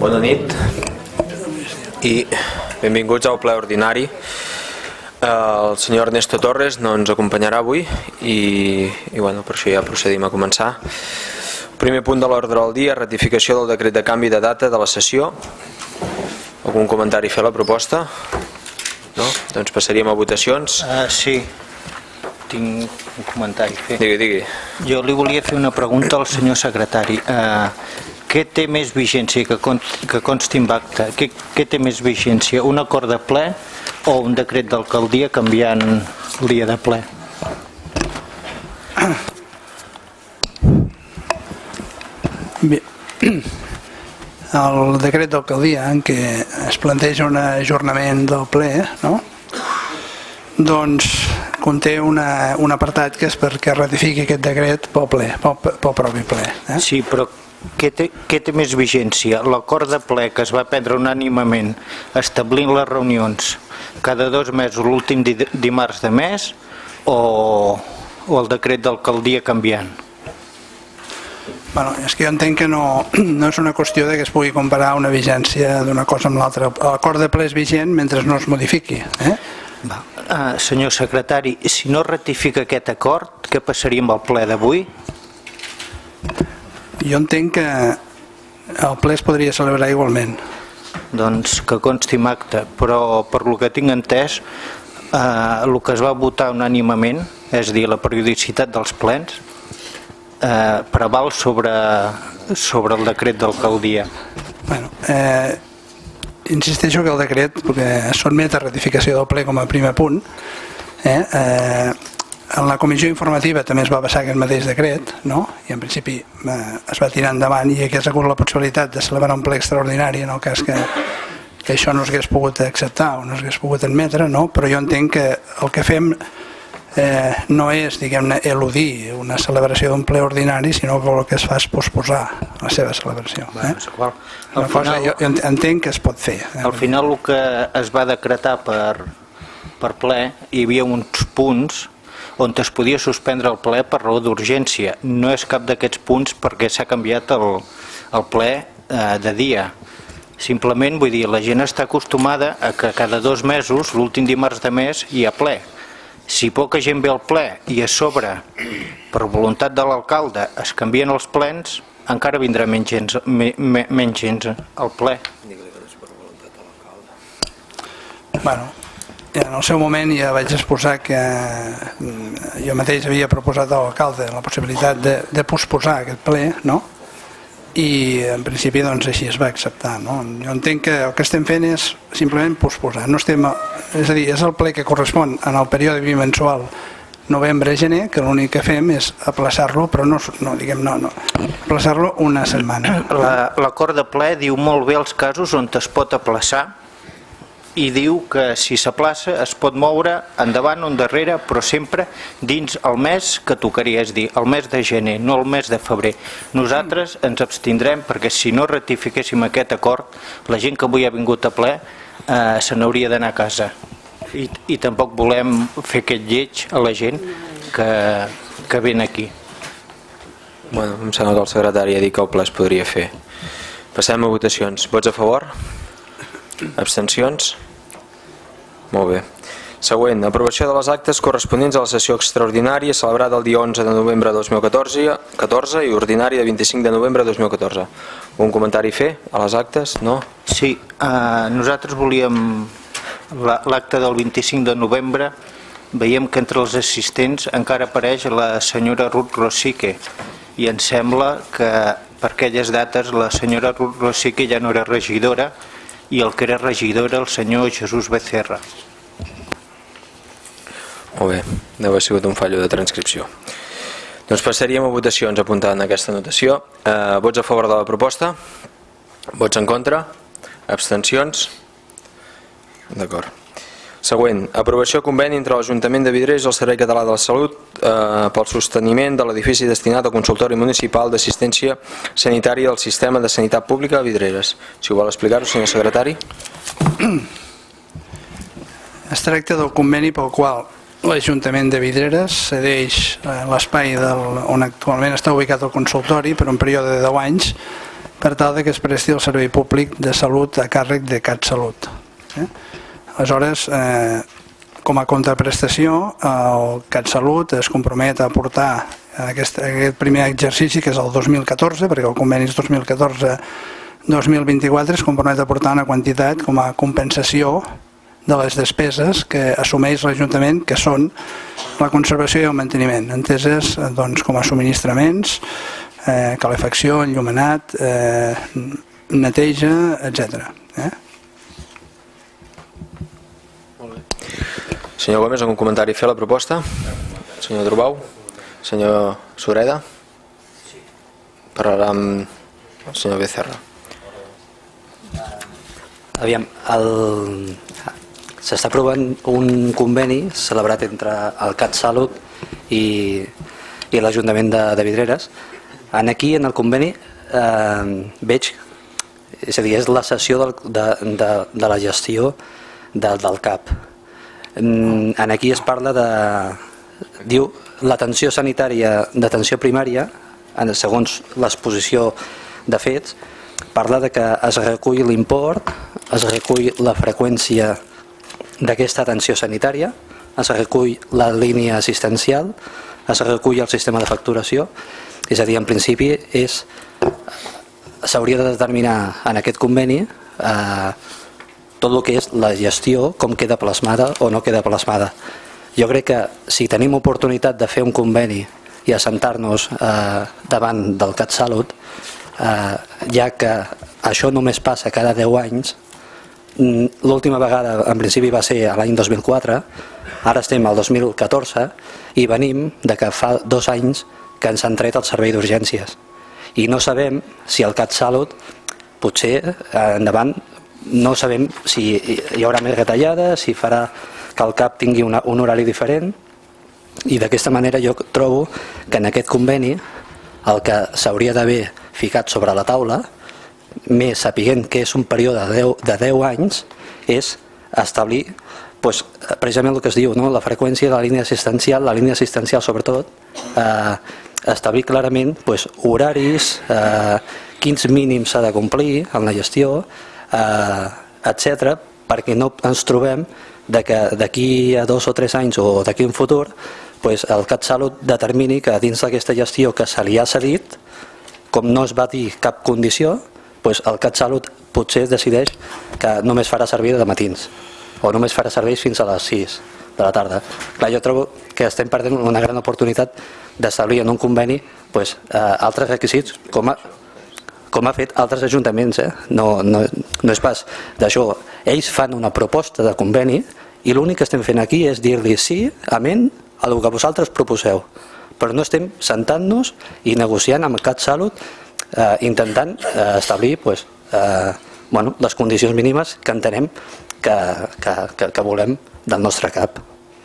Bona nit i benvinguts al ple ordinari. El senyor Ernesto Torres no ens acompanyarà avui i bueno, per això ja procedim a començar. Primer punt de l'ordre del dia, ratificació del decret de canvi de data de la sessió. Algun comentari a fer a la proposta? No? Doncs passaríem a votacions. Sí, tinc un comentari a fer. Digui. Jo li volia fer una pregunta al senyor secretari. Què té més vigència, que consti en acta? Què té més vigència, un acord de ple o un decret d'alcaldia canviant el dia de ple? Bé, el decret d'alcaldia en què es planteja un ajornament del ple, no? Doncs conté un apartat que és perquè ratifiqui aquest decret pel propi ple. Sí, però què té més vigència? L'acord de ple que es va prendre unànimement establint les reunions cada 2 mesos, l'últim dimarts de mes, o el decret d'alcaldia canviant? Bueno, és que jo entenc que no és una qüestió de que es pugui comparar una vigència d'una cosa amb l'altra. L'acord de ple és vigent mentre no es modifiqui. Senyor secretari, si no ratifica aquest acord, què passaria amb el ple d'avui? Jo entenc que el ple es podria celebrar igualment. Doncs que consti en acta, però per lo que tinc entès, el que es va votar unànimement, és a dir, la periodicitat dels plens, preval sobre el decret d'alcaldia. Bueno, insisteixo que el decret, perquè sotmet a ratificació del ple com a primer punt, en la comissió informativa també es va passar aquest mateix decret, no? I en principi es va tirar endavant i aquí ha hagut la possibilitat de celebrar un ple extraordinari en el cas que això no s'hagués pogut acceptar o no s'hagués pogut admetre, no? Però jo entenc que el que fem no és, diguem-ne, eludir una celebració d'un ple ordinari, sinó que el que es fa és posposar la seva celebració. Jo entenc que es pot fer. Al final el que es va decretar per ple, hi havia uns punts on es podia suspendre el ple per raó d'urgència. No és cap d'aquests punts perquè s'ha canviat el ple de dia. Simplement, vull dir, la gent està acostumada a que cada 2 mesos, l'últim dimarts de mes, hi ha ple. Si poca gent ve al ple i a sobre, per voluntat de l'alcalde, es canvien els plens, encara vindrà menys gent al ple. Bueno, en el seu moment ja vaig exposar que jo mateix havia proposat a l'alcalde la possibilitat de posposar aquest ple, no? I en principi doncs així es va acceptar, no? Jo entenc que el que estem fent és simplement posposar, és a dir, és el ple que correspon en el període bimensual novembre-gener, que l'únic que fem és aplaçar-lo, però no aplaçar-lo una setmana. L'acord de ple diu molt bé els casos on es pot aplaçar i diu que si s'aplaça es pot moure endavant o endarrere, però sempre dins el mes que tocaria, és dir, el mes de gener, no el mes de febrer. Nosaltres ens abstindrem perquè si no ratifiquéssim aquest acord, la gent que avui ha vingut a ple se n'hauria d'anar a casa. I tampoc volem fer aquest lleig a la gent que ven aquí. Bueno, em sembla que el secretari ha dit que el ple es podria fer. Passem a votacions. Vots a favor? Abstencions? Molt bé. Següent, aprovació de les actes corresponents a la sessió extraordinària celebrada el dia 11 de novembre de 2014 i ordinària de 25 de novembre de 2014. Un comentari a fer a les actes? No? Sí, nosaltres volíem l'acte del 25 de novembre. Veiem que entre els assistents encara apareix la senyora Ruth Rosique i em sembla que per aquelles dates la senyora Ruth Rosique ja no era regidora i el que era regidor era el senyor Jesús Becerra. Molt bé, deu haver sigut un fallo de transcripció. Doncs passaríem a votacions apuntant aquesta anotació. Vots a favor de la proposta? Vots en contra? Abstencions? D'acord. Següent, aprovació conveni entre l'Ajuntament de Vidreres i el Servei Català de la Salut pel sosteniment de l'edifici destinat al consultori municipal d'assistència sanitària del Sistema de Sanitat Pública a Vidreres. Si ho vol explicar-ho, senyor secretari. Es tracta del conveni pel qual l'Ajuntament de Vidreres cedeix l'espai on actualment està ubicat el consultori per un període de 10 anys per tal que es presti el servei públic de salut a càrrec de CatSalut. Aleshores, com a contraprestació, el CatSalut es compromet a aportar aquest primer exercici, que és el 2014, perquè el conveni és 2014-2024, es compromet a aportar una quantitat com a compensació de les despeses que assumeix l'Ajuntament, que són la conservació i el manteniment, enteses com a subministraments, calefacció, enllumenat, neteja, etc. Senyor Gómez, algun comentari a fer a la proposta? Senyor Drubau? Senyor Sureda? Parlarà amb el senyor Becerra. Aviam, s'està aprovant un conveni celebrat entre el CatSalut i l'Ajuntament de Vidreres. Aquí, en el conveni, veig, és a dir, és la cessió de la gestió del CAP. Aquí es parla de, diu, l'atenció sanitària d'atenció primària, segons l'exposició de fets, parla de que es recull l'import, es recull la freqüència d'aquesta atenció sanitària, es recull la línia assistencial, es recull el sistema de facturació, és a dir, en principi s'hauria de determinar en aquest conveni tot el que és la gestió, com queda plasmada o no queda plasmada. Jo crec que si tenim oportunitat de fer un conveni i assentar-nos davant del CatSalut, ja que això només passa cada 10 anys, l'última vegada en principi va ser l'any 2004, ara estem al 2014 i venim de que fa 2 anys que ens han tret el servei d'urgències i no sabem si el CatSalut potser endavant no sabem si hi haurà més retallades, si farà que el CAP tingui un horari diferent, i d'aquesta manera jo trobo que en aquest conveni el que s'hauria d'haver ficat sobre la taula, més sapiguent que és un període de 10 anys, és establir precisament el que es diu, la freqüència de la línia assistencial sobretot, establir clarament horaris, quins mínims s'ha de complir en la gestió, etc., perquè no ens trobem que d'aquí a 2 o 3 anys o d'aquí un futur el CatSalut determini que dins d'aquesta gestió que se li ha cedit, com no es va dir cap condició, el CatSalut potser decideix que només farà servir de matins o només farà serveis fins a les 6 de la tarda. Jo trobo que estem perdent una gran oportunitat d'establir en un conveni altres requisits, com ha fet altres ajuntaments. No és pas d'això. Ells fan una proposta de conveni i l'únic que estem fent aquí és dir-li sí, amén, a el que vosaltres proposeu. Però no estem sentant-nos i negociant amb el CatSalut, intentant establir les condicions mínimes que entenem que volem del nostre CAP.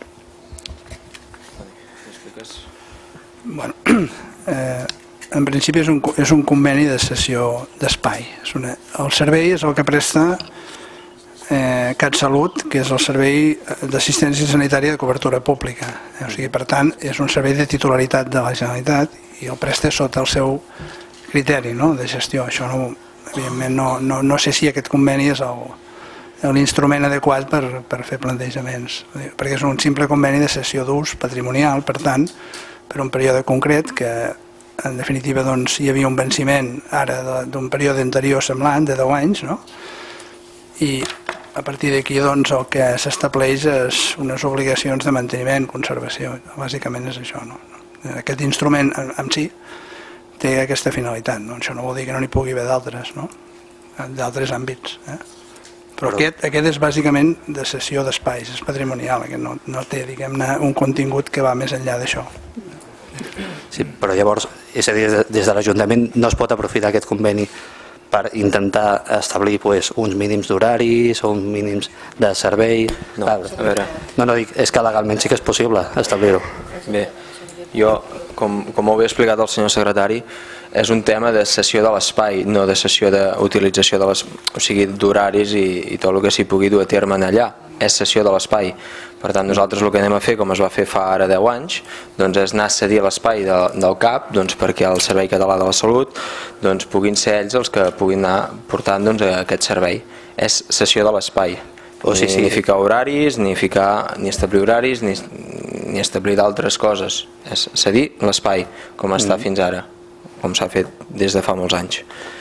Bueno, en principi és un conveni de cessió d'espai. El servei és el que presta CatSalut, que és el servei d'assistència sanitària de cobertura pública. Per tant, és un servei de titularitat de la Generalitat i el presta sota el seu criteri de gestió. Això evidentment no sé si aquest conveni és l'instrument adequat per fer plantejaments, perquè és un simple conveni de cessió d'ús patrimonial, per tant, per un període concret que en definitiva hi havia un venciment ara d'un període anterior semblant de 10 anys, i a partir d'aquí el que s'estableix és unes obligacions de manteniment, conservació, bàsicament és això. Aquest instrument en si té aquesta finalitat, això no vol dir que no n'hi pugui haver d'altres àmbits, però aquest és bàsicament de cessió d'espais, és patrimonial, no té un contingut que va més enllà d'això. Sí, però llavors, és a dir, des de l'Ajuntament no es pot aprofitar aquest conveni per intentar establir uns mínims d'horaris o uns mínims de servei. No, dic, és que legalment sí que és possible establir-ho. Bé, jo, com ho havia explicat el senyor secretari, és un tema de cessió de l'espai, no de cessió d'utilització d'horaris i tot el que s'hi pugui dur a terme allà. És cessió de l'espai. Per tant, nosaltres el que anem a fer, com es va fer fa ara 10 anys, doncs és anar a cedir l'espai del CAP perquè el Servei Català de la Salut puguin ser ells els que puguin anar portant aquest servei. És cessió de l'espai. Ni ficar horaris, ni establir horaris, ni establir d'altres coses. És cedir l'espai, com està fins ara, com s'ha fet des de fa molts anys.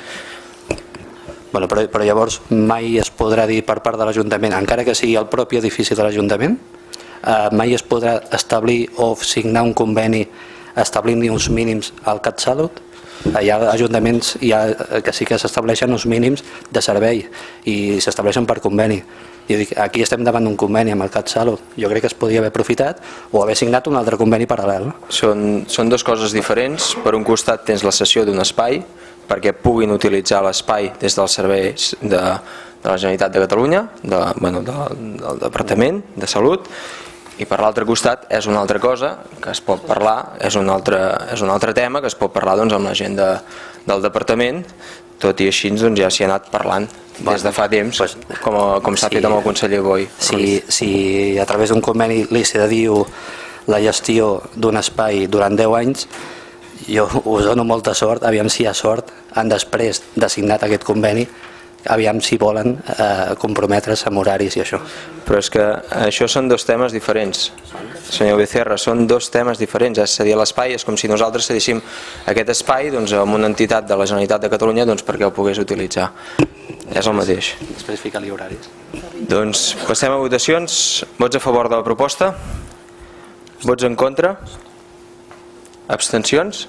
Però llavors mai es podrà dir per part de l'Ajuntament, encara que sigui el propi edifici de l'Ajuntament, mai es podrà establir o signar un conveni establint uns mínims al CatSalut? Hi ha ajuntaments que sí que s'estableixen uns mínims de servei i s'estableixen per conveni. Aquí estem davant d'un conveni amb el CatSalut. Jo crec que es podria haver aprofitat o haver signat un altre conveni paral·lel. Són dues coses diferents. Per un costat tens la cessió d'un espai perquè puguin utilitzar l'espai des dels serveis de la Generalitat de Catalunya, del Departament de Salut, i per l'altre costat és una altra cosa que es pot parlar, és un altre tema que es pot parlar amb la gent del Departament, tot i així ja s'hi ha anat parlant des de fa temps, com s'ha fet amb el conseller Boi. Si a través d'un conveni li cediu la gestió d'un espai durant 10 anys, jo us dono molta sort, aviam si hi ha sort, després de signat aquest conveni, aviam si volen comprometre's amb horaris i això. Però és que això són dos temes diferents, senyor Becerra, són dos temes diferents. És cedir l'espai, és com si nosaltres cedíssim aquest espai a una entitat de la Generalitat de Catalunya perquè el pogués utilitzar. És el mateix. Després ficar-li horaris. Doncs passem a votacions. Vots a favor de la proposta? Vots en contra? Abstencions?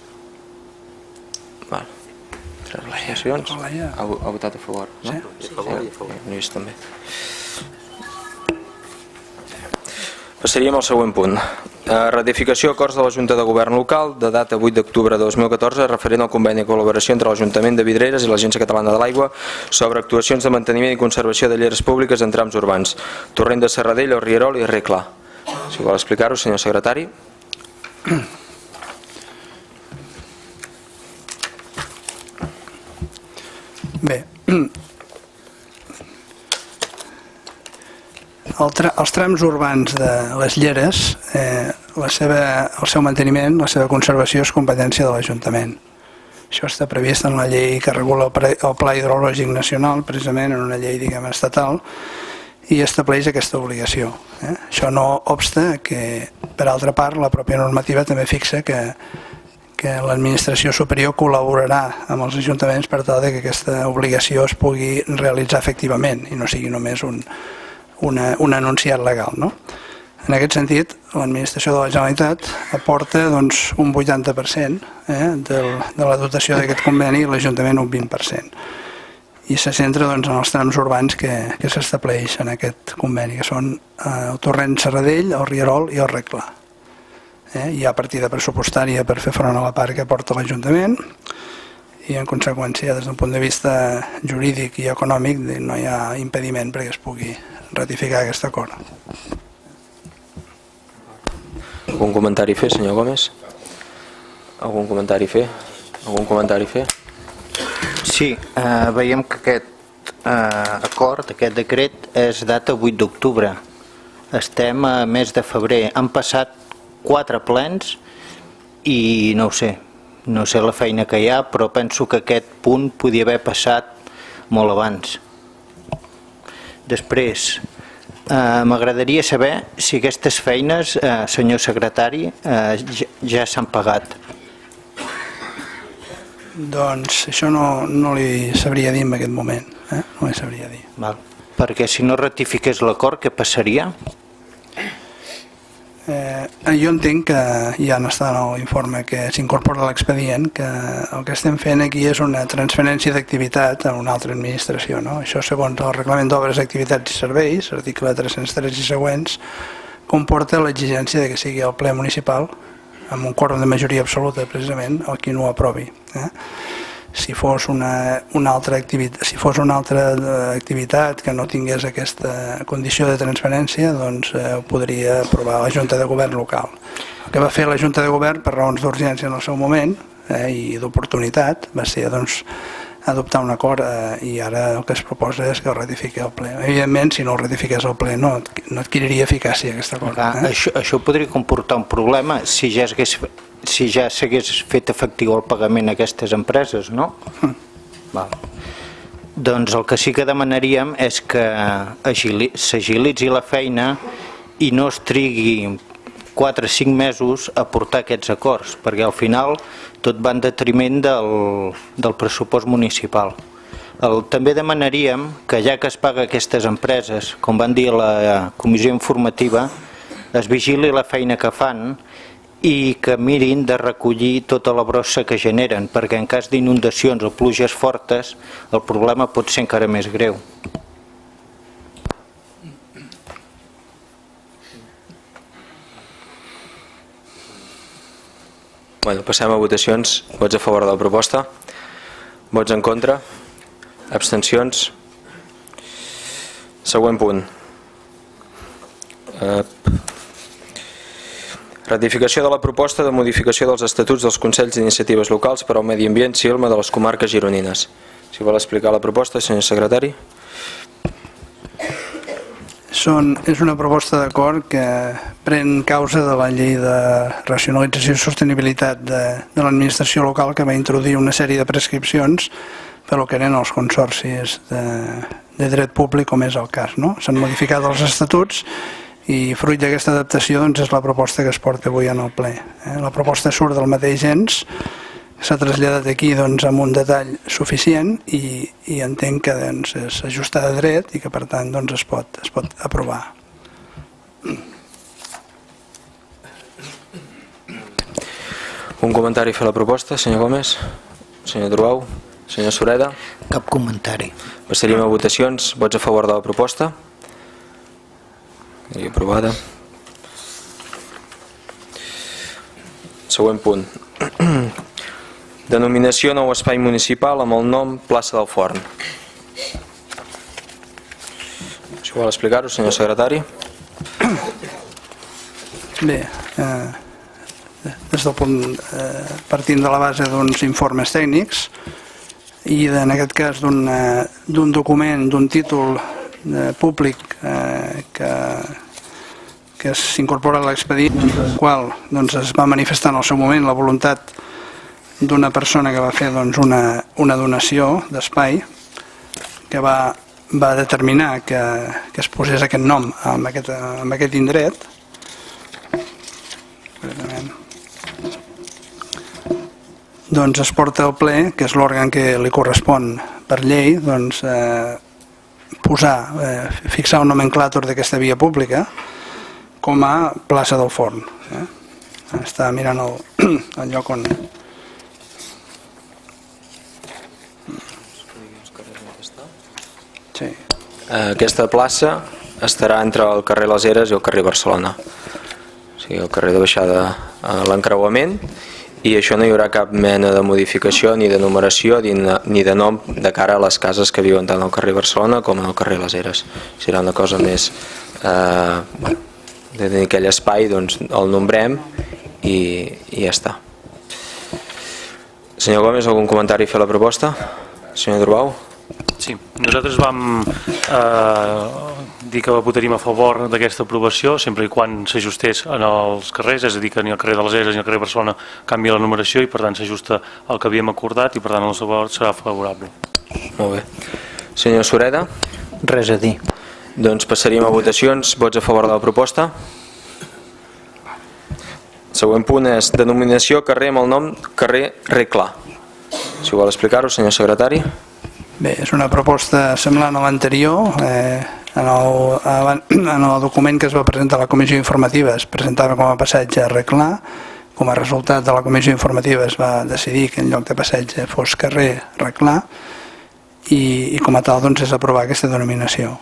Val. Abstencions? Ha votat a favor, no? Sí, Lluís també. Passaríem al següent punt. Ratificació acords de la Junta de Govern Local de data 8 d'octubre de 2014 referent al conveni de col·laboració entre l'Ajuntament de Vidreres i l'Agència Catalana de l'Aigua sobre actuacions de manteniment i conservació de lleres públiques en trams urbans, Torrent de Serradell, El Rierol i Recla. Si vol explicar-ho, senyor secretari. Bé, els trams urbans de les lleres, el seu manteniment, la seva conservació és competència de l'Ajuntament. Això està previst en la llei que regula el Pla Hidrològic Nacional, precisament en una llei, diguem, estatal, i estableix aquesta obligació. Això no obsta que, per altra part, la pròpia normativa també fixa que l'administració superior col·laborarà amb els ajuntaments per tal que aquesta obligació es pugui realitzar efectivament i no sigui només un enunciat legal. En aquest sentit, l'administració de la Generalitat aporta un 80% de la dotació d'aquest conveni i l'Ajuntament un 20%. I se centra en els trams urbans que s'estableix en aquest conveni, que són el Torrent Serradell, el Rierol i el Recla. Hi ha partida pressupostària per fer front a la part que aporta l'Ajuntament i en conseqüència des d'un punt de vista jurídic i econòmic no hi ha impediment perquè es pugui ratificar aquest acord. Algun comentari a fer, senyor Gómez? Algun comentari a fer? Algun comentari a fer? Sí, veiem que aquest acord, aquest decret és data 8 d'octubre. Estem a mes de febrer. Han passat 4 plens i no ho sé la feina que hi ha, però penso que aquest punt podia haver passat molt abans. Després, m'agradaria saber si aquestes feines, senyor secretari, ja s'han pagat. Doncs això no li sabria dir en aquest moment, no li sabria dir. Perquè si no ratifiqués l'acord, què passaria? Jo entenc que ja està en l'informe que s'incorpora a l'expedient que el que estem fent aquí és una transferència d'activitat a una altra administració. Això segons el Reglament d'Obres, Activitats i Serveis, article 303 i següents, comporta l'exigència que sigui el ple municipal amb un quòrum de majoria absoluta precisament el qui no ho aprovi. Si fos una altra activitat que no tingués aquesta condició de transferència, doncs ho podria aprovar la Junta de Govern local. El que va fer la Junta de Govern per raons d'urgència en el seu moment i d'oportunitat va ser adoptar un acord i ara el que es proposa és que el ratifiqui el ple. Evidentment, si no el ratifiqués el ple no adquiriria eficàcia aquest acord. Això podria comportar un problema si ja s'hagués fet efectiu el pagament a aquestes empreses, no? Doncs el que sí que demanaríem és que s'agilitzi la feina i no es trigui 4 o 5 mesos a portar aquests acords, perquè al final tot va en detriment del pressupost municipal. També demanaríem que ja que es paga a aquestes empreses, com van dir a la comissió informativa, es vigili la feina que fan i que mirin de recollir tota la brossa que generen, perquè en cas d'inundacions o pluges fortes el problema pot ser encara més greu. Passem a votacions. Vots a favor de la proposta? Vots en contra? Abstencions? Següent punt. Ratificació de la proposta de modificació dels estatuts dels Consells d'Iniciatives Locals per al Medi Ambient CILMA de les comarques gironines. Si vol explicar la proposta, senyor secretari. És una proposta d'acord que pren causa de la llei de racionalització i sostenibilitat de l'administració local, que va introduir una sèrie de prescripcions per al que eren els consorcis de dret públic, com és el cas. S'han modificat els estatuts i fruit d'aquesta adaptació és la proposta que es porta avui en el ple. La proposta surt del mateix ens, s'ha traslladat aquí amb un detall suficient i entenc que és ajustada a dret i que per tant es pot aprovar. Un comentari a fer la proposta, senyor Gómez, senyor Truau, senyor Sureda? Cap comentari. Passaríem a votacions. Vots a favor de la proposta? I aprovada. Següent punt. Denominació nou espai municipal amb el nom plaça del Forn. Si vol explicar-ho, senyor secretari. Bé, des del punt, partint de la base d'uns informes tècnics i en aquest cas d'un document, d'un títol públic que s'incorpora a l'expedient, en el qual es va manifestar en el seu moment la voluntat d'una persona que va fer una donació d'espai que va determinar que es posés aquest nom amb aquest indret. Es porta al ple, que és l'òrgan que li correspon per llei, fixar un nomenclàtor d'aquesta via pública com a plaça del Forn. Està mirant el lloc on... Sí. Aquesta plaça estarà entre el carrer Les Eres i el carrer Barcelona. O sigui, el carrer de baixada a l'encreuament, i això no hi haurà cap mena de modificació ni de numeració ni de nom de cara a les cases que viuen tant al carrer Barcelona com al carrer Les Eres. Serà una cosa més de tenir aquell espai, el nombrem i ja està. Senyor Gómez, algun comentari a fer la proposta? Senyor Durbau? Sí, nosaltres vam dir que votaríem a favor d'aquesta aprovació sempre i quan s'ajustés en els carrers, és a dir, que ni el carrer de les Eres ni el carrer Barcelona canvia la numeració i per tant s'ajusta al que havíem acordat i per tant el seu vot serà favorable. Molt bé. Senyor Sureda? Res a dir. Doncs passaríem a votacions. Vots a favor de la proposta? Següent punt és denominació carrer amb el nom carrer Reclà. Si vol explicar-ho, senyor secretari. Bé, és una proposta semblant a l'anterior. En el document que es va presentar a la comissió informativa es presentava com a passatge Reclà. Com a resultat de la comissió informativa es va decidir que en lloc de passatge fos carrer Reclà i com a tal és aprovar aquesta denominació.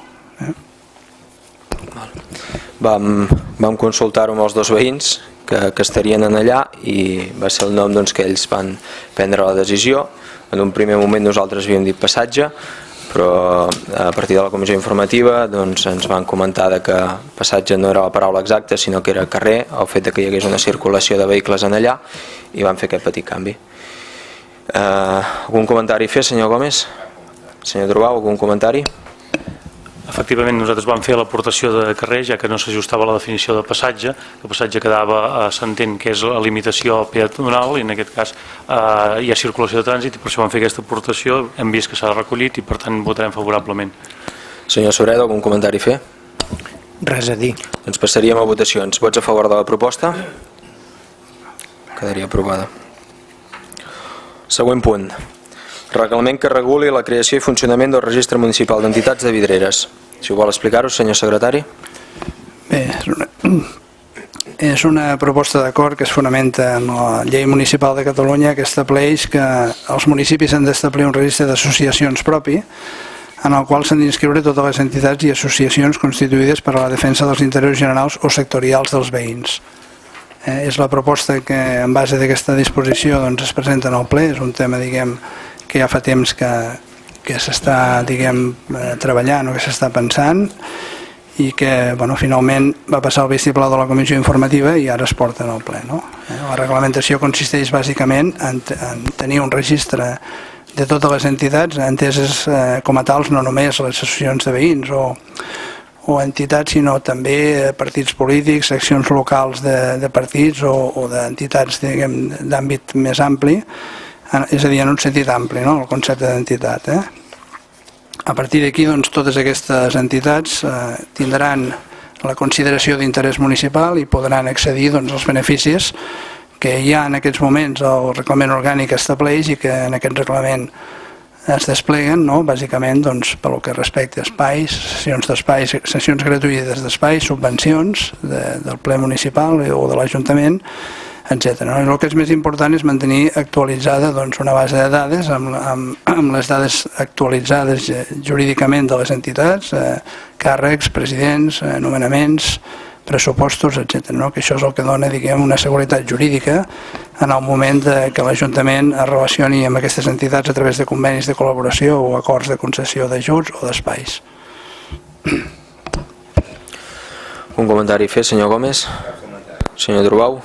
Vam consultar-ho amb els dos veïns que estarien allà i va ser el nom que ells van prendre la decisió. En un primer moment nosaltres havíem dit passatge, però a partir de la comissió informativa ens van comentar que passatge no era la paraula exacta, sinó que era carrer, el fet que hi hagués una circulació de vehicles allà, i van fer aquest petit canvi. Algun comentari a fer, senyor Gómez? Senyor Drubau, algun comentari? Efectivament, nosaltres vam fer l'aportació de carrer, ja que no s'ajustava la definició de passatge. El passatge quedava, s'entén que és la limitació peatonal, i en aquest cas hi ha circulació de trànsit, i per això vam fer aquesta aportació. Hem vist que s'ha recollit i per tant votarem favorablement. Senyor Sureda, algun comentari a fer? Res a dir. Doncs passaríem a votacions. Vots a favor de la proposta? Quedaria aprovada. Següent punt. Reglament que reguli la creació i funcionament del Registre Municipal d'Entitats de Vidreres. Si ho vol explicar-ho, senyor secretari. Bé, és una proposta d'acord que es fonamenta en la Llei Municipal de Catalunya, que estableix que els municipis han d'establir un registre d'associacions propi, en el qual s'han d'inscriure totes les entitats i associacions constituïdes per a la defensa dels interessos generals o sectorials dels veïns. És la proposta que, en base d'aquesta disposició, es presenta en el ple. És un tema, que ja fa temps que s'està treballant o que s'està pensant, i que finalment va passar al vistiplau de la comissió informativa i ara es porta en el ple. La reglamentació consisteix bàsicament en tenir un registre de totes les entitats, enteses com a tals no només les associacions de veïns o entitats, sinó també partits polítics, seccions locals de partits o d'entitats d'àmbit més ampli, és a dir, en un sentit ampli, el concepte d'entitat. A partir d'aquí, totes aquestes entitats tindran la consideració d'interès municipal i podran accedir als beneficis que hi ha en aquests moments el reglament orgànic estableix i que en aquest reglament es despleguen, bàsicament pel que respecta a espais, sessions gratuïtes d'espais, subvencions del ple municipal o de l'Ajuntament, etc. El que és més important és mantenir actualitzada una base de dades amb les dades actualitzades jurídicament de les entitats, càrrecs, presidents, nomenaments, pressupostos, etc. Que això és el que dona una seguretat jurídica en el moment que l'Ajuntament es relacioni amb aquestes entitats a través de convenis de col·laboració o acords de concessió d'ajuts o d'espais. Un comentari a fer, senyor Gómez? Senyor Drubau?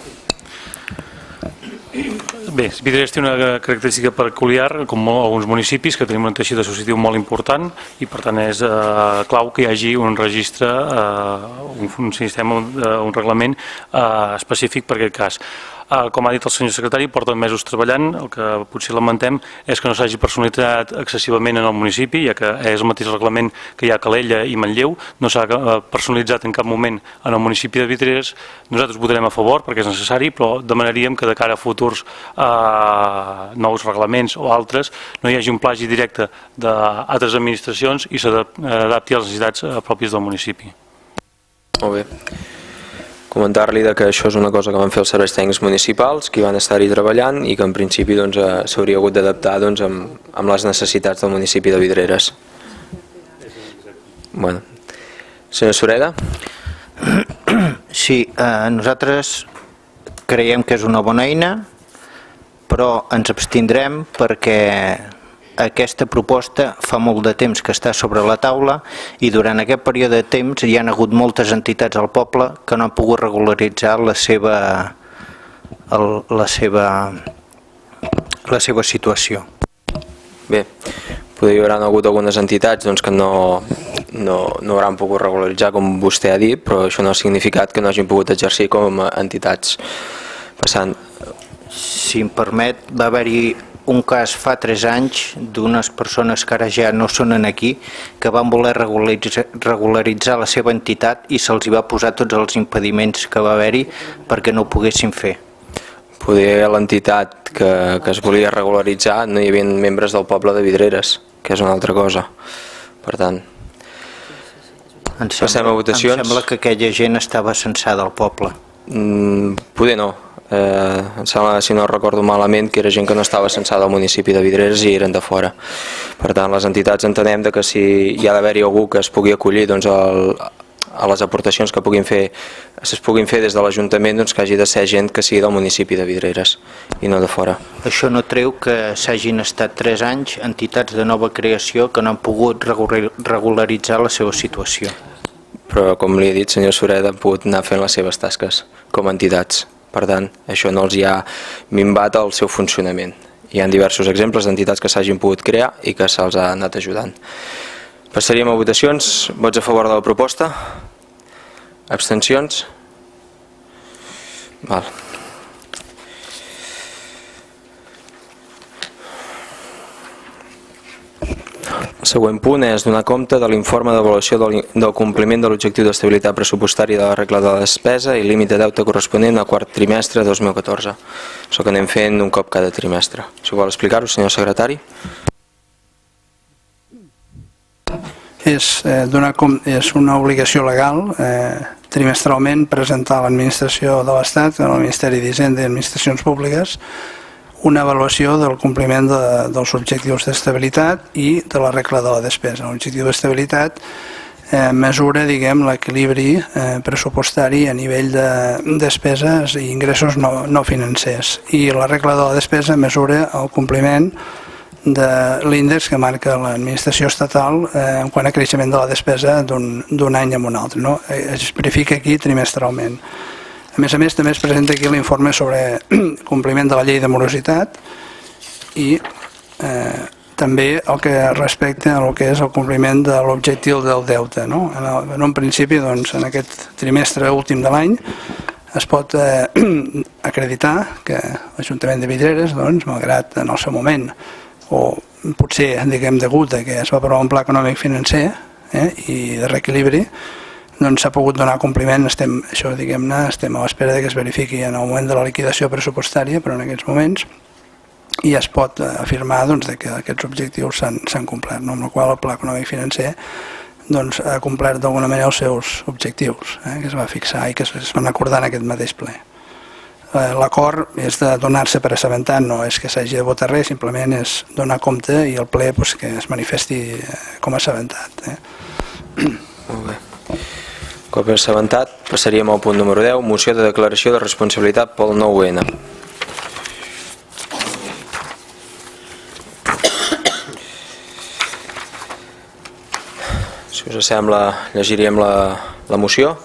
Bé, Vidreres té una característica peculiar, com alguns municipis, que tenim un teixit associatiu molt important i per tant és clau que hi hagi un registre, un sistema, un reglament específic per aquest cas. Com ha dit el senyor secretari, porten mesos treballant. El que potser lamentem és que no s'hagi personalitzat excessivament en el municipi, ja que és el mateix reglament que hi ha a Calella i Manlleu, no s'ha personalitzat en cap moment en el municipi de Vidreres. Nosaltres votarem a favor perquè és necessari, però demanaríem que de cara a futurs nous reglaments o altres no hi hagi un plagi directe d'altres administracions i s'adapti a les necessitats pròpies del municipi. Molt bé. Comentar-li que això és una cosa que van fer els serveis tècnics municipals, que van estar-hi treballant i que en principi s'hauria hagut d'adaptar amb les necessitats del municipi de Vidreres. Senyor Sureda? Sí, nosaltres creiem que és una bona eina, però ens abstindrem perquè aquesta proposta fa molt de temps que està sobre la taula i durant aquest període de temps hi ha hagut moltes entitats al poble que no han pogut regularitzar la seva situació. Bé, potser hi haurà hagut algunes entitats que no hauran pogut regularitzar, com vostè ha dit, però això no ha significat que no hagin pogut exercir com a entitats. Passant. Si em permet, va haver-hi un cas fa 3 anys d'unes persones que ara ja no són aquí, que van voler regularitzar la seva entitat i se'ls va posar tots els impediments que va haver-hi perquè no ho poguessin fer. Poder l'entitat que es volia regularitzar no hi havia membres del poble de Vidreres, que és una altra cosa. Per tant, passem a votacions. Em sembla que aquella gent estava censada al poble. Poder no. Em sembla, si no recordo malament, que era gent que no estava censada al municipi de Vidreres i eren de fora. Per tant, les entitats entenem que si hi ha d'haver-hi algú que es pugui acollir a les aportacions que es puguin fer des de l'Ajuntament, que hagi de ser gent que sigui del municipi de Vidreres i no de fora. Això no treu que s'hagin estat 3 anys entitats de nova creació que no han pogut regularitzar la seva situació. Però, com li he dit, senyor Sureda, han pogut anar fent les seves tasques com a entitats. Per tant, això no els hi ha minvat el seu funcionament Hi ha diversos exemples d'entitats que s'hagin pogut crear i que se'ls ha anat ajudant. Passaríem a votacions. Vots a favor de la proposta? Abstencions? Val. El següent punt és donar compte de l'informe d'avaluació del compliment de l'objectiu d'estabilitat pressupostària de la regla de la despesa i límit de deute corresponent al quart trimestre 2014. Això que anem fent un cop cada trimestre. Si vol explicar-ho, senyor secretari. És una obligació legal trimestralment presentar a l'administració de l'Estat, al Ministeri d'Hisenda i Administracions Públiques, una avaluació del compliment dels objectius d'estabilitat i de la regla de la despesa. L'objectiu d'estabilitat mesura, diguem, l'equilibri pressupostari a nivell de despeses i ingressos no financers, i la regla de la despesa mesura el compliment de l'índex que marca l'administració estatal en quant a creixement de la despesa d'un any en un altre. Es verifica aquí trimestralment. A més, també es presenta aquí l'informe sobre compliment de la llei de morositat i també el que respecta al que és el compliment de l'objectiu del deute. En un principi, en aquest trimestre últim de l'any, es pot acreditar que l'Ajuntament de Vidreres, malgrat en el seu moment, o potser, diguem, degut a que es va aprovar un pla econòmic financer i de reequilibri, s'ha pogut donar compliment. Estem a l'espera que es verifiqui en el moment de la liquidació pressupostària, però en aquests moments ja es pot afirmar que aquests objectius s'han complert, amb la qual el pla econòmic financer ha complert d'alguna manera els seus objectius que es va fixar i que es van acordar en aquest mateix ple. L'acord és de donar-se per assabentat, no és que s'hagi de votar res, simplement és donar compte i el ple que es manifesti com a assabentat. Molt bé. Cop assabentat, passaríem al punt número 10, moció de declaració de responsabilitat pel 9-N. Si us sembla, llegiríem la moció.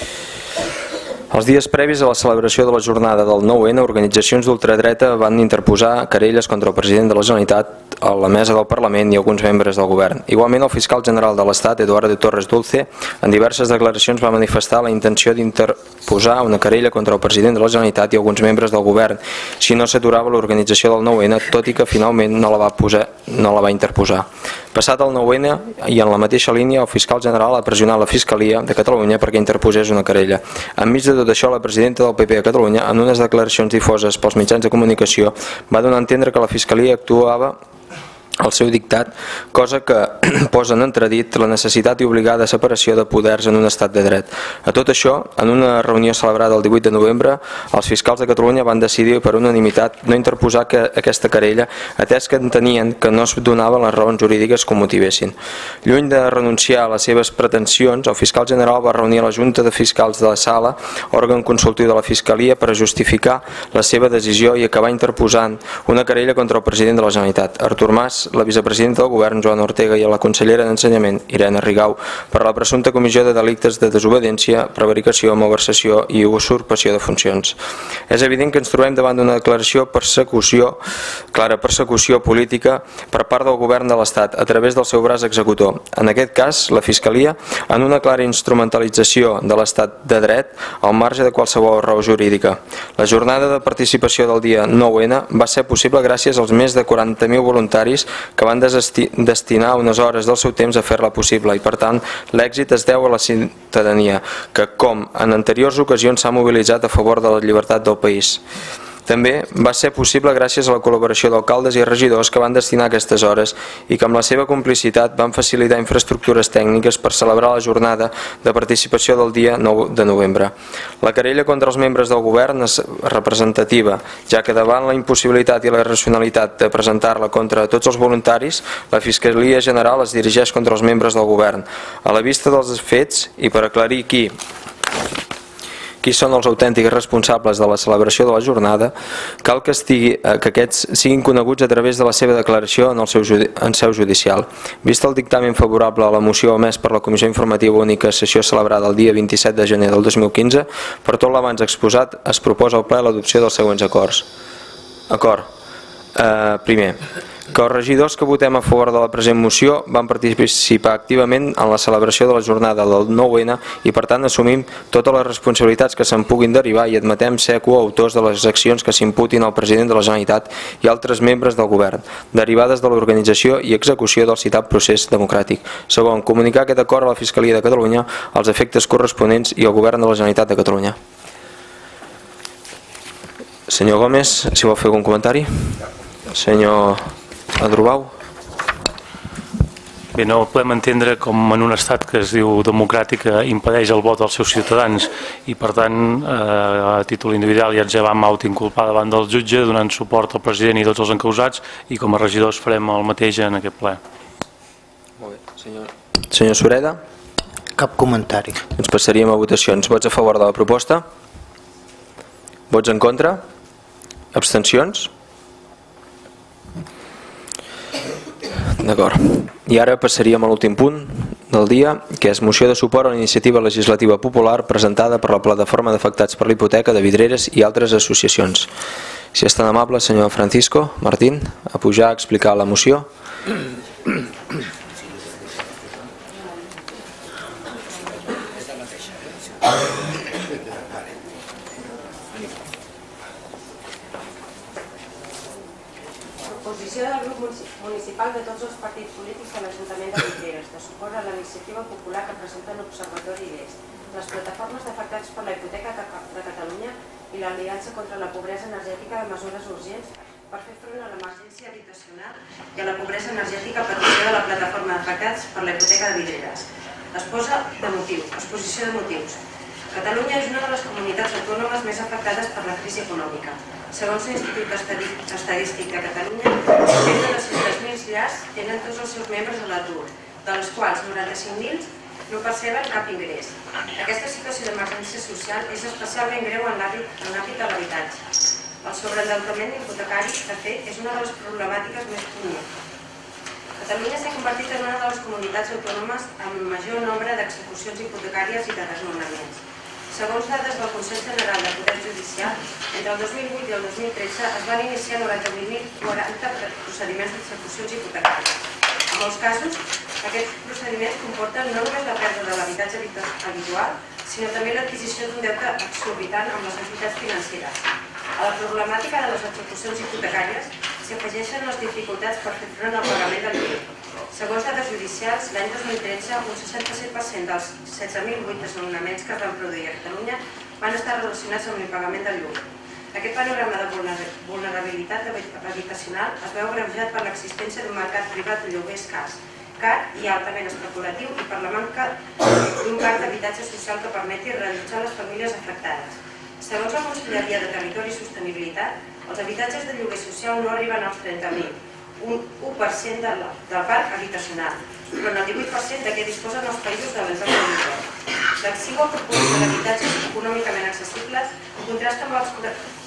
Els dies previs a la celebració de la jornada del 9-N, organitzacions d'ultradreta van interposar querelles contra el president de la Generalitat, a la mesa del Parlament i alguns membres del govern. Igualment, el fiscal general de l'Estat, Eduardo Torres Dulce, en diverses declaracions va manifestar la intenció d'interposar una querella contra el president de la Generalitat i alguns membres del govern si no s'aturava l'organització del 9-N, tot i que finalment no la va interposar. Passat el 9-N i en la mateixa línia, el fiscal general ha pressionat la Fiscalia de Catalunya perquè interposés una querella. Enmig de tot això, la presidenta del PP a Catalunya, en unes declaracions difoses pels mitjans de comunicació, va donar a entendre que la Fiscalia actuava al seu dictat, cosa que posa en entredit la necessitat i obligada separació de poders en un estat de dret. A tot això, en una reunió celebrada el 18 de novembre, els fiscals de Catalunya van decidir per unanimitat no interposar aquesta querella, atès que entenien que no es donaven les raons jurídiques que ho motivessin. Lluny de renunciar a les seves pretensions, el fiscal general va reunir a la Junta de Fiscals de la Sala, òrgan consultiu de la Fiscalia, per justificar la seva decisió i acabar interposant una querella contra el president de la Generalitat, Artur Mas, la vicepresidenta del govern, Joan Ortega, i a la consellera d'Ensenyament, Irene Rigau, per la presumpta comissió de delictes de desobediència, prevaricació, malversació i usurpació de funcions. És evident que ens trobem davant d'una declaració clara persecució política per part del govern de l'Estat a través del seu braç executor. En aquest cas, la Fiscalia, en una clara instrumentalització de l'Estat de dret al marge de qualsevol raó jurídica. La jornada de participació del dia 9-N va ser possible gràcies als més de 40.000 voluntaris que van destinar unes hores del seu temps a fer-la possible i, per tant, l'èxit es deu a la ciutadania, que, com en anteriors ocasions, s'ha mobilitzat a favor de la llibertat del país. També va ser possible gràcies a la col·laboració d'alcaldes i regidors que van destinar aquestes hores i que amb la seva complicitat van facilitar infraestructures tècniques per celebrar la jornada de participació del dia 9 de novembre. La querella contra els membres del govern és representativa, ja que davant la impossibilitat i la irracionalitat de presentar-la contra tots els voluntaris, la Fiscalia General es dirigeix contra els membres del govern. A la vista dels fets i per aclarir qui són els autèntics responsables de la celebració de la jornada, cal que aquests siguin coneguts a través de la seva declaració en seu judicial. Vist el dictamen favorable a la moció emès per la Comissió Informativa Única, sessió celebrada el dia 27 de gener del 2015, per tot l'abans exposat es proposa al ple l'adopció dels següents acords. Acord. Primer, que els regidors que votem a favor de la present moció van participar activament en la celebració de la jornada del 9-N i per tant assumim totes les responsabilitats que se'n puguin derivar i admetem ser coautors de les accions que s'imputin al president de la Generalitat i altres membres del govern, derivades de l'organització i execució del citat procés democràtic. Segon, comunicar aquest acord a la Fiscalia de Catalunya, als efectes corresponents i al govern de la Generalitat de Catalunya. Senyor Gómez, si vol fer algun comentari? Senyor Adrubau. Bé, no podem entendre com en un estat que es diu democràtic impedeix el vot als seus ciutadans i per tant a títol individual ja ens vam autoinculpar davant del jutge donant suport al president i tots els encausats i com a regidors farem el mateix en aquest ple. Molt bé. Senyor Sureda? Cap comentari. Ens passaríem a votacions. Vots a favor de la proposta? Vots en contra? Abstencions? D'acord. I ara passaríem a l'últim punt del dia, que és moció de suport a la iniciativa legislativa popular presentada per la plataforma d'afectats per la hipoteca de Vidreres i altres associacions. Si és tan amable, senyor Francisco Martín, a pujar a explicar la moció. Proposició del grup municipal de tots els partits polítics de l'Ajuntament de Vidreres de suport a la iniciativa popular que presenta l'Observatori d'Est, les plataformes d'afectats per la hipoteca de Catalunya i l'Aliança contra la Pobresa Energètica de mesures urgents per fer front a l'emergència habitacional i a la pobresa energètica a petició de la plataforma d'afectats per la hipoteca de Vidreres. Exposició de motius. Catalunya és una de les comunitats autònomes més afectades per la crisi econòmica. Segons l'Institut Estadístic de Catalunya, més de 200.000 llars tenen tots els seus membres a l'atur, de les quals 95.000 no perceben cap ingrés. Aquesta situació d'emergència social és especialment greu en l'àmbit de l'habitatge. El sobreendeutament hipotecari, de fet, és una de les problemàtiques més punyents. Catalunya s'ha convertit en una de les comunitats autònomes amb major nombre d'execucions hipotecàries i de desnonaments. Segons dades del Consell General de Poder Judicial, entre el 2008 i el 2013 es van iniciar 98.040 procediments d'execucions hipotecàries. En molts casos, aquests procediments comporten no només la pèrdua de l'habitatge habitual, sinó també l'adquisició d'un deute exorbitant amb les entitats financeres. A la problemàtica de les execucions hipotecàries s'hi afegeixen les dificultats per fer front al pagament del lloguer. Segons dades judicials, l'any 2013, un 67% dels 16.008 desnonaments que es van produir a Catalunya van estar relacionats amb l'impagament del lloguer. Aquest panorama de vulnerabilitat habitacional es veu agreujat per l'existència d'un mercat privat de lloguer escàs, car i altament especulatiu i per la manca d'un parc d'habitatge social que permeti reallotjar les famílies afectades. Segons la Conselleria de Territori i Sostenibilitat, els habitatges de lloguer social no arriben als 30.000, un 1% del parc habitacional, però en el 18% de què disposen els països de l'entorn europeu. L'exigua proporció d'habitatges econòmicament accessibles contrasta amb els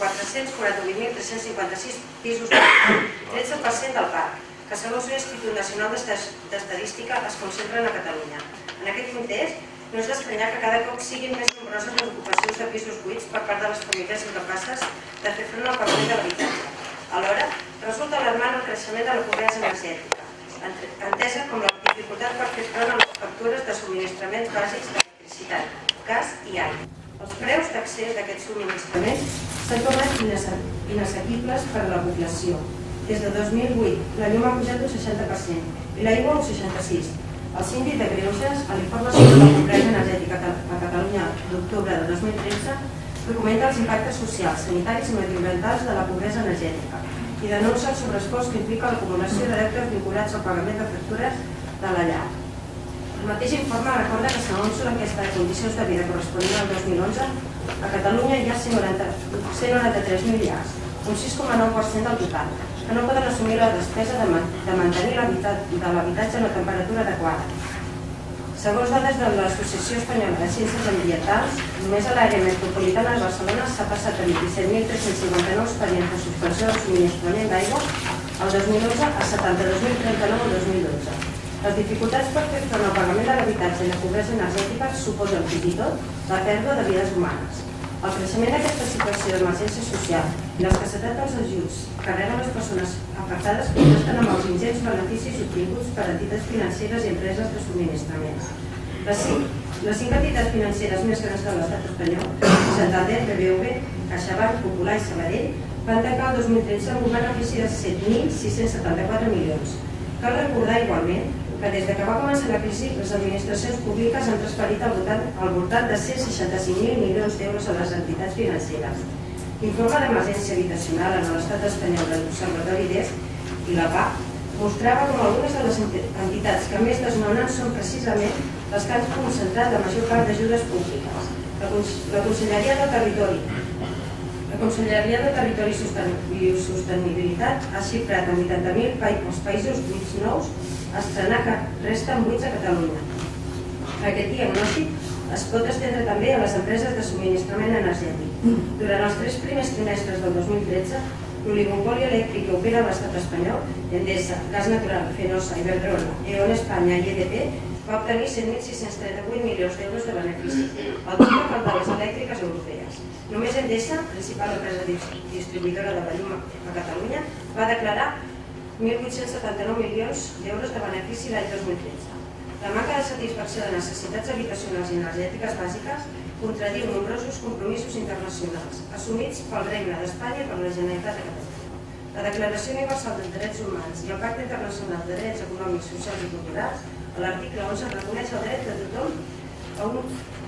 448.356 pisos buits, 13% del parc, que segons l'Institut Nacional d'Estadística es concentren a Catalunya. En aquest context, no és d'estranyar que cada cop siguin més nombroses les ocupacions de pisos buits per part de les famílies incapaces de fer front al pagament de l'habitatge. Alhora, resulta alarmant el creixement de la pobresa energètica, entesa com la dificultat per fer front a les factures de subministraments bàsics d'electricitat, gas i aigua. Els preus d'accés d'aquests subministraments s'han tornat inassequibles per a la població. Des de 2008, la llum ha pujat un 60% i l'aigua un 66%. El síndic de Greuges, a l'informe sobre la pobresa energètica a Catalunya d'octubre de 2013, documenta els impactes socials, sanitaris i mediambientals de la pobresa energètica i denuncia el sobreesforç que implica l'acumulació de deutes vinculats al pagament de factures de la llar. El mateix informe recorda que segons l'enquesta de condicions de vida corresponent al 2011, a Catalunya hi ha 193.000 llars, un 6,9% del total, que no poden assumir la despesa de mantenir l'habitatge en la temperatura adequada. Segons dades de l'Associació Espanyola de Ciències Ambientals, només a l'àrea metropolitana de Barcelona s'ha passat de 27.359 expedients de suspensió del subministrament d'aigua el 2011 a 72.039 el 2012. Les dificultats per fer front al pagament de l'habitatge i la pobresa energètica suposen fins i tot la pèrdua de vides humanes. El creixement d'aquesta situació d'emergència social i l'escassetat dels ajuts que reben les persones afectades contrasten amb els ingents beneficis obtinguts per entitats financeres i empreses de subministraments. Les 5 entitats financeres més grans de l'estat espanyol, Santander, BBV, CaixaBank, Popular i Sabadell, van tancar el 2013 amb un benefici de 7.674 milions. Cal recordar igualment que des que va començar la crisi, les administracions públiques han transferit al voltant de 165.000 milions d'euros a les entitats financeres. L'informe d'emergència habitacional en l'estat espanyol de l'Observatori d'ESC i la PAC mostrava com algunes de les entitats que més desnonen són precisament les que han concentrat la major part d'ajudes públiques. La Conselleria de Territori i Sostenibilitat ha xifrat en 80.000 els països buits nous a estrenar que resten buits a Catalunya. Aquest diagnòstic es pot estendre també a les empreses de subministrament energètic. Durant els 3 primers trimestres del 2013, l'oligopoli elèctric que opera a l'estat espanyol, Endesa, Gas Natural, Fenosa, Iberdrola, E.ON Espanya i EDP, va obtenir 7.638 milions d'euros de benefici, el doble que el de les elèctriques europees. Només Endesa, principal empresa distribuïdora de la llum a Catalunya, va declarar 1.879 milions d'euros de benefici l'any 2013. La manca de satisfacció de necessitats habitacionals i energètiques bàsiques contradiu nombrosos compromisos internacionals assumits pel Regne d'Espanya i per la Generalitat de Catalunya. La Declaració Universal dels Drets Humans i el Pacte Internacional de Drets Econòmics, Socials i Culturals, a l'article 11 reconeix el dret de tothom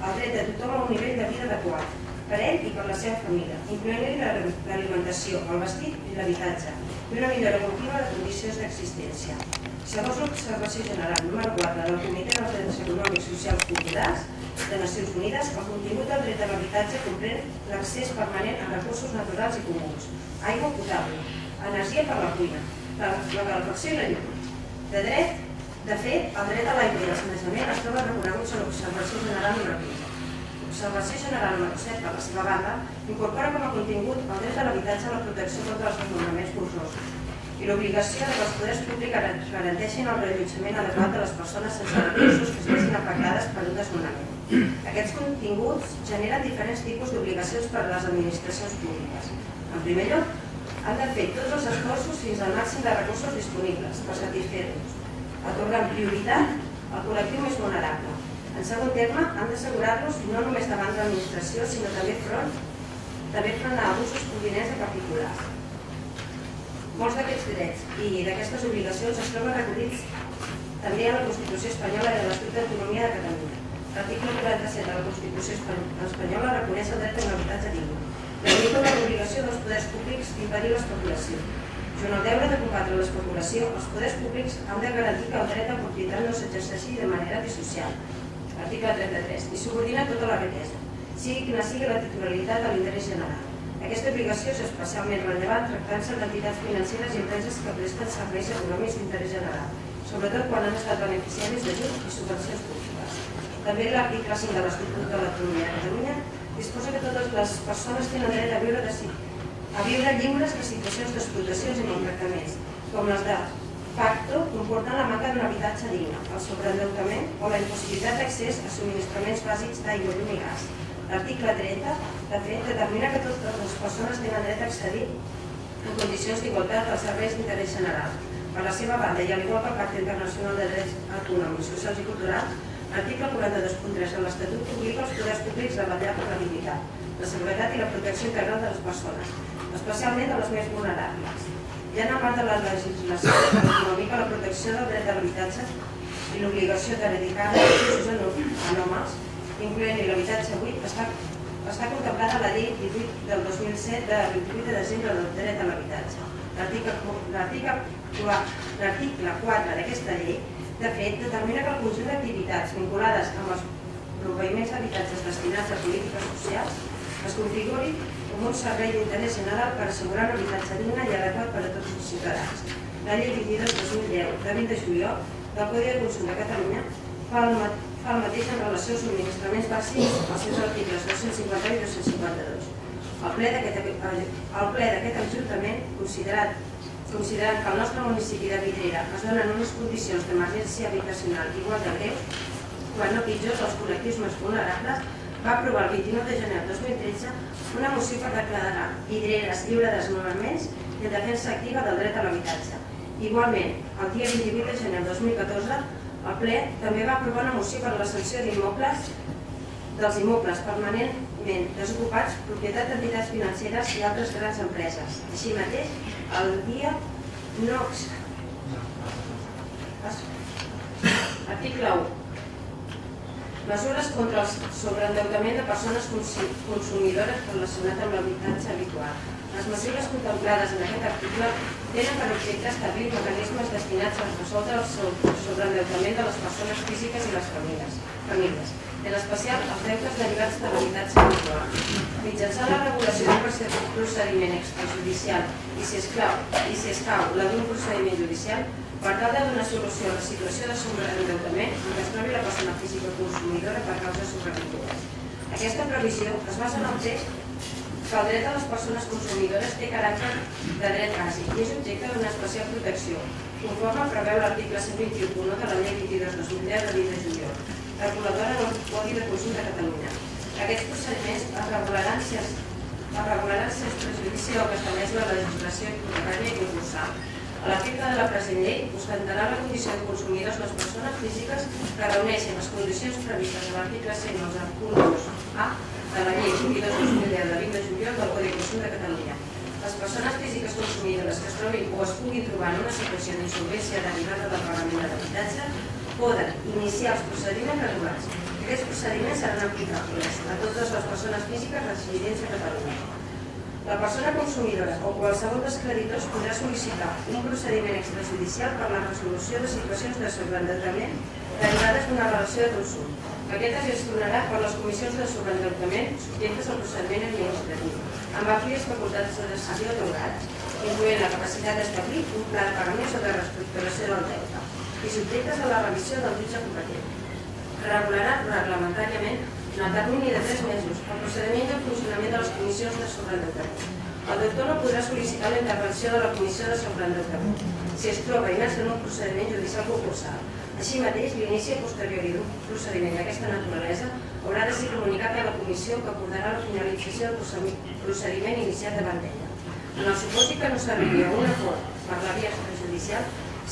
a un nivell de vida adequat per ell i per la seva família, incloent-hi l'alimentació, el vestit i l'habitatge, i una millora contínua de condicions d'existència. Segons l'Observació General número 4 del Comitè dels Drets Econòmics, Socials i Culturals de Nacions Unides, el contingut del dret a l'habitatge comprèn l'accés permanent a recursos naturals i comuns, aigua potable, energia per la cuina, la calefacció i la llum. De fet, el dret a l'aigua i al sanejament es troba reconegut a l'Observació General número 15. L'Observació General número 7, per la seva banda, incorpora com a contingut el dret a l'habitatge a la protecció contra els desnonaments forçosos i l'obligació que els poders públics garanteixin el reallotjament adequat de les persones sense recursos que es vegin afectades per un desnonament. Aquests continguts generen diferents tipus d'obligacions per a les administracions públiques. En primer lloc, han de fer tots els esforços fins al màxim de recursos disponibles per satisfer-los, atorgant prioritat al col·lectiu més vulnerable. En segon terme, han d'assegurar-los no només davant de l'administració, sinó també front a abusos provinents de particulars. Molts d'aquests drets i d'aquestes obligacions es troben recollits també a la Constitució espanyola i a l'Estatut d'Autonomia de Catalunya. L'article 47 de la Constitució espanyola reconeix el dret a un habitatge digne. Limita l'obligació dels poders públics d'impedir l'especulació. Junt al deure de combatre l'especulació, els poders públics han de garantir que el dret a propietat no s'exerceixi de manera dissocial. Article 33. I subordina tota la riquesa, sigui quina sigui la titularitat a l'interès general. Aquesta obligació és especialment rellevant tractant-se d'entitats financeres i empreses que presten serveis econòmics d'interès general, sobretot quan han estat beneficiaris d'ajuts i subvencions públiques. També l'article 5 de l'Estatut de l'Autonomia de Catalunya disposa que totes les persones tenen dret a viure lliures de situacions d'explotacions i maltractaments, com les de facto comporten la manca d'un habitatge digne, el sobreendeutament o la impossibilitat d'accés a subministraments bàsics d'aigua, llum i gas. L'article 30, de fet, determina que totes les persones tenen dret a accedir en condicions d'igualtat als serveis d'interès general. Per la seva banda, i al igual que el Pacte Internacional de Drets Econòmics, Socials i Culturals, l'article 42.3 de l'Estatut obliga els poders públics a vetllar per la dignitat, la seguretat i la protecció integral de les persones, especialment de les més vulnerables. Ja en el marc de la legislació econòmica, la protecció del dret a l'habitatge i l'obligació d'erradicar els usos anòmals, incloent-hi l'habitatge buit, està contemplada a la llei 18 del 2007 de 28 de desembre del dret a l'habitatge. L'article 4 d'aquesta llei, de fet, determina que el conjunt d'activitats vinculades amb els proveïments d'habitatges destinats a polítiques socials es configuri com un servei d'interès general per assegurar un habitatge digne i adequat per a tots els ciutadans. La llei 22/2010 de 20 de juliol del Codi de Consum de Catalunya fa el mateix en relació als subministraments bàsics als seus articles 250 i 252. El ple d'aquest Ajuntament, considerant que al nostre municipi de Vidrera es donen unes condicions d'emergència habitacional igual de greus, quan no pitjors als col·lectius més vulnerables, va aprovar el 29 de gener de 2013 una moció per declarar hidreres lliure de desnonaments i en defensa activa del dret a l'habitatge. Igualment, el dia 28 de gener de 2014, el ple també va aprovar una moció per a la sanció dels immobles permanentment desocupats, propietat d'entitats financeres i altres grans empreses. Així mateix, el dia no... Article 1. Mesures contra el sobreendeutament de persones consumidores relacionat amb l'habitatge habitual. Les mesures contemplades en aquest article tenen per objecte establir mecanismes destinats a resoldre el sobreendeutament de les persones físiques i les famílies, en especial els deutes derivats de l'habitatge habitual. Mitjançant la regulació d'un procediment extrajudicial i, si escau, la d'un procediment judicial, per tal de donar solució a la situació de sobreendeutament en què es trobi la persona física consumidora per causes sobrevingudes. Aquesta previsió es basa en el text que el dret de les persones consumidores té caràcter de dret bàsic i és objecte d'una especial protecció, conforme preveu l'article 121.1 de la Llei 22/2010 de 20 de juliol, reguladora del Codi de Consum de Catalunya. Aquests procediments es regularan si és prejudici del que estableix la legislació hipotecària i concursal. A l'efecte de la present llei, ostentarà la condició de consumidors les persones físiques que reuneixen les condicions previstes a l'article 100 del punt 2a de la Llei 22/2010 de 20 de juliol del Codi de Consum de Catalunya. Les persones físiques consumidores que es trobin o es puguin trobar en una situació d'insolvència derivada del pagament de l'habitatge poden iniciar els procediments regulars. Aquests procediments seran aplicables a totes les persones físiques residents a Catalunya. La persona consumidora o qualsevol dels creditors podrà sol·licitar un procediment extrajudicial per la resolució de situacions de sobreendeutament derivades d'una relació de consum. Aquest es gestionarà per les comissions de sobreendeutament subjectes al procediment administratiu, amb àmplies facultats de decisió atorgades, incloent la capacitat d'establir un pla de pagaments o de reestructuració del deute, i subjectes a la revisió del jutge competent. Regularà reglamentàriament en el termini de 3 mesos el procediment i el funcionament de les comissions de sobreendeutament. El deutor no podrà sol·licitar la intervenció de la comissió de sobreendeutament si es troba immers en un procediment judicial concursal. Així mateix, l'inici posterior d'un procediment d'aquesta naturalesa haurà de ser comunicat a la comissió que acordarà la finalització del procediment iniciat davant d'ella. En el supòsit que no s'arribi a un acord per la via extrajudicial,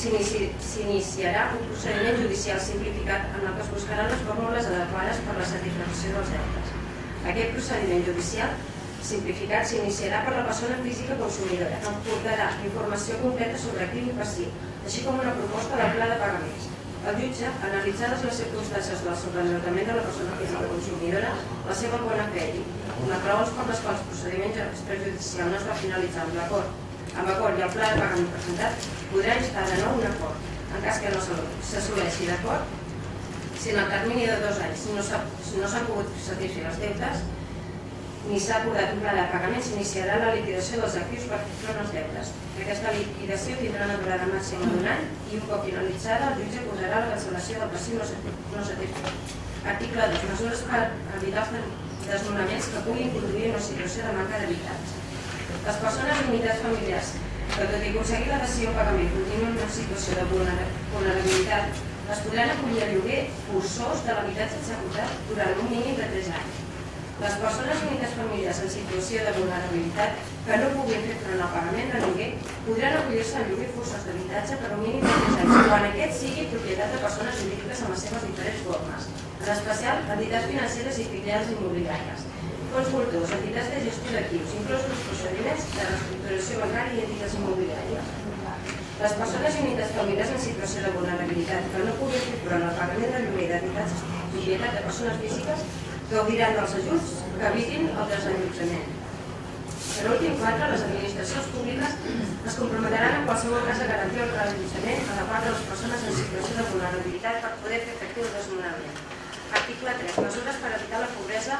s'iniciarà un procediment judicial simplificat en el que es buscaran les fórmules adequades per la satisfacció dels deutes. Aquest procediment judicial simplificat s'iniciarà per la persona física consumidora, que aportarà informació completa sobre actiu i passiu, així com una proposta de pla de pagaments. El jutge, analitzades les circumstàncies del sobreendeutament de la persona física consumidora, la seva bona fe i les raons per les quals el procediment extrajudicial no es va finalitzar amb l'acord i el pla de pagament presentat, podrà instar de nou un acord. En cas que no s'assoleixi d'acord, si en el termini de 2 anys no s'han pogut satisfer els deutes ni s'ha acordat un pla de pagament, s'iniciarà la liquidació dels actius per fer front als deutes. Aquesta liquidació tindrà una durada màxima d'1 any i un cop finalitzada el jutge acordarà la cancel·lació del passiu no satisfet. Article 2. Mesures per evitar els desnonaments que puguin conduir a una situació de manca d'habitatge. Les persones i unitats familiars que, tot i aconseguir la dació en pagament, continuen en una situació de vulnerabilitat, es podran acollir a lloguer forçós de l'habitatge executat durant un mínim de 3 anys. Les persones i unitats familiars en situació de vulnerabilitat que no puguin fer front al pagament de lloguer podran acollir-se al lloguer forçós d'habitatge per un mínim de 3 anys, quan aquest sigui propietat de persones jurídiques en les seves diferents formes, en especial entitats financeres i filials immobiliàries, fons voltors, entitats de gestió d'actius, inclosos els procediments de reestructuració bancària i entitats immobiliàries. Les persones i unitats familiars en situació de vulnerabilitat que no puguin fer front al pagament de lloguer d'entitats propietat de persones físiques gaudiran dels ajuts que evitin el desallotjament. Per últim, 4. Les administracions públiques es comprometran en qualsevol cas a garantir el reallotjament a la part de les persones en situació de vulnerabilitat per poder fer efectiu el desnonament. Article 3. Mesures per evitar la pobresa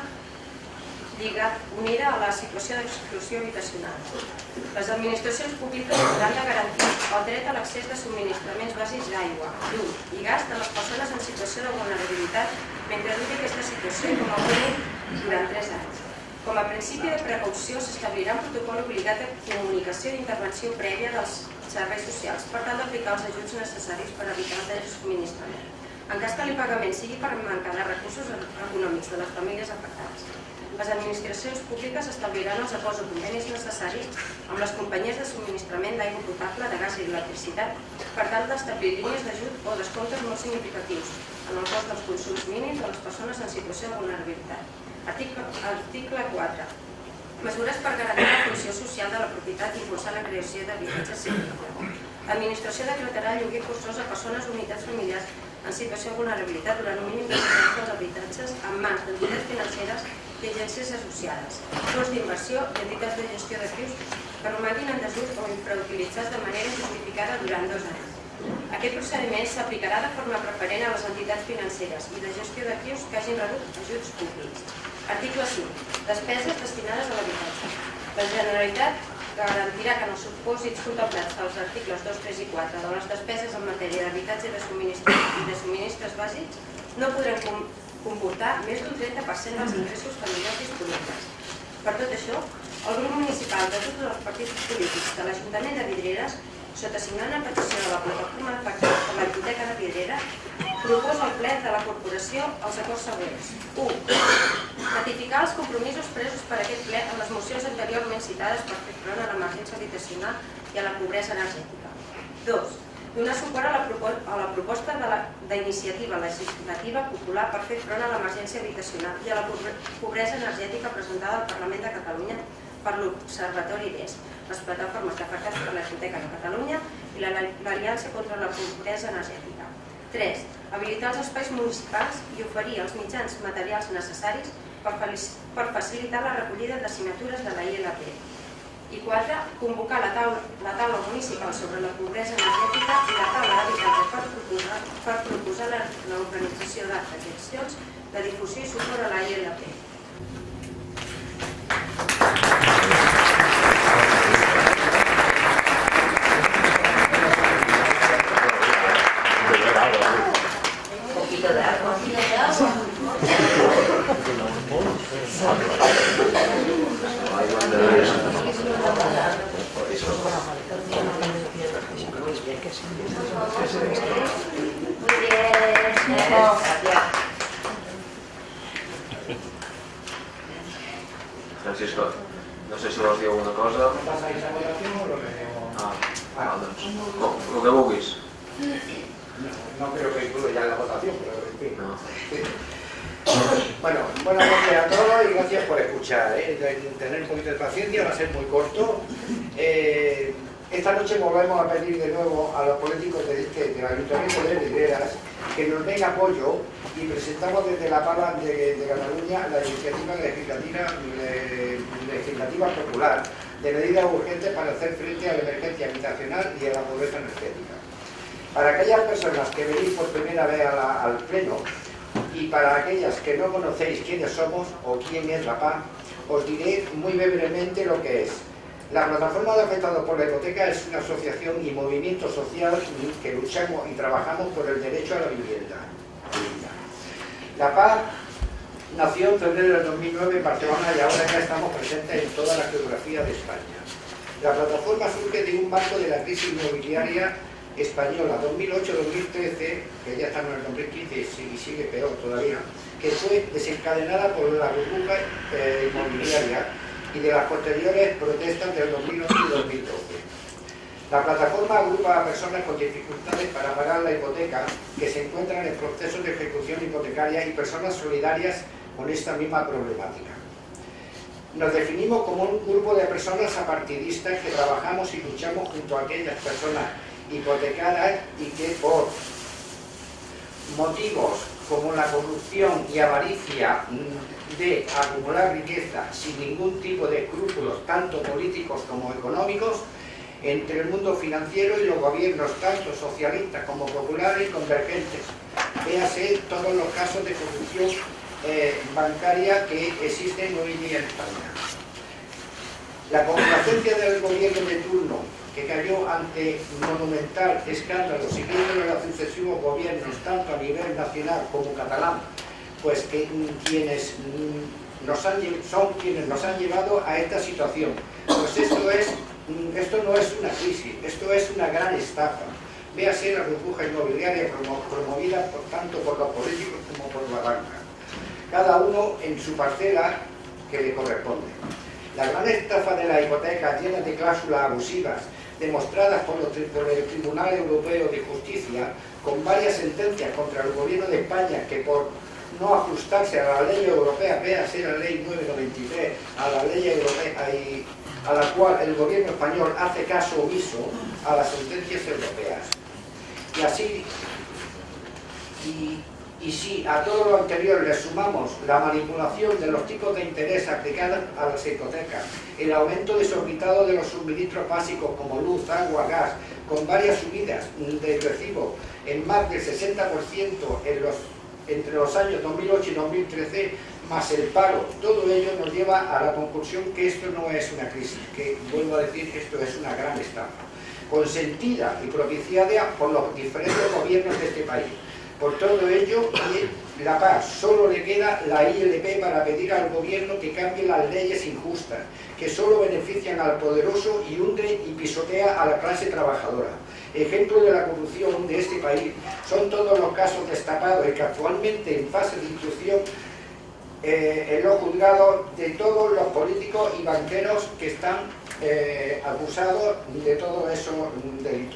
unida a la situació d'exclusió habitacional. Les administracions públiques hauran de garantir el dret a l'accés de subministraments bàsics d'aigua, llum i gas de les persones en situació de vulnerabilitat mentre duri aquesta situació com a mínim durant 3 anys. Com a principi de precaució s'establirà un protocol obligat de comunicació i intervenció prèvia dels serveis socials per tal d'aplicar els ajuts necessaris per evitar el desubministrament. en cas que l'impagament sigui per manca de recursos econòmics de les famílies afectades. Les administracions públiques establiran els acords o convenis necessaris amb les companyies de subministrament d'aigua potable, de gas i d'electricitat per tal d'establir línies d'ajut o descomptes molt significatius en el cost dels consums mínims de les persones en situació de vulnerabilitat. Article 4. Mesures per garantir la funció social de la propietat i impulsar la creació d'habitatges assequibles. L'administració decretarà lloguer forçós a persones o unitats familiars en situació de vulnerabilitat durant un mínim de 6 anys dels habitatges en mans d'entitats financeres i agències associades, fons d'inversió i entitats de gestió d'actius que romanguin en desús o infrautilitzats de manera injustificada durant 2 anys. Aquest procediment s'aplicarà de forma preferent a les entitats financeres i de gestió d'actius que hagin rebut ajuts públics. Article 5. Despeses destinades a l'habitatge. La Generalitat garantirà que en els supòsits contemplats als articles 2, 3 i 4 de les despeses en matèria d'habitatge i de subministres bàsics no podran comportar més d'un 30% dels ingressos familiars disponibles. Per tot això, el grup municipal de tots els partits polítics de l'Ajuntament de Vidreres, sota signant una petició de la plataforma d'afectats per la hipoteca de Vidrera, proposa al ple de la corporació els acords següents. 1. Ratificar els compromisos presos per aquest ple en les mocions anteriorment citades per fer front a l'emergència habitacional i a la pobresa energètica. 2. Donar suport a la proposta d'iniciativa legislativa popular per fer front a l'emergència habitacional i a la pobresa energètica presentada al Parlament de Catalunya per l'Observatori d'ES, les plataformes d'afectats per la hipoteca de Catalunya i l'Aliança contra la Pobresa Energètica. 3. Habilitar els espais municipals i oferir els mitjans materials necessaris per facilitar la recollida de signatures de la ILP. I 4. Convocar la taula municipal sobre la pobresa energètica i la taula d'habitatge per proposar l'organització d'actes i accions de difusió i suport a la ILP. Francisco, no sé si vols dir alguna cosa. Doncs, el que vulguis. No creo que incluya la votación, pero en fin. Bueno, buenas noches a todos y gracias por escuchar. Tener un poquito de paciencia, va a ser muy corto. Esta noche volvemos a pedir de nuevo a los políticos del Ayuntamiento de Vidreras que nos den apoyo y presentamos desde la Pala de Cataluña la iniciativa legislativa popular de medidas urgentes para hacer frente a la emergencia habitacional y a la pobreza energética. Para aquellas personas que venís por primera vez al Pleno y para aquellas que no conocéis quiénes somos o quién es la PA, os diré muy brevemente lo que es. La Plataforma de Afectados por la Hipoteca es una asociación y movimiento social que luchamos y trabajamos por el derecho a la vivienda. La PA nació en febrero del 2009 en Barcelona y ahora ya estamos presentes en toda la geografía de España. La plataforma surge de un marco de la crisis inmobiliaria española 2008-2013, que ya estamos en el 2015 y sigue peor todavía, que fue desencadenada por la burbuja inmobiliaria y de las posteriores protestas del 2011 y 2012. La plataforma agrupa a personas con dificultades para pagar la hipoteca que se encuentran en procesos de ejecución hipotecaria y personas solidarias con esta misma problemática. Nos definimos como un grupo de personas apartidistas que trabajamos y luchamos junto a aquellas personas hipotecadas y que por motivos como la corrupción y avaricia de acumular riqueza sin ningún tipo de escrúpulos, tanto políticos como económicos, entre el mundo financiero y los gobiernos, tanto socialistas como populares y convergentes. Véase todos los casos de corrupción bancaria que existen hoy día en España. La complacencia del gobierno de turno, que cayó ante monumental escándalo siguiendo los sucesivos gobiernos, tanto a nivel nacional como catalán, pues que son quienes nos han llevado a esta situación. Pues esto no es una crisis, esto es una gran estafa, véase la burbuja inmobiliaria promovida tanto por los políticos como por la banca, cada uno en su parcela que le corresponde. La gran estafa de la hipoteca llena de cláusulas abusivas demostradas por el Tribunal Europeo de Justicia con varias sentencias contra el Gobierno de España que por no ajustarse a la ley europea, véase la ley 993, a la ley europea a la cual el Gobierno español hace caso omiso a las sentencias europeas. Y así, y si a todo lo anterior le sumamos la manipulación de los tipos de interés aplicados a las hipotecas, el aumento desorbitado de los suministros básicos como luz, agua, gas, con varias subidas de recibo en más del 60% entre los años 2008 y 2013, más el paro, todo ello nos lleva a la conclusión que esto no es una crisis, que vuelvo a decir, esto es una gran estafa, consentida y propiciada por los diferentes gobiernos de este país. Por todo ello, La Paz solo le queda la ILP para pedir al gobierno que cambie las leyes injustas, que solo benefician al poderoso y hunde y pisotea a la clase trabajadora. Ejemplo de la corrupción de este país son todos los casos destapados y que actualmente en fase de instrucción en los juzgados de todos los políticos y banqueros que están acusados de todos esos delitos.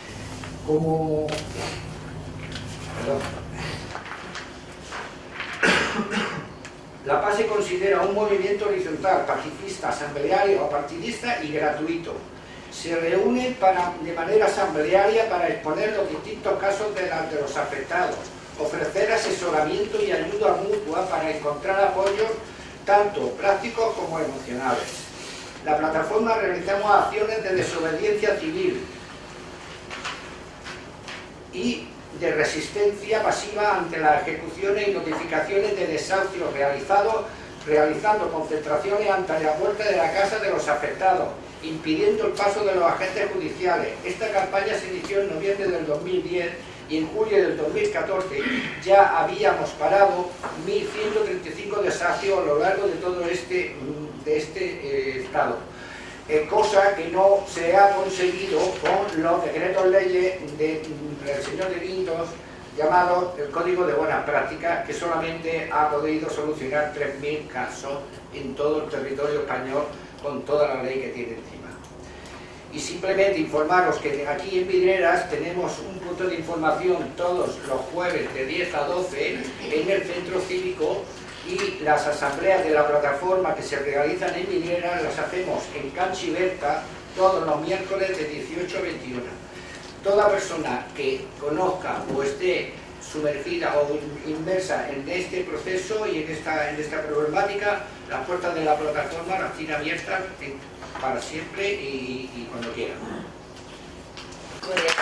La Paz se considera un movimiento horizontal, pacifista, asambleario, apartidista y gratuito. Se reúne de manera asamblearia para exponer los distintos casos de los afectados, ofrecer asesoramiento y ayuda mutua para encontrar apoyos tanto prácticos como emocionales. La plataforma realizamos acciones de desobediencia civil y de resistencia pasiva ante las ejecuciones y notificaciones de desahucio realizando concentraciones ante la puerta de la casa de los afectados, impidiendo el paso de los agentes judiciales. Esta campaña se inició en noviembre del 2010 y en julio del 2014 ya habíamos parado 1.135 desahucios a lo largo de todo este estado. Cosa que no se ha conseguido con los decretos leyes del señor de Guindos llamado el Código de Buenas Prácticas, que solamente ha podido solucionar 3.000 casos en todo el territorio español con toda la ley que tiene encima. Y simplemente informaros que aquí en Vidreras tenemos un punto de información todos los jueves de 10 a 12 en el centro cívico, y las asambleas de la plataforma que se realizan en Vidreras las hacemos en Canchiberta todos los miércoles de 18 a 21. Toda persona que conozca o esté sumergida o inmersa en este proceso y en esta problemática, las puertas de la plataforma las tiene abiertas para siempre y cuando quiera. Muy bien.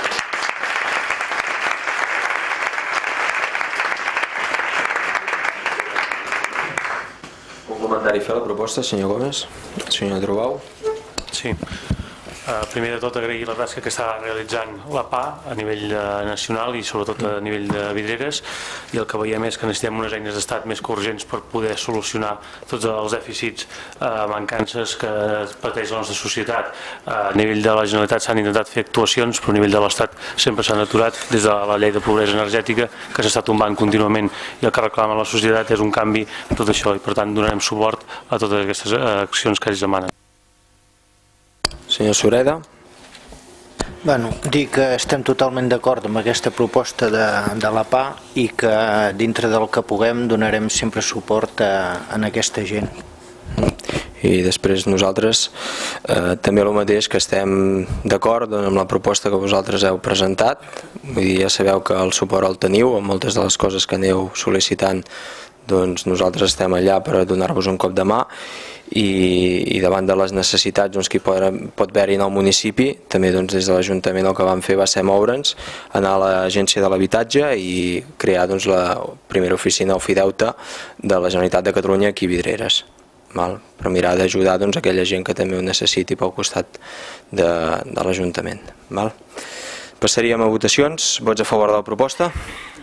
Un comentari fer la proposta, senyor Gómez, senyor Trobau. Sí. Primer de tot agrair la tasca que està realitzant la PA a nivell nacional i sobretot a nivell de Vidreres, i el que veiem és que necessitem unes eines d'estat més que urgents per poder solucionar tots els dèficits, mancances que pateix la nostra societat. A nivell de la Generalitat s'han intentat fer actuacions, però a nivell de l'Estat sempre s'han aturat, des de la llei de pobresa energètica que s'està tombant contínuament, i el que reclama la societat és un canvi en tot això, i per tant donarem suport a totes aquestes accions que ells demanen. Senyor Sureda. Bueno, dir que estem totalment d'acord amb aquesta proposta de la PA i que dintre del que puguem donarem sempre suport a aquesta gent. I després nosaltres també el mateix, que estem d'acord amb la proposta que vosaltres heu presentat. Vull dir, ja sabeu que el suport el teniu en moltes de les coses que aneu sol·licitant, doncs nosaltres estem allà per donar-vos un cop de mà, i davant de les necessitats que pot haver-hi en el municipi, també des de l'Ajuntament el que vam fer va ser moure'ns, anar a l'Agència de l'Habitatge i crear la primera oficina ofideute de la Generalitat de Catalunya aquí a Vidreres, per mirar d'ajudar aquella gent que també ho necessiti pel costat de l'Ajuntament. Passaríem a votacions. Vots a favor de la proposta?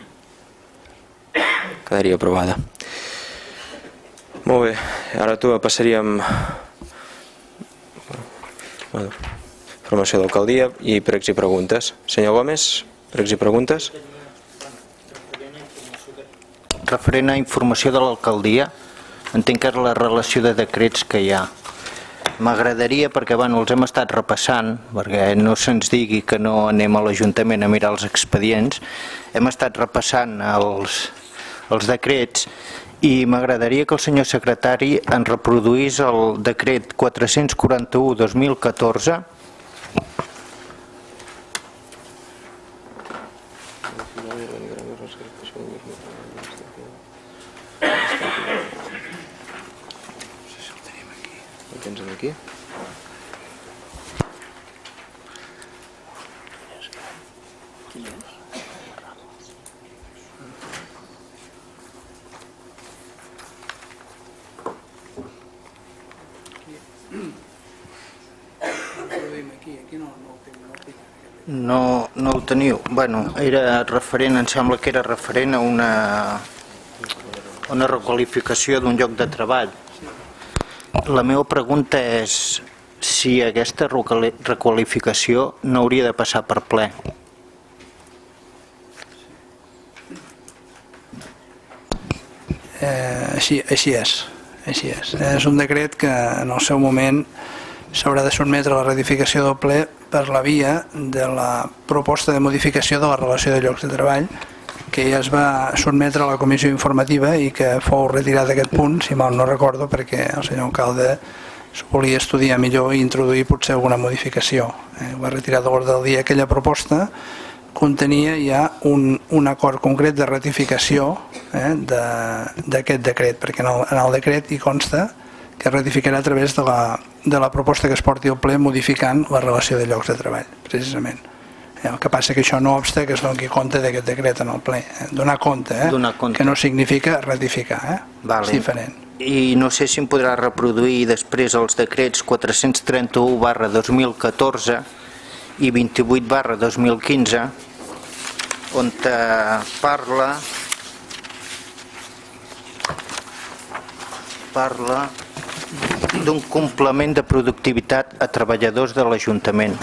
Quedaria aprovada. Molt bé, ara passaríem... Informació d'alcaldia i pregs i preguntes. Senyor Gómez, pregs i preguntes. Referent a informació de l'alcaldia, entenc que és la relació de decrets que hi ha. M'agradaria, perquè els hem estat repassant, perquè no se'ns digui que no anem a l'Ajuntament a mirar els expedients, hem estat repassant els decrets i m'agradaria que el senyor secretari ens reproduís el decret 441/2014 aquí. No ho teniu. Era referent, em sembla que era referent a una requalificació d'un lloc de treball. La meva pregunta és si aquesta requalificació no hauria de passar per ple. Així és. És un decret que en el seu moment s'haurà de sotmetre a la ratificació del ple per la via de la proposta de modificació de la relació de llocs de treball que ja es va sotmetre a la comissió informativa i que fou retirat aquest punt, si mal no recordo, perquè el senyor alcalde s'ho volia estudiar millor i introduir potser alguna modificació. Va retirar de l'ordre del dia aquella proposta, contenia ja un acord concret de ratificació d'aquest decret, perquè en el decret hi consta que ratificarà a través de la proposta que es porti al ple modificant la relació de llocs de treball, precisament. El que passa que això no obsta que es doni compte d'aquest decret en el ple. Donar compte, que no significa ratificar, és diferent. I no sé si em podrà reproduir després els decrets 431/2014 i 28/2015, on parla d'un complement de productivitat a treballadors de l'Ajuntament.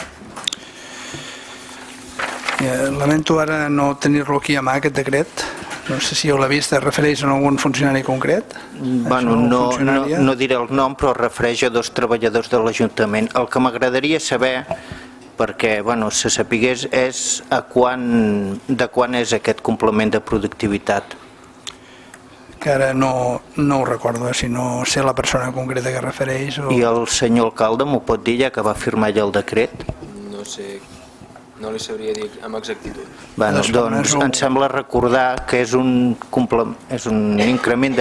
Lamento ara no tenir-lo aquí a mà, aquest decret. No sé si heu l'ha vist, es refereix a algun funcionari concret? No diré el nom, però es refereix a 2 treballadors de l'Ajuntament. El que m'agradaria saber, perquè se sapigués, és de quan és aquest complement de productivitat. Que ara no ho recordo, si no sé la persona concreta que refereix. I el senyor alcalde m'ho pot dir, ja que va firmar ja el decret? No sé, no li sabria dir amb exactitud. Doncs em sembla recordar que és un increment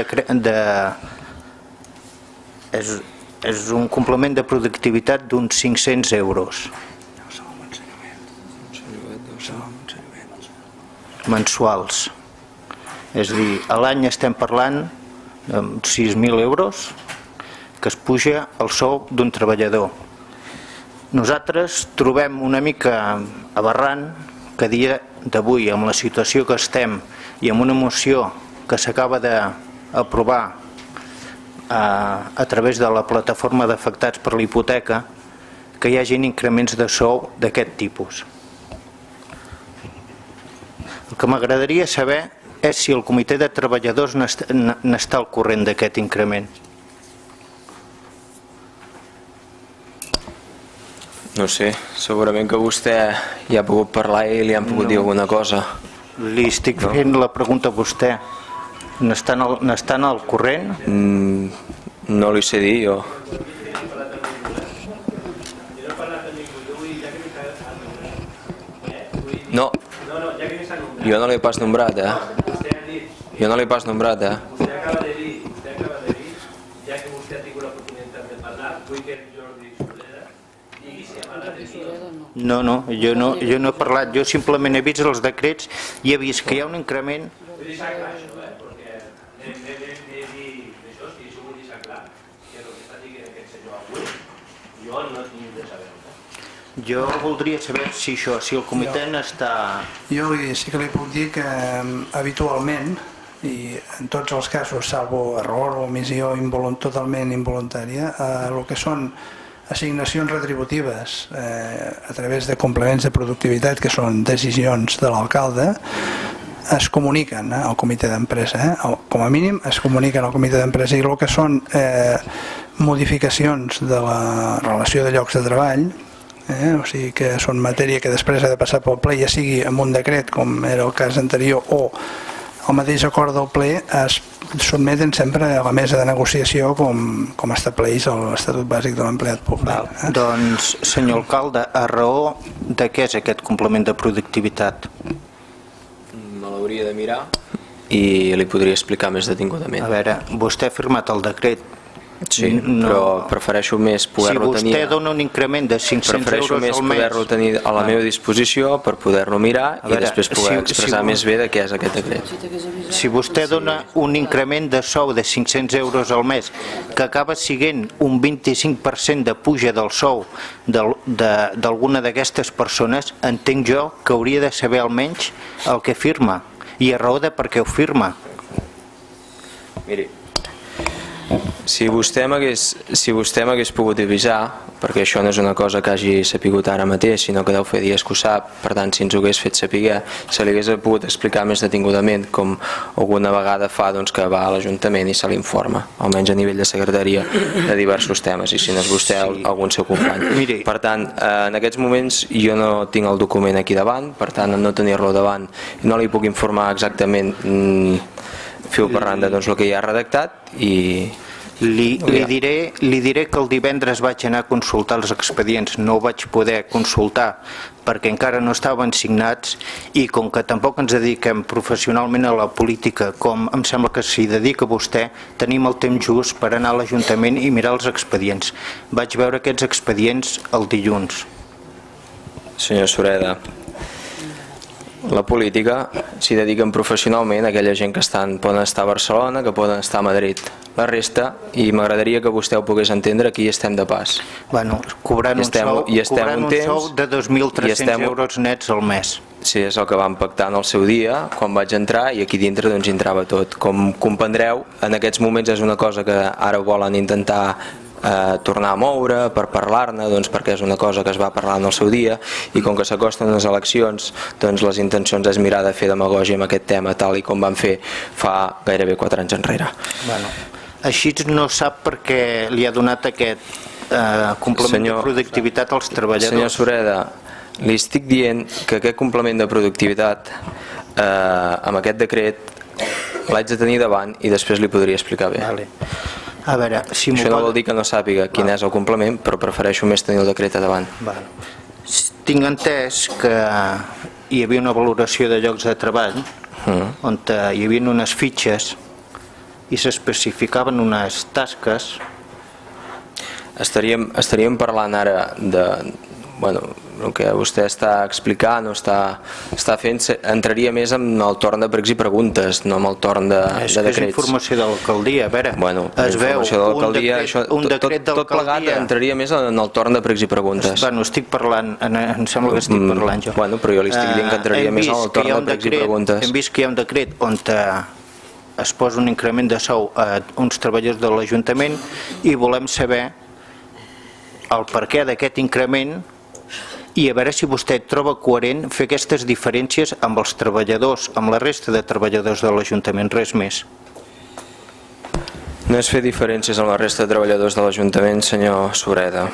és un complement de productivitat d'uns 500 euros mensuals. És a dir, a l'any estem parlant de 6.000 euros que es puja el sou d'un treballador. Nosaltres trobem una mica aberrant que a dia d'avui, amb la situació que estem i amb una moció que s'acaba d'aprovar a través de la plataforma d'afectats per la hipoteca, que hi hagin increments de sou d'aquest tipus. El que m'agradaria saber és si el comitè de treballadors n'està al corrent d'aquest increment. No sé, segurament que vostè hi ha pogut parlar i li han pogut dir alguna cosa. Li estic fent la pregunta a vostè. N'estan al corrent? No li sé dir, jo. No, jo no l'he pas nombrat, Jo no l'he pas nombrat, Vostè acaba de dir, ja que vostè ha tingut l'oportunitat de parlar, vull que Jordi Solera digui si ha parlat de mi. No, jo no he parlat, jo simplement he vist els decrets i he vist que hi ha un increment. Vull deixar clar això, perquè he dit això, si això vull deixar clar, que el que està dient aquest senyor avui, jo no tinc de saber. Jo voldria saber si el comitè n'està... Jo sí que li puc dir que habitualment, i en tots els casos, salvo error o omissió totalment involuntària, el que són assignacions retributives a través de complements de productivitat, que són decisions de l'alcalde, es comuniquen al comitè d'empresa, com a mínim es comuniquen al comitè d'empresa, i el que són modificacions de la relació de llocs de treball, o sigui que són matèria que després ha de passar pel ple, ja sigui amb un decret com era el cas anterior o el mateix acord del ple, es sotmeten sempre a la mesa de negociació com estableix l'Estatut Bàsic de l'Empleat Públic. Doncs, senyor alcalde, a raó de què és aquest complement de productivitat? Me l'hauria de mirar i li podria explicar més detingudament. A veure, vostè ha firmat el decret. Sí, però prefereixo més poder-lo tenir... Si vostè dona un increment de 500 euros al mes... Prefereixo més poder-lo tenir a la meva disposició per poder-lo mirar i després poder expressar més bé de què és aquest decret. Si vostè dona un increment de sou de 500 euros al mes que acaba sent un 25% de puja del sou d'alguna d'aquestes persones, entenc jo que hauria de saber almenys el que firma i a raó de per què ho firma. Miri, si vostè m'hagués pogut avisar, perquè això no és una cosa que hagi sapigut ara mateix, sinó que deu fer dies que ho sap, per tant, si ens ho hagués fet saber, se li hagués pogut explicar més detingudament, com alguna vegada fa que va a l'Ajuntament i se l'informa, almenys a nivell de secretaria, de diversos temes, i si no és vostè, algun seu company. Per tant, en aquests moments jo no tinc el document aquí davant, per tant, no tenir-lo davant, no li puc informar exactament fil per randa el que hi ha redactat i... Li diré que el divendres vaig anar a consultar els expedients, no ho vaig poder consultar perquè encara no estaven signats i com que tampoc ens dediquem professionalment a la política com em sembla que s'hi dedica vostè, tenim el temps just per anar a l'Ajuntament i mirar els expedients. Vaig veure aquests expedients el dilluns. Senyor Sureda, la política s'hi dediquen professionalment aquella gent que poden estar a Barcelona, que poden estar a Madrid. La resta, i m'agradaria que vostè ho pogués entendre, aquí estem de pas. Bueno, cobrant un sou de 2.300 euros nets al mes. Sí, és el que vam pactar en el seu dia, quan vaig entrar, i aquí dintre doncs hi entrava tot. Com comprendreu, en aquests moments és una cosa que ara volen intentar tornar a moure per parlar-ne, perquè és una cosa que es va parlar en el seu dia i com que s'acosten les eleccions, les intencions és mirar de fer demagògia amb aquest tema tal i com van fer fa gairebé 4 anys enrere. Així no sap per què li ha donat aquest complement de productivitat als treballadors. Senyor Sureda, li estic dient que aquest complement de productivitat amb aquest decret l'haig de tenir davant i després li podria explicar bé. A veure, si això no vol dir que no sàpiga quin és el complement, però prefereixo més tenir el decret a davant. Tinc entès que hi havia una valoració de llocs de treball on hi havia unes fitxes i s'especificaven unes tasques. Estaríem parlant ara de... el que vostè està explicant o està fent entraria més en el torn de pregs i preguntes, no en el torn de decrets. És informació de l'alcaldia, a veure, es veu un decret tot plegat entraria més en el torn de pregs i preguntes. Estic parlant, em sembla que estic parlant jo. Però jo li estic dient que entraria més en el torn de pregs i preguntes. Hem vist que hi ha un decret on es posa un increment de sou a uns treballadors de l'Ajuntament i volem saber el perquè d'aquest increment i a veure si vostè troba coherent fer aquestes diferències amb els treballadors, amb la resta de treballadors de l'Ajuntament, res més. No és fer diferències amb la resta de treballadors de l'Ajuntament, senyor Sureda.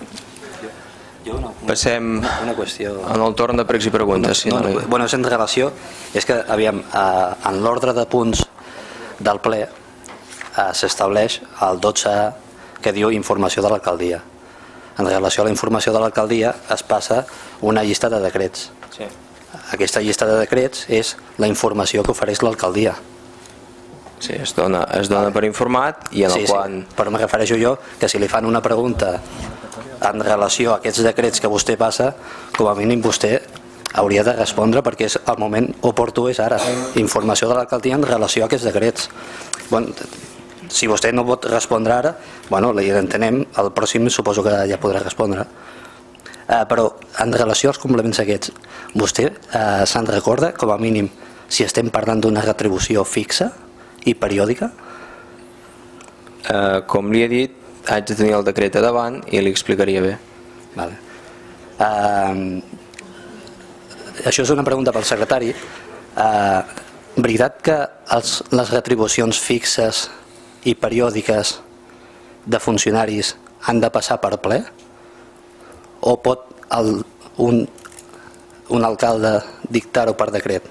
Passem en el torn de pregs i preguntes. És en relació, és que en l'ordre de punts del ple s'estableix el 12A que diu informació de l'alcaldia. En relació a la informació de l'alcaldia es passa una llista de decrets. Aquesta llista de decrets és la informació que ofereix l'alcaldia. Sí, es dona per informat i en el qual... Però me refereixo jo que si li fan una pregunta en relació a aquests decrets que vostè passa, com a mínim vostè hauria de respondre perquè el moment oportú és ara. Informació de l'alcaldia en relació a aquests decrets. Si vostè no pot respondre ara, li entenem, el pròxim suposo que ja podrà respondre. Però en relació als complements aquests, vostè se'n recorda, com a mínim, si estem parlant d'una retribució fixa i periòdica? Com li he dit, haig de tenir el decret a davant i li explicaria bé. Vale. Això és una pregunta pel secretari. Veritat que les retribucions fixes i periòdiques de funcionaris han de passar per ple? O pot un alcalde dictar-ho per decret?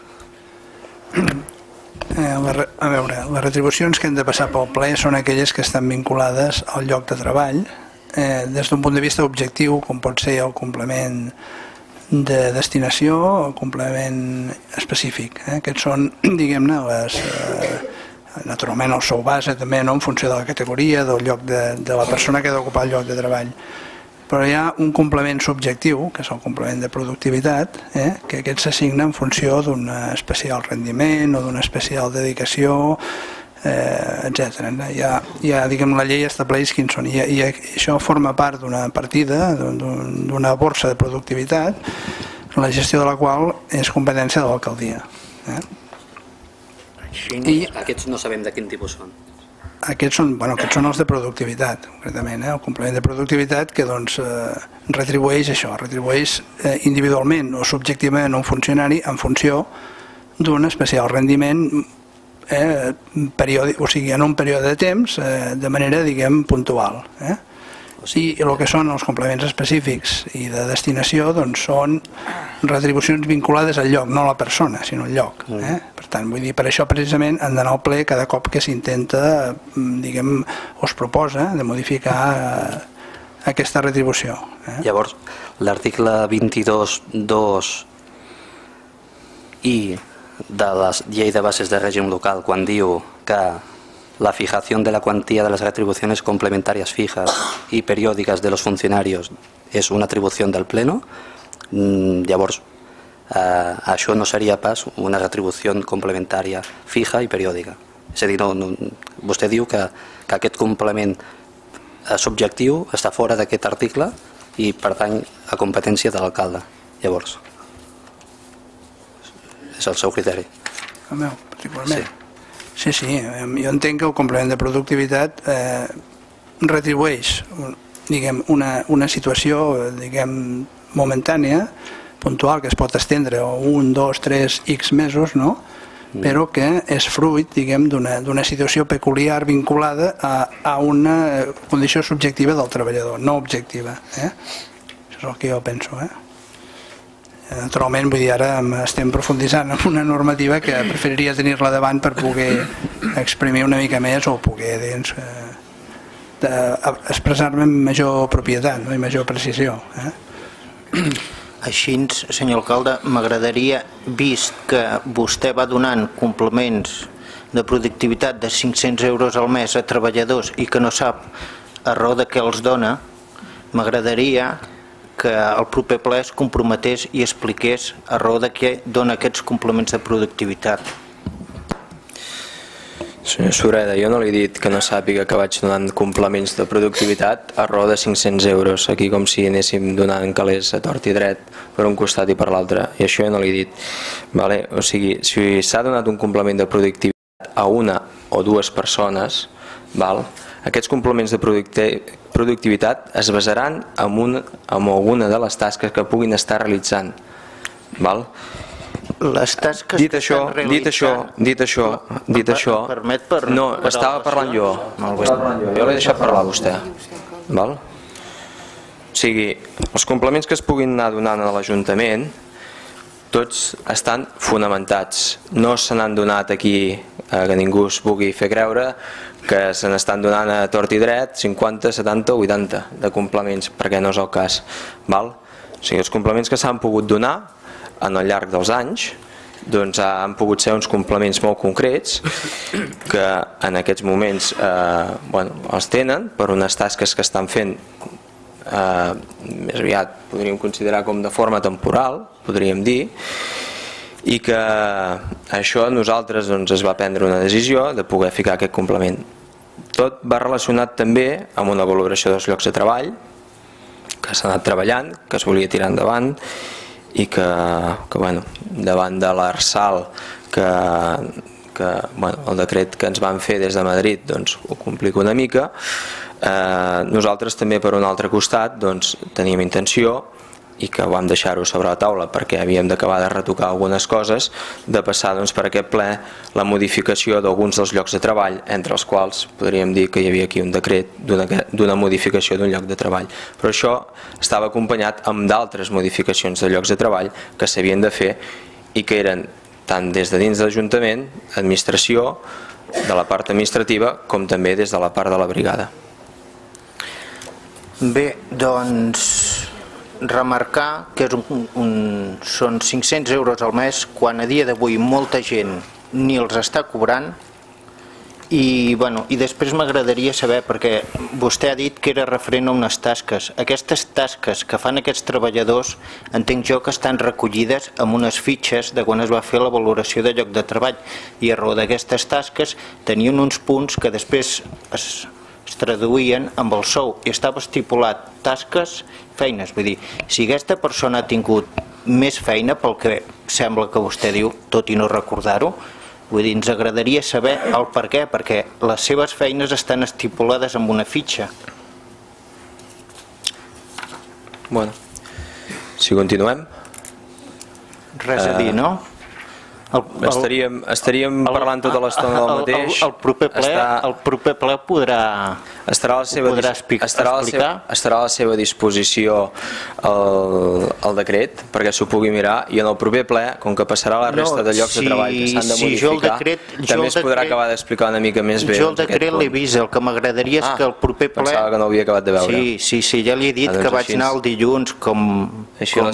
A veure, les retribucions que han de passar pel ple són aquelles que estan vinculades al lloc de treball des d'un punt de vista objectiu, com pot ser el complement de destinació o el complement específic. Aquests són, diguem-ne, naturalment el sou base també, en funció de la categoria, del lloc de la persona que ha d'ocupar el lloc de treball. Però hi ha un complement subjectiu, que és el complement de productivitat, que aquest s'assigna en funció d'un especial rendiment o d'una especial dedicació, etc. Ja, diguem, la llei estableix quins són, i això forma part d'una partida, d'una borsa de productivitat, la gestió de la qual és competència de l'alcaldia. I aquests no sabem de quin tipus són. Aquests són els de productivitat, concretament, el complement de productivitat que retribueix això, retribueix individualment o subjectivament un funcionari en funció d'un especial rendiment periòdic, o sigui, en un període de temps, de manera, diguem, puntual. I el que són els complements específics i de destinació són retribucions vinculades al lloc, no a la persona, sinó al lloc. Per tant, vull dir, per això precisament han d'anar al ple cada cop que s'intenta, diguem, o es proposa de modificar aquesta retribució. Llavors, l'article 22.2 i de la llei de bases de règim local, quan diu que la fijación de la cuantía de las retribuciones complementarias fijas y periódicas de los funcionarios es una atribución del Pleno, llavors això no seria pas una retribució complementària fija i periòdica. És a dir, vostè diu que aquest complement subjectiu està fora d'aquest article i pertany a competència de l'alcalde. Llavors, és el seu criteri. El meu, particularment. Sí, jo entenc que el complement de productivitat retribueix, diguem, una situació, diguem, momentània, puntual, que es pot estendre 1, 2, 3, X mesos, no? Però que és fruit, diguem, d'una situació peculiar vinculada a una condició subjectiva del treballador, no objectiva. Això és el que jo penso. Naturalment, vull dir, ara estem profunditzant en una normativa que preferiria tenir-la davant per poder exprimir una mica més o poder expressar-me amb major propietat i major precisió. Així, senyor alcalde, m'agradaria, vist que vostè va donant complements de productivitat de 500 euros al mes a treballadors i que no sap a raó de què els dona, m'agradaria que el proper ple es comprometés i expliqués a raó de què dona aquests complements de productivitat. Senyor Sureda, jo no li he dit que no sàpiga que vaig donant complements de productivitat a raó de 500 euros, aquí com si anéssim donant calés a tort i dret per un costat i per l'altre, i això jo no li he dit. O sigui, si s'ha donat un complement de productivitat a una o dues persones, aquests complements de productivitat es basaran en alguna de les tasques que puguin estar realitzant. Les tasques que estan realitzant... Dit això... No, estava parlant jo. Jo l'he deixat parlar a vostè. O sigui, els complements que es puguin anar donant a l'Ajuntament, tots estan fonamentats. No se n'han donat aquí, que ningú es pugui fer creure, que se n'estan donant a tort i dret 50, 70 o 80 de complements, perquè no és el cas. O sigui, els complements que s'han pogut donar al llarg dels anys han pogut ser uns complements molt concrets que en aquests moments els tenen per unes tasques que estan fent més aviat podríem considerar com de forma temporal, podríem dir, i que això nosaltres es va prendre una decisió de poder ficar aquest complement. Tot va relacionat també amb una valoració dels llocs de treball que s'ha anat treballant, que es volia tirar endavant i que davant de l'Arsal que el decret que ens van fer des de Madrid ho complica una mica, Nosaltres també per un altre costat teníem intenció, i que vam deixar-ho sobre la taula perquè havíem d'acabar de retocar algunes coses, de passar per aquest ple la modificació d'alguns dels llocs de treball, entre els quals podríem dir que hi havia aquí un decret d'una modificació d'un lloc de treball. Però això estava acompanyat amb d'altres modificacions de llocs de treball que s'havien de fer i que eren tant des de dins de l'Ajuntament, administració, de la part administrativa, com també des de la part de la brigada. Bé, doncs remarcar que són 500 euros al mes quan a dia d'avui molta gent ni els està cobrant i després m'agradaria saber, perquè vostè ha dit que era referent a unes tasques. Aquestes tasques que fan aquests treballadors entenc jo que estan recollides amb unes fitxes de quan es va fer la valoració de lloc de treball i a raó d'aquestes tasques tenien uns punts que després es traduïen amb el sou i estava estipulat tasques, feines. Vull dir, si aquesta persona ha tingut més feina pel que sembla que vostè diu, tot i no recordar-ho, vull dir, ens agradaria saber el per què, perquè les seves feines estan estipulades amb una fitxa. Bueno, si continuem... Res a dir, no? Estaríem parlant tota l'estona del mateix. El proper ple podrà explicar? Estarà a la seva disposició el decret perquè s'ho pugui mirar i en el proper ple, com que passarà la resta de llocs de treball que s'han de modificar, també es podrà acabar d'explicar una mica més bé. Jo el decret l'he vist, el que m'agradaria és que el proper ple... Pensava que no havia acabat de veure. Sí, ja li he dit que vaig anar el dilluns, com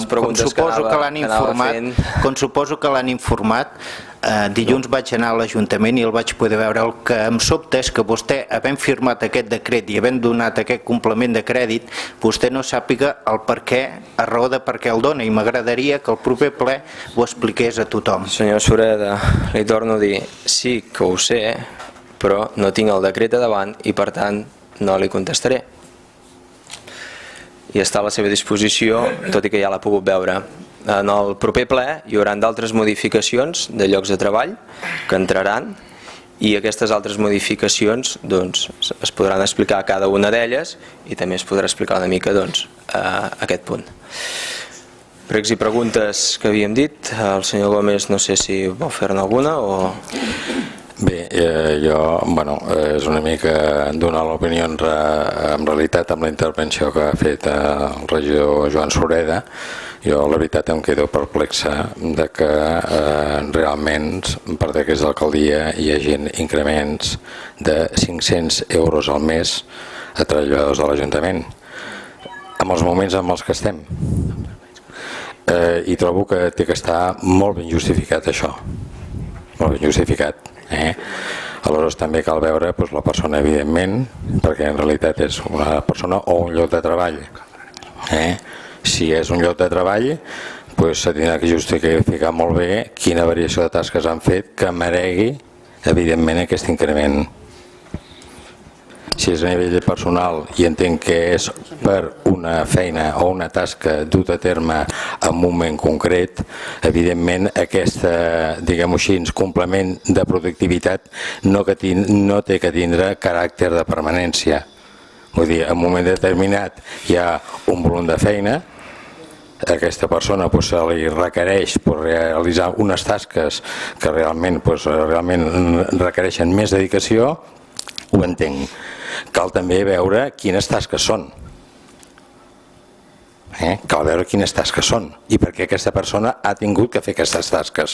suposo que l'han informat. Dilluns vaig anar a l'Ajuntament i el vaig poder veure. El que em sobta és que vostè, havent firmat aquest decret i havent donat aquest complement de crèdit, vostè no sàpiga el per què, a raó de per què el dona, i m'agradaria que el proper ple ho expliqués a tothom. Senyor Sureda, li torno a dir, sí que ho sé, però no tinc el decret a davant i per tant no li contestaré. I està a la seva disposició, tot i que ja l'ha pogut veure. En el proper ple hi haurà d'altres modificacions de llocs de treball que entraran i aquestes altres modificacions es podran explicar cada una d'elles i també es podrà explicar una mica aquest punt. Pregs i preguntes que havíem dit, el senyor Gómez no sé si vol fer-ne alguna o... Bé, jo, és una mica donar l'opinió en realitat amb la intervenció que ha fet el regidor Joan Sureda. Jo la veritat em quedo perplexa de que realment per d'aquesta alcaldia hi hagi increments de 500 euros al mes a treballadors de l'Ajuntament amb els moments en els que estem. I trobo que té que estar molt ben justificat això, molt ben justificat. Aleshores també cal veure la persona, evidentment, perquè en realitat és una persona o un lloc de treball. Si és un lloc de treball, s'ha de justificar molt bé quina variació de tasques han fet que meregui, evidentment, aquest increment. Si és a nivell personal i entenc que és per una feina o una tasca duta a terme en un moment concret, evidentment aquest, diguem-ho així, complement de productivitat no té que tindre caràcter de permanència. Vull dir, en un moment determinat hi ha un volum de feina, aquesta persona se li requereix realitzar unes tasques que realment requereixen més dedicació, ho entenc. Cal també veure quines tasques són. Cal veure quines tasques són i per què aquesta persona ha tingut que fer aquestes tasques.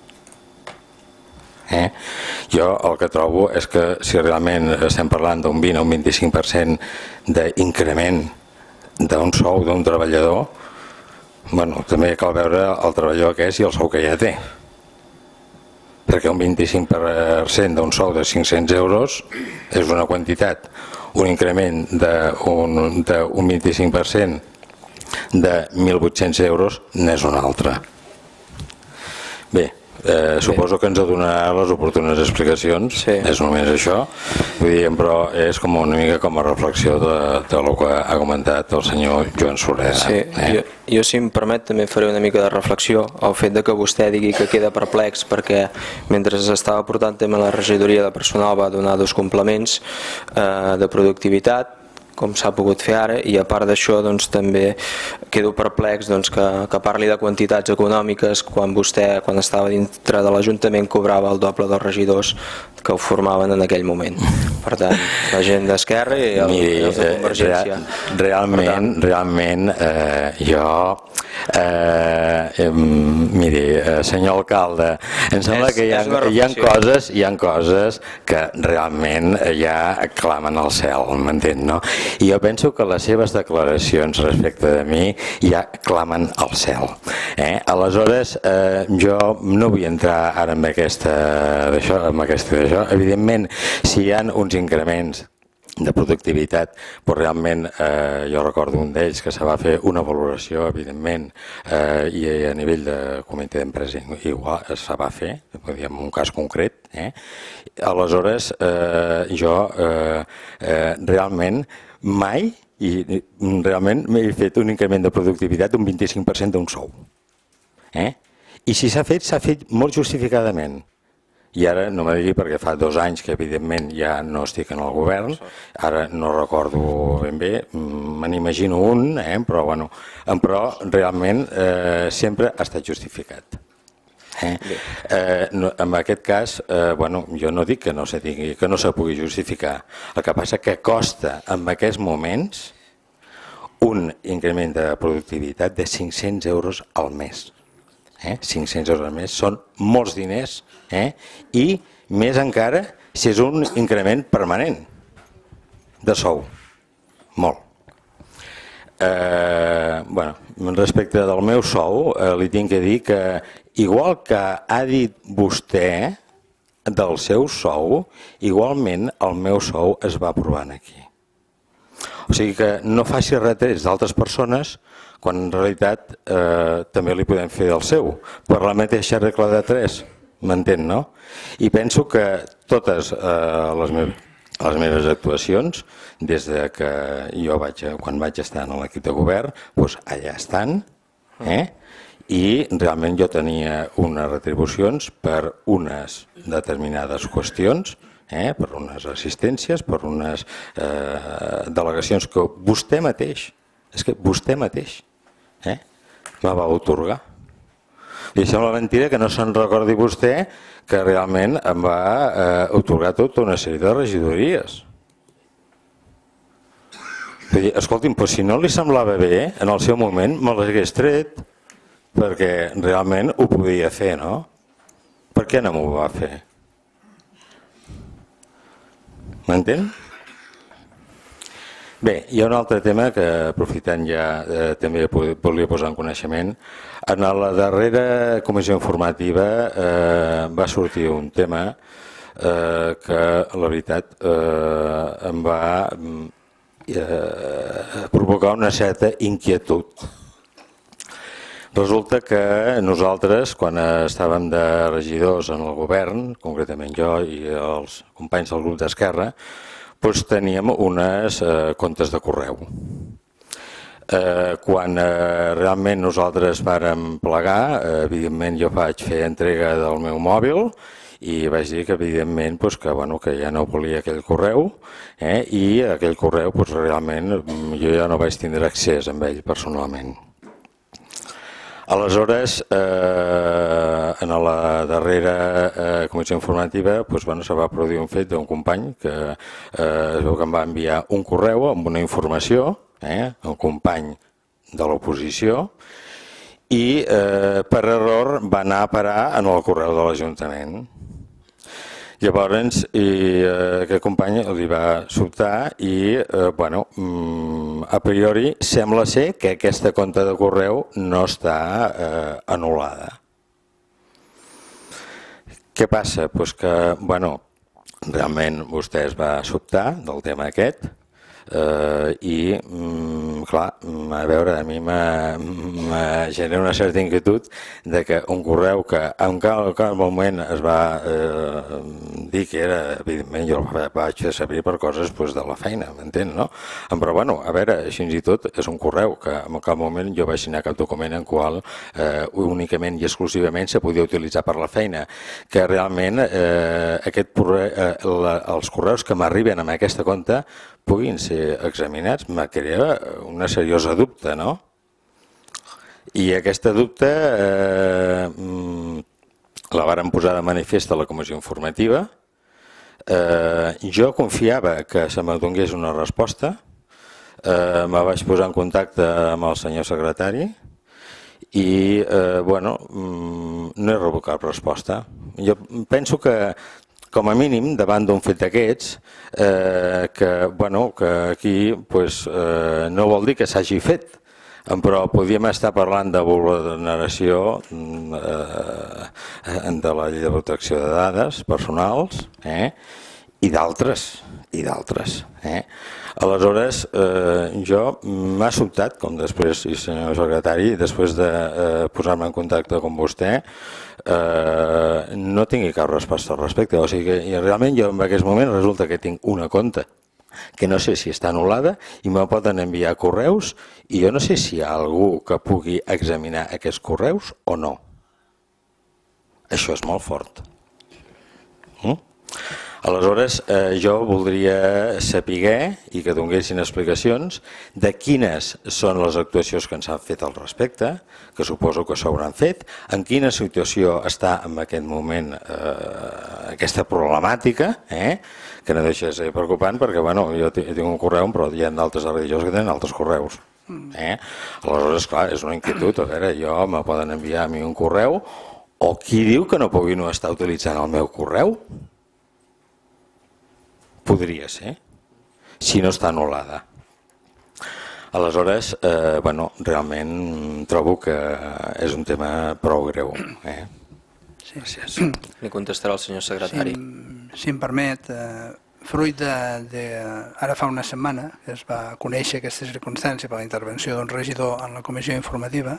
Jo el que trobo és que si realment estem parlant d'un 20 o un 25% d'increment d'un sou d'un treballador, també cal veure el treballador que és i el sou que ja té. Perquè un 25% d'un sou de 500 euros és una quantitat, un increment d'un 25% de 1.800 euros n'és una altra. Bé, suposo que ens donarà les oportunes explicacions, és només això, però és com una mica com a reflexió del que ha comentat el senyor Joan Sureda. Jo, si em permet, també faré una mica de reflexió. El fet que vostè digui que queda perplex perquè mentre s'estava portant tema a la regidoria de personal va donar dos complements de productivitat com s'ha pogut fer ara, i a part d'això doncs, també quedo perplex doncs, que parli de quantitats econòmiques quan vostè, quan estava dintre de l'Ajuntament, cobrava el doble dels regidors que ho formaven en aquell moment. Per tant, la gent d'Esquerra i els de Convergència. Realment jo... miri, senyor alcalde, em sembla que hi ha coses que realment ja clamen al cel, m'entén, no? I jo penso que les seves declaracions respecte de mi ja clamen al cel. Aleshores, jo no vull entrar ara en aquesta d'això. Evidentment, si hi ha uns increments de productivitat, però realment jo recordo un d'ells que se va fer una valoració, evidentment, i a nivell de comitè d'empresa igual se va fer, en un cas concret. Aleshores, jo realment mai m'he fet un increment de productivitat d'un 25% d'un sou. I si s'ha fet molt justificadament. I ara no me digui perquè fa 2 anys que evidentment ja no estic en el govern, ara no recordo ben bé, me n'imagino un, però realment sempre ha estat justificat. En aquest cas, jo no dic que no se pugui justificar, el que passa que costa en aquests moments un increment de productivitat de 500 euros al mes. 500 euros al mes són molts diners i més encara si és un increment permanent de sou. Molt. Respecte del meu sou, li tinc que dir que igual que ha dit vostè del seu sou, igualment el meu sou es va aprovar aquí. O sigui que no faci retrets d'altres persones quan en realitat també li podem fer del seu, per la mateixa regla de 3, m'entén, no? I penso que totes les meves actuacions, des que jo quan vaig estar en l'equip de govern, allà estan, i realment jo tenia unes retribucions per unes determinades qüestions, per unes assistències, per unes delegacions que vostè mateix, me va atorgar. I sembla mentira que no se'n recordi vostè que realment em va atorgar tota una sèrie de regidories. Escolti'm, si no li semblava bé, en el seu moment me les hagués tret, perquè realment ho podia fer, no? Per què no m'ho va fer? M'entén? Bé, hi ha un altre tema que, aprofitant ja, també volia posar en coneixement. En la darrera comissió informativa va sortir un tema que, la veritat, em va provocar una certa inquietud. Resulta que nosaltres, quan estàvem de regidors en el govern, concretament jo i els companys del grup d'Esquerra, teníem uns comptes de correu. Quan realment nosaltres vàrem plegar, evidentment jo vaig fer entrega del meu mòbil i vaig dir que evidentment que ja no volia aquell correu i aquell correu realment jo ja no vaig tindre accés amb ell personalment. Aleshores, en la darrera comissió informativa se va produir un fet d'un company que es veu que em va enviar un correu amb una informació, un company de l'oposició, i per error va anar a parar en el correu de l'Ajuntament. Llavors, aquest company li va sobtar i, a priori, sembla ser que aquesta compte de correu no està anul·lada. Què passa? Doncs que, realment vostè es va sobtar del tema aquest i, clar, a veure, a mi me genera una certa inquietud de que un correu que en cap moment es va dir que era, evidentment, jo el vaig fer servir per coses de la feina, m'entén, no? Però, a veure, així i tot, és un correu que en cap moment jo vaig signar cap document en qual únicament i exclusivament se podia utilitzar per la feina, que realment els correus que m'arriben amb aquesta compte puguin ser ser examinats, me crea una seriosa dubte, no? I aquesta dubte la varen posar de manifest a la comissió informativa. Jo confiava que se m'adonés una resposta, me vaig posar en contacte amb el senyor secretari i bueno, no he rebut cap resposta. Jo penso que com a mínim davant d'un fet d'aquests que aquí no vol dir que s'hagi fet, però podríem estar parlant de vulneració de la llei de protecció de dades personals i d'altres. Aleshores, jo m'ha sobtat, com després, i senyor secretari, després de posar-me en contacte amb vostè, no tingui cap resposta al respecte. O sigui que realment jo en aquest moment resulta que tinc una compte que no sé si està anul·lada i me poden enviar correus i jo no sé si hi ha algú que pugui examinar aquests correus o no. Això és molt fort. Aleshores, jo voldria saber i que donessin explicacions de quines són les actuacions que ens han fet al respecte, que suposo que s'hauran fet, en quina situació està en aquest moment aquesta problemàtica, que no deixa de ser preocupant perquè jo tinc un correu però hi ha d'altres arrelladors que tenen altres correus. Aleshores, clar, és una inquietud. A veure, me poden enviar a mi un correu o qui diu que no pugui no estar utilitzant el meu correu? Podria ser, si no està anul·lada. Aleshores, realment trobo que és un tema prou greu. Gràcies. Li contestarà el senyor secretari. Si em permet, fruit de... Ara fa una setmana que es va conèixer aquesta circumstància per la intervenció d'un regidor en la comissió informativa,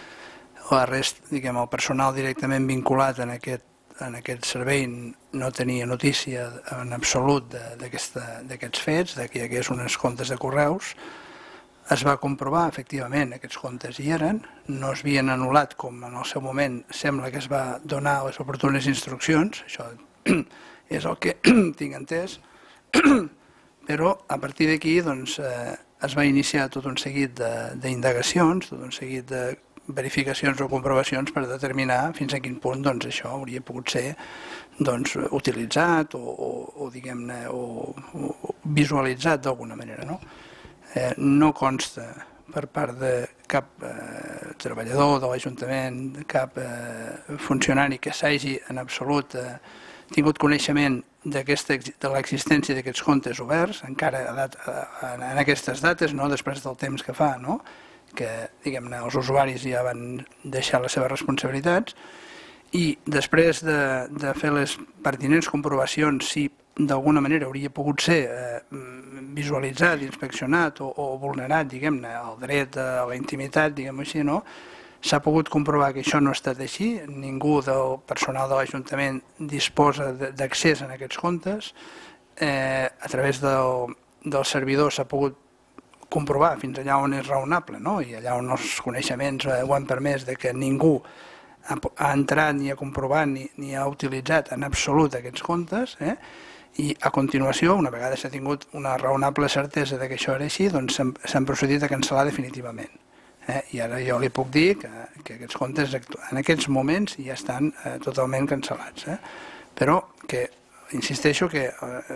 el personal directament vinculat en aquest servei no tenia notícia en absolut d'aquests fets, que hi hagués uns comptes de correus. Es va comprovar, efectivament, aquests comptes hi eren, no es havien anul·lat com en el seu moment sembla que es va donar les oportunes instruccions, això és el que tinc entès, però a partir d'aquí es va iniciar tot un seguit d'indagacions, tot un seguit de verificacions o comprovacions per determinar fins a quin punt això hauria pogut ser utilitzat o visualitzat d'alguna manera. No consta per part de cap treballador de l'Ajuntament, cap funcionari que s'hagi en absolut tingut coneixement de l'existència d'aquests comptes oberts, encara en aquestes dates, després del temps que fa, que els usuaris ja van deixar les seves responsabilitats i després de fer les pertinents comprovacions si d'alguna manera hauria pogut ser visualitzat, inspeccionat o vulnerat el dret a la intimitat, així, s'ha pogut comprovar que això no ha estat així, ningú del personal de l'Ajuntament disposa d'accés a aquests comptes, a través del servidor s'ha pogut comprovar fins allà on és raonable i allà on els coneixements ho han permès que ningú ha entrat ni ha comprovat ni ha utilitzat en absolut aquests comptes i a continuació, una vegada s'ha tingut una raonable certesa que això era així, s'han procedit a cancel·lar definitivament. I ara jo li puc dir que aquests comptes en aquests moments ja estan totalment cancel·lats. Però que insisteixo que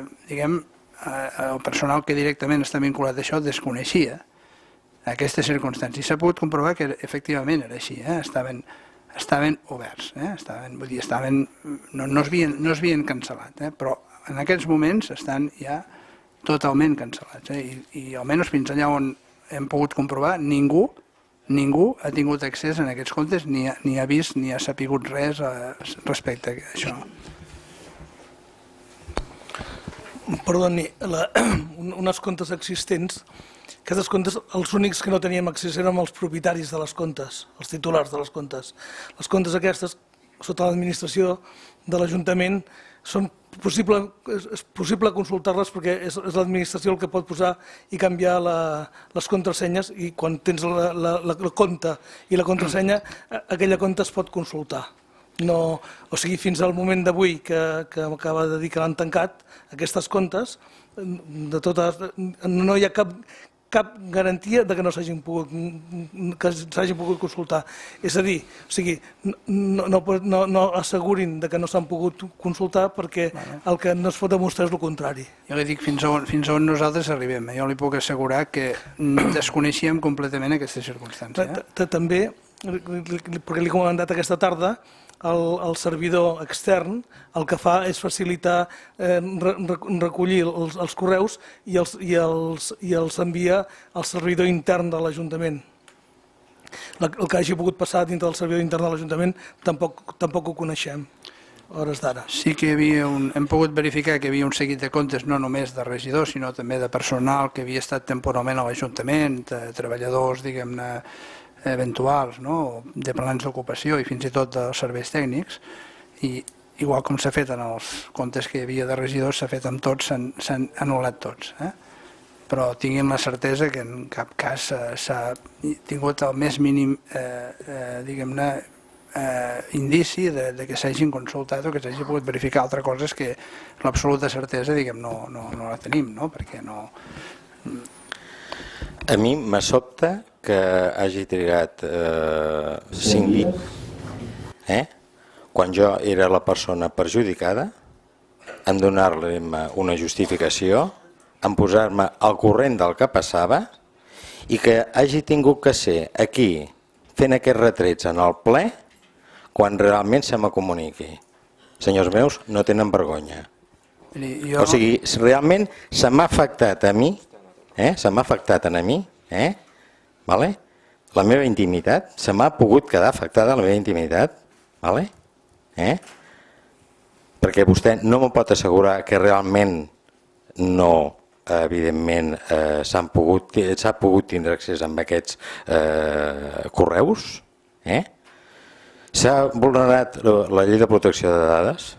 el personal que directament està vinculat a això desconeixia aquestes circumstàncies. S'ha pogut comprovar que efectivament era així, estaven oberts, no es havien cancel·lat, però en aquests moments estan ja totalment cancel·lats i almenys fins allà on hem pogut comprovar ningú ha tingut accés a aquests comptes ni ha vist ni ha sapigut res respecte a això. Perdoni, uns comptes existents, aquests comptes, els únics que no teníem accés érem els propietaris de les comptes, els titulars de les comptes. Les comptes aquestes, sota l'administració de l'Ajuntament, és possible consultar-les perquè és l'administració el que pot posar i canviar les contrasenyes i quan tens la compte i la contrasenya, aquella compte es pot consultar. O sigui, fins al moment d'avui que m'acaba de dir que l'han tancat, aquestes comptes no hi ha cap garantia de que no s'hagin pogut consultar. És a dir, no assegurin que no s'han pogut consultar perquè el que no es pot demostrar és el contrari. Jo li dic fins on nosaltres arribem. Jo li puc assegurar que desconeixíem completament aquesta circumstància. També, perquè li he comentat aquesta tarda, el servidor extern el que fa és facilitar recollir els correus i els envia al servidor intern de l'Ajuntament. El que hagi pogut passar dintre del servidor intern de l'Ajuntament tampoc ho coneixem a hores d'ara. Sí que hem pogut verificar que hi havia un seguit de comptes no només de regidors sinó també de personal que havia estat temporalment a l'Ajuntament, treballadors, diguem-ne, eventuals, de plans d'ocupació i fins i tot dels serveis tècnics, i igual com s'ha fet en els comptes que hi havia de regidors, s'ha fet amb tots, s'han anul·lat tots. Però tinguin la certesa que en cap cas s'ha tingut el més mínim, diguem-ne, indici que s'hagin consultat o que s'hagi pogut verificar. Altra cosa és que l'absoluta certesa, diguem, no la tenim, perquè no... A mi me sobta que hagi trigat 5 dies, quan jo era la persona perjudicada, en donar-li una justificació, en posar-me al corrent del que passava i que hagi tingut que ser aquí fent aquests retrets en el ple quan realment se me comuniqui. Senyors meus, no tenen vergonya. O sigui, realment se m'ha afectat a mi, se m'ha afectat a mi, la meva intimitat, se m'ha pogut quedar afectada la meva intimitat, perquè vostè no me pot assegurar que realment no, evidentment, s'ha pogut tindre accés a aquests correus, s'ha vulnerat la llei de protecció de dades,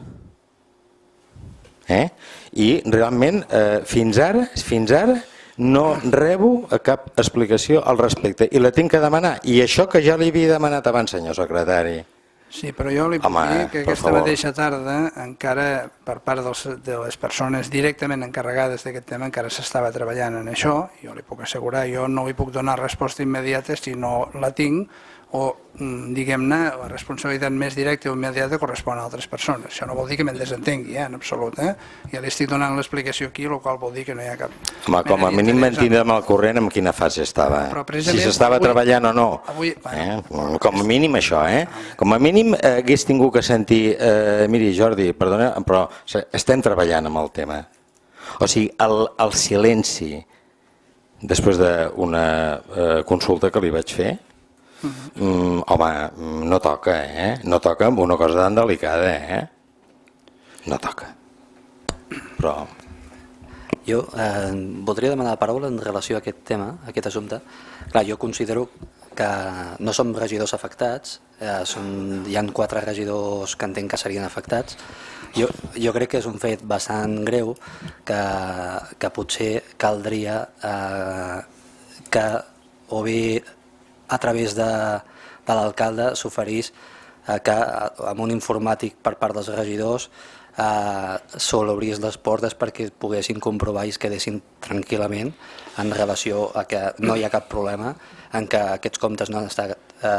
i realment fins ara no rebo cap explicació al respecte i la tinc que demanar, i això que ja li havia demanat abans, senyor secretari. Sí, però jo li puc dir que aquesta mateixa tarda encara per part de les persones directament encarregades d'aquest tema encara s'estava treballant en això. Jo li puc assegurar, jo no li puc donar resposta immediata si no la tinc, o diguem-ne la responsabilitat més directa o immediata correspon a altres persones. Això no vol dir que me'n desentengui en absolut, ja li estic donant l'explicació aquí, el qual vol dir que no hi ha cap... Home, com a mínim mantindre'm al corrent en quina fase estava, si s'estava treballant o no, com a mínim això, com a mínim hagués tingut que sentir, miri Jordi, perdona, però estem treballant amb el tema, o sigui, el silenci després d'una consulta que li vaig fer, home, no toca, no toca amb una cosa tan delicada, no toca. Però... Jo voldria demanar la paraula en relació a aquest tema, a aquest assumpte. Clar, jo considero que no som regidors afectats, hi ha 4 regidors que entenc que serien afectats. Jo crec que és un fet bastant greu que potser caldria que o bé a través de l'alcalde s'oferís que amb un informàtic per part dels regidors s'obrís les portes perquè poguessin comprovar i es quedessin tranquil·lament en relació a que no hi ha cap problema en què aquests comptes no han estat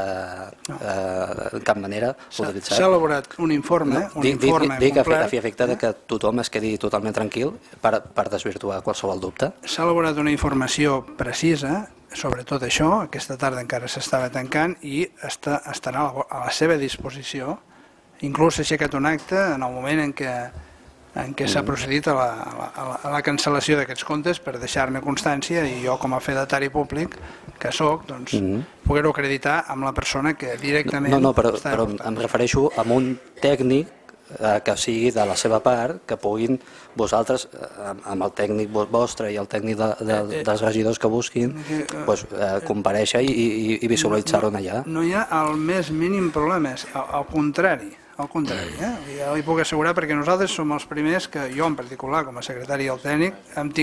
de cap manera utilitzats. S'ha elaborat un informe complet. Dic a fi efecte que tothom es quedi totalment tranquil per desvirtuar qualsevol dubte. S'ha elaborat una informació precisa sobre tot això, aquesta tarda encara s'estava tancant i estarà a la seva disposició. Inclús s'ha aixecat un acte en el moment en què s'ha procedit a la cancel·lació d'aquests comptes per deixar-ne constància i jo com a fedatari públic que soc, doncs poder-ho acreditar amb la persona que directament... No, però em refereixo a un tècnic que sigui de la seva part, que puguin vosaltres, amb el tècnic vostre i el tècnic dels regidors que busquin, comparèixer i visualitzar-ho allà. No hi ha el més mínim problema, al contrari. Ja li puc assegurar perquè nosaltres som els primers que jo en particular com a secretari del tècnic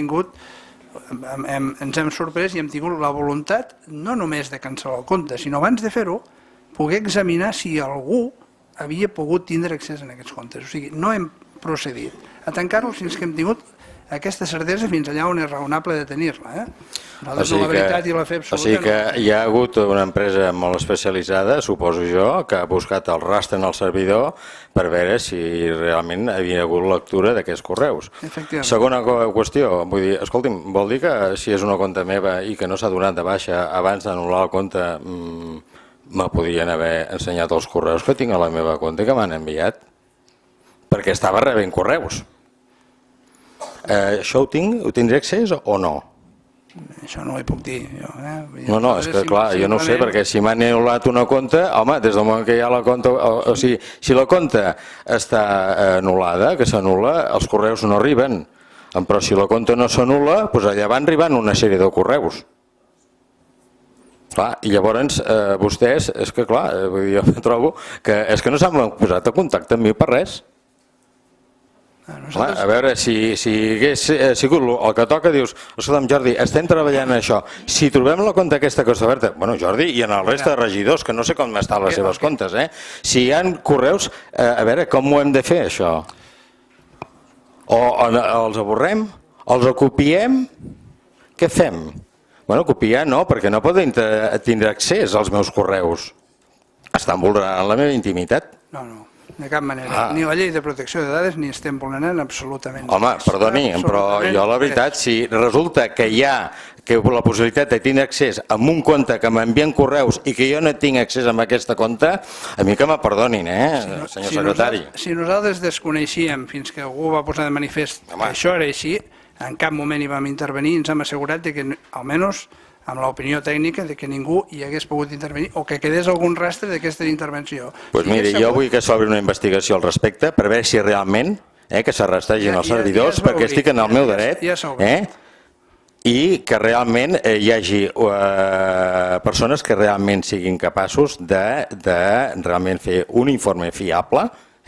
ens hem sorprès i hem tingut la voluntat no només de cancel·lar el compte, sinó abans de fer-ho poder examinar si algú havia pogut tindre accés a aquests comptes. O sigui, no hem procedit a tancar-los fins que hem tingut aquesta certesa fins allà on és raonable de tenir-la. Nosaltres la veritat i la fe absoluta... O sigui que hi ha hagut una empresa molt especialitzada, suposo jo, que ha buscat el rastre en el servidor per veure si realment havia hagut lectura d'aquests correus. Segona qüestió, vull dir, escolti'm, vol dir que si és una compte meva i que no s'ha donat de baixa abans d'anul·lar el compte, me podrien haver ensenyat els correus que tinc a la meva compte que m'han enviat? Perquè estava rebent correus. Això ho tindré accés o no? Això no ho puc dir. No, és que clar, jo no ho sé, perquè si m'han anul·lat una compte, home, des del moment que hi ha la compte, o sigui, si la compte està anul·lada, que s'anul·la, els correus no arriben. Però si la compte no s'anul·la, doncs allà van arribant una sèrie de correus. Clar, i llavors vostès, és que clar, jo trobo que és que no s'han posat a contacte amb mi per res. A veure, si hagués sigut el que toca, dius, escolta'm Jordi, estem treballant en això, si trobem la compte aquesta que està oberta, bueno Jordi, i en el resta de regidors, que no sé com estan les seves comptes, si hi ha correus, a veure, com ho hem de fer això? O els avorrem? Els copiem? Què fem? Bueno, copiar no, perquè no poden tindre accés als meus correus. Estan vulnerant la meva intimitat. No. De cap manera. Ni la llei de protecció de dades ni estem vulnerant absolutament. Home, perdoni, però jo la veritat, si resulta que hi ha la possibilitat de tenir accés a un compte que m'envien correus i que jo no tinc accés a aquesta compte, a mi que me perdonin, senyor secretari. Si nosaltres desconeixíem fins que algú va posar de manifest que això era així, en cap moment hi vam intervenir i ens hem assegurat que, almenys, amb l'opinió tècnica de que ningú hi hagués pogut intervenir o que quedés algun rastre d'aquesta intervenció. Doncs miri, jo vull que s'obri una investigació al respecte per veure si realment que s'arrestagin els servidors perquè estic en el meu dret i que realment hi hagi persones que realment siguin capaços de realment fer un informe fiable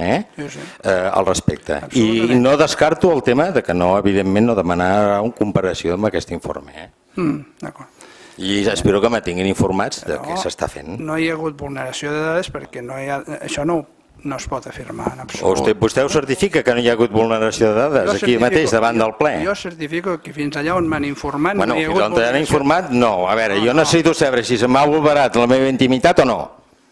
al respecte. I no descarto el tema de que no, evidentment, no demanar una comparació amb aquest informe. D'acord. I espero que me tinguin informats de què s'està fent. No hi ha hagut vulneració de dades perquè això no es pot afirmar en absolut. Vostè ho certifica que no hi ha hagut vulneració de dades aquí mateix davant del ple? Jo certifico que fins allà on m'han informat no hi ha hagut vulneració. Fins on t'han informat, no. A veure, jo necessito saber si se m'ha vulnerat la meva intimitat o no.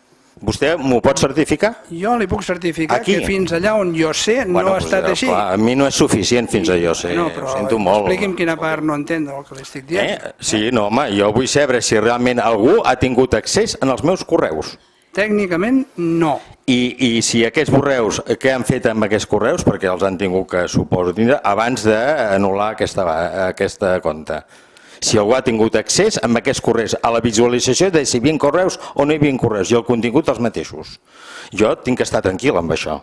Vostè m'ho pot certificar? Jo li puc certificar que fins allà on jo sé no ha estat així. A mi no és suficient fins a jo sé, ho sento molt. Expliqui'm quina part no entén del que li estic dient. Sí, no, home, jo vull saber si realment algú ha tingut accés en els meus correus. Tècnicament, no. I si aquests correus, què han fet amb aquests correus, perquè els han tingut que, suposo, tindre, abans d'anul·lar aquesta compte. Si algú ha tingut accés amb aquests correus a la visualització de si hi havia correus o no hi havia correus i el contingut els mateixos. Jo tinc que estar tranquil amb això.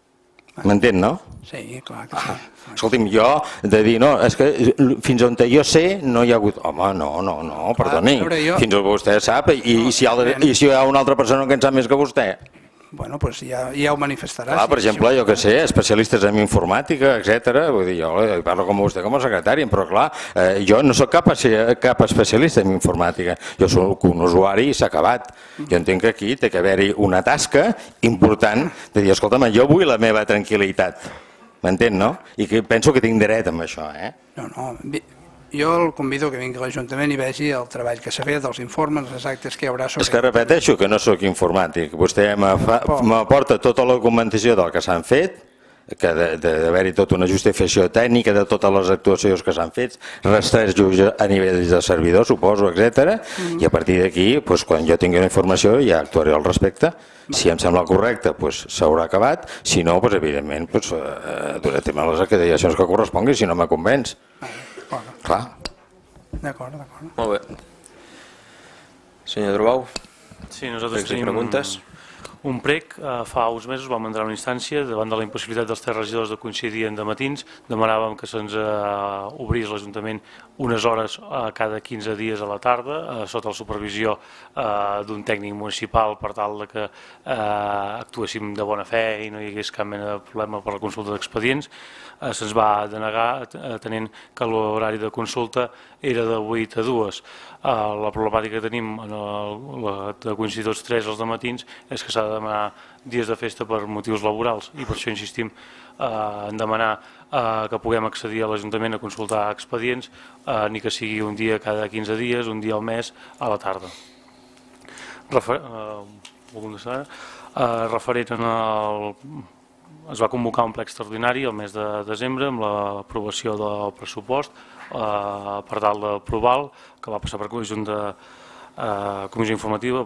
M'entén, no? Sí, clar que sí. Escolti'm, jo de dir, no, és que fins on jo sé no hi ha hagut... Home, no, perdoni, fins on vostè sap i si hi ha una altra persona que en sap més que vostè. Bueno, doncs ja ho manifestarà. Per exemple, jo que sé, especialistes en informàtica, etc. Vull dir, jo parlo com vostè com a secretari, però clar, jo no soc cap especialista en informàtica. Jo soc un usuari i s'ha acabat. Jo entenc que aquí té que haver-hi una tasca important de dir, escolta'm, jo vull la meva tranquil·litat. M'entén, no? I que penso que tinc dret amb això, No, jo el convido que vingui a l'Ajuntament i vegi el treball que s'ha fet, els informes, els actes que hi haurà sobre... És que repeteixo que no sóc informàtic. Vostè m'aporta tota la documentació del que s'han fet, que d'haver-hi tota una justificació tècnica de totes les actuacions que s'han fet, rastrejos a nivell de servidor, suposo, etc. I a partir d'aquí, quan jo tingui la informació, ja actuaré al respecte. Si em sembla correcte, s'haurà acabat. Si no, evidentment, duraré tema les acreditacions que correspongui, si no me convenç. Clar. D'acord. Molt bé. Senyor Drobau? Sí, nosaltres tenim un prec. Fa uns mesos vam entrar en una instància davant de la impossibilitat dels 3 regidors de coincidir en dematins. Demanàvem que se'ns obrís l'Ajuntament unes hores cada 15 dies a la tarda sota la supervisió d'un tècnic municipal per tal que actuéssim de bona fe i no hi hagués cap mena de problema per la consulta d'expedients. Se'ns va denegar atenent que l'horari de consulta era de 8 a 2. La problemàtica que tenim de coincidir tots 3 als dematins és que que s'ha de demanar dies de festa per motius laborals, i per això insistim en demanar que puguem accedir a l'Ajuntament a consultar expedients, ni que sigui un dia cada 15 dies, un dia al mes, a la tarda. Referent es va convocar un ple extraordinari el mes de desembre amb l'aprovació del pressupost per tal d'aprovar-lo, que va passar per comissió informativa,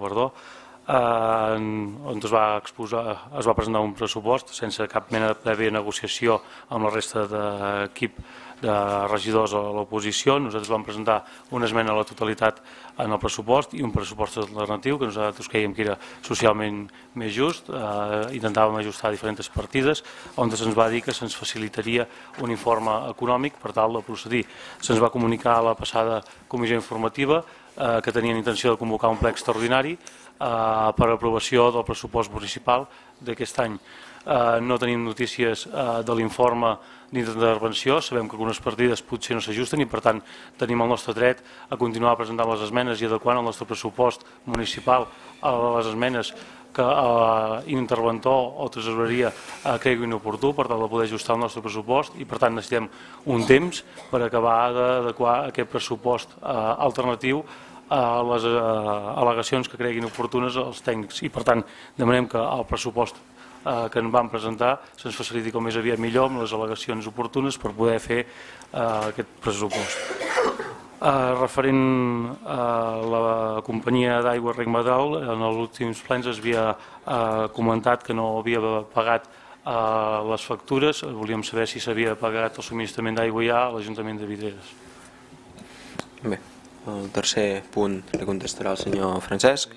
on es va presentar un pressupost sense cap mena de prèvia negociació amb la resta d'equip de regidors a l'oposició. Nosaltres vam presentar una esmena a la totalitat en el pressupost i un pressupost alternatiu que nosaltres creiem que era socialment més just. Intentàvem ajustar diferents partides on se'ns va dir que se'ns facilitaria un informe econòmic per tal de procedir. Se'ns va comunicar a la passada comissió informativa que tenien intenció de convocar un ple extraordinari per aprovació del pressupost municipal d'aquest any. No tenim notícies de l'informe ni d'intervenció, sabem que algunes partides potser no s'ajusten i per tant tenim el nostre dret a continuar presentant les esmenes i adequant el nostre pressupost municipal a les esmenes que l'interventor o tresoreria cregui inoportú per tal de poder ajustar el nostre pressupost, i per tant necessitem un temps per acabar d'adequar aquest pressupost alternatiu a les al·legacions que creguin oportunes als tècnics, i per tant demanem que el pressupost que ens vam presentar se'ns faciliti com més aviat millor amb les al·legacions oportunes per poder fer aquest pressupost. Referent a la companyia d'aigua Rec Madral, en els últims plens es havia comentat que no havia pagat les factures. Volíem saber si s'havia pagat el subministrament d'aigua ja a l'Ajuntament de Vidreres. Bé, el tercer punt li contestarà el senyor Francesc.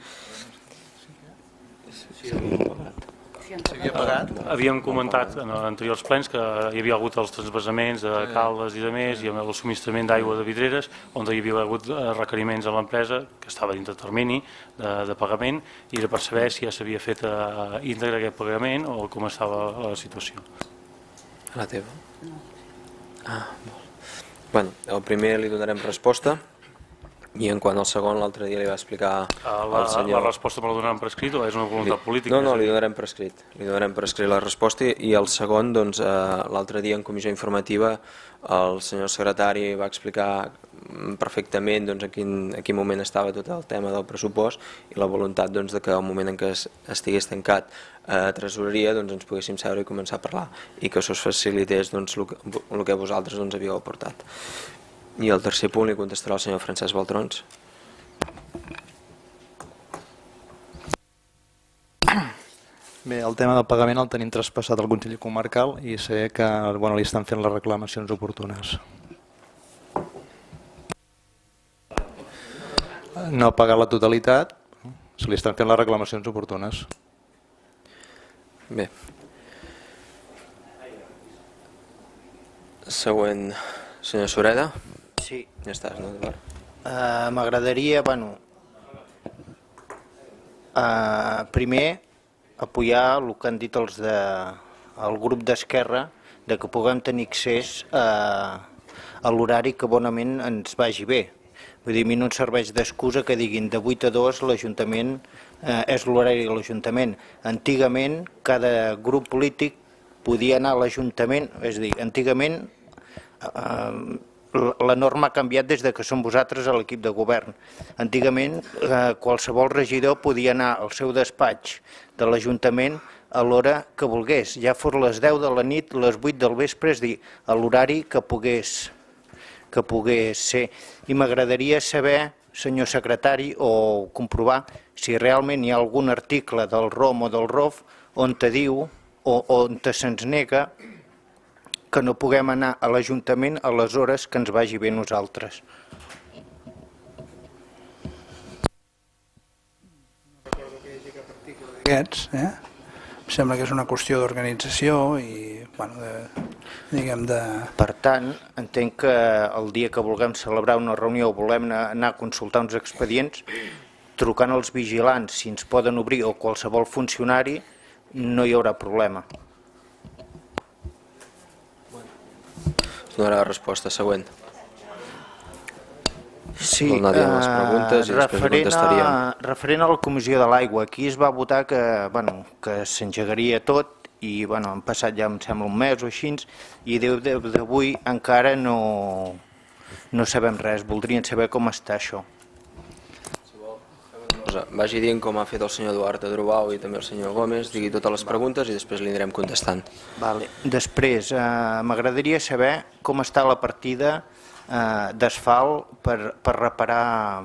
Havíem comentat en anteriors plens que hi havia hagut els transvasaments de Caldes i de més i el subministrament d'aigua de Vidreres, on hi havia hagut requeriments a l'empresa que estava dintre de termini de pagament, i era per saber si ja s'havia fet íntegre aquest pagament o com estava la situació. A la teva? Bueno, el primer li donarem resposta, i en quant al segon, l'altre dia li va explicar al senyor... La resposta me la donaran per escrit o és una voluntat política? No, li donarem per escrit. Li donarem per escrit la resposta, i el segon, doncs, l'altre dia en comissió informativa el senyor secretari va explicar perfectament a quin moment estava tot el tema del pressupost i la voluntat de que al moment en què estigués tancat a tresoreria ens poguéssim seure i començar a parlar i que això es facilités el que vosaltres havíeu aportat. I el tercer punt li contestarà el senyor Francesc Baltrons. Bé, el tema del pagament el tenim traspassat al Consell Comarcal i sé que li estan fent les reclamacions oportunes. No ha pagat la totalitat, se li estan fent les reclamacions oportunes. Bé. Següent, senyor Sureda. Sí. Ja estàs, no? M'agradaria, primer apoyar el que han dit el grup d'Esquerra, de que puguem tenir accés a l'horari que bonament ens vagi bé. Vull dir, a mi no em serveix d'excusa que diguin de 8 a 2 l'Ajuntament és l'horari de l'Ajuntament. Antigament cada grup polític podia anar a l'Ajuntament, és a dir, antigament la norma ha canviat des que som vosaltres a l'equip de govern. Antigament qualsevol regidor podia anar al seu despatx de l'Ajuntament a l'hora que volgués, ja fos les 10 de la nit, les 8 del vespre, és a dir, a l'horari que pogués ser. I m'agradaria saber, senyor secretari, o comprovar si realment hi ha algun article del ROM o del ROF on te diu o on se'ns nega que no puguem anar a l'Ajuntament a les hores que ens vagi bé nosaltres. Em sembla que és una qüestió d'organització i, diguem de... Per tant, entenc que el dia que vulguem celebrar una reunió o volem anar a consultar uns expedients, trucant als vigilants si ens poden obrir o qualsevol funcionari, no hi haurà problema. Donarà la resposta següent. Sí, vol anar dient les preguntes i després ho contestaríem. referent a la Comissió de l'Aigua, aquí es va votar que s'engegaria tot i han passat ja, em sembla, un mes o així, i d'avui encara no sabem res. Voldrien saber com està això. Vagi dient com ha fet el senyor Duarte Drobau i també el senyor Gómez, digui totes les preguntes i després li anirem contestant. Després, m'agradaria saber com està la partida d'asfalt per reparar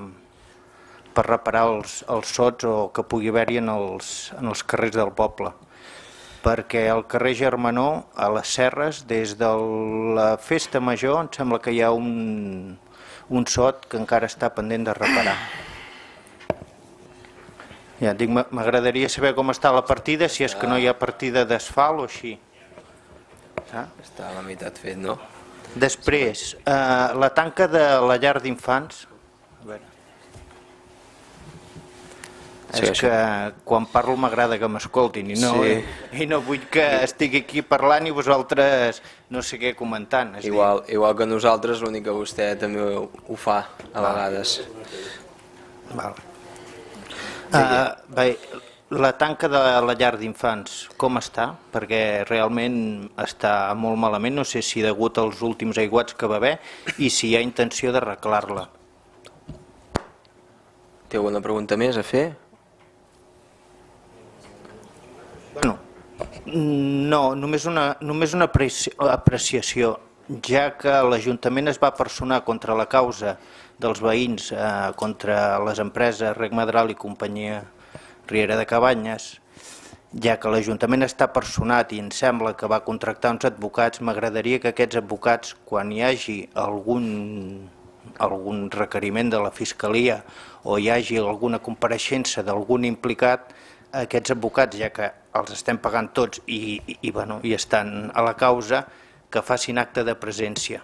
els sots o que pugui haver-hi en els carrers del poble. Perquè al carrer Germanó, a les Serres, des de la Festa Major, em sembla que hi ha un sot que encara està pendent de reparar. Ja dic, m'agradaria saber com està la partida, si és que no hi ha partida d'asfalt o així. Està a la meitat fet, no? Després, la tanca de la llar d'infants. És que quan parlo m'agrada que m'escoltin i no vull que estigui aquí parlant i vosaltres no sé què comentant. Igual que nosaltres, l'únic que vostè també ho fa a vegades. La tanca de la llar d'infants, com està? Perquè realment està molt malament, no sé si degut als últims aiguats que va haver i si hi ha intenció d'arreglar-la. Té alguna pregunta més a fer? No, només una apreciació, ja que l'Ajuntament es va personar contra la causa dels veïns, contra les empreses Rec Madral i companyia Riera de Cabanyes, ja que l'Ajuntament està personat i em sembla que va contractar uns advocats, m'agradaria que aquests advocats, quan hi hagi algun requeriment de la Fiscalia o hi hagi alguna compareixença d'algun implicat, aquests advocats, ja que els estem pagant tots i estan a la causa, que facin acte de presència.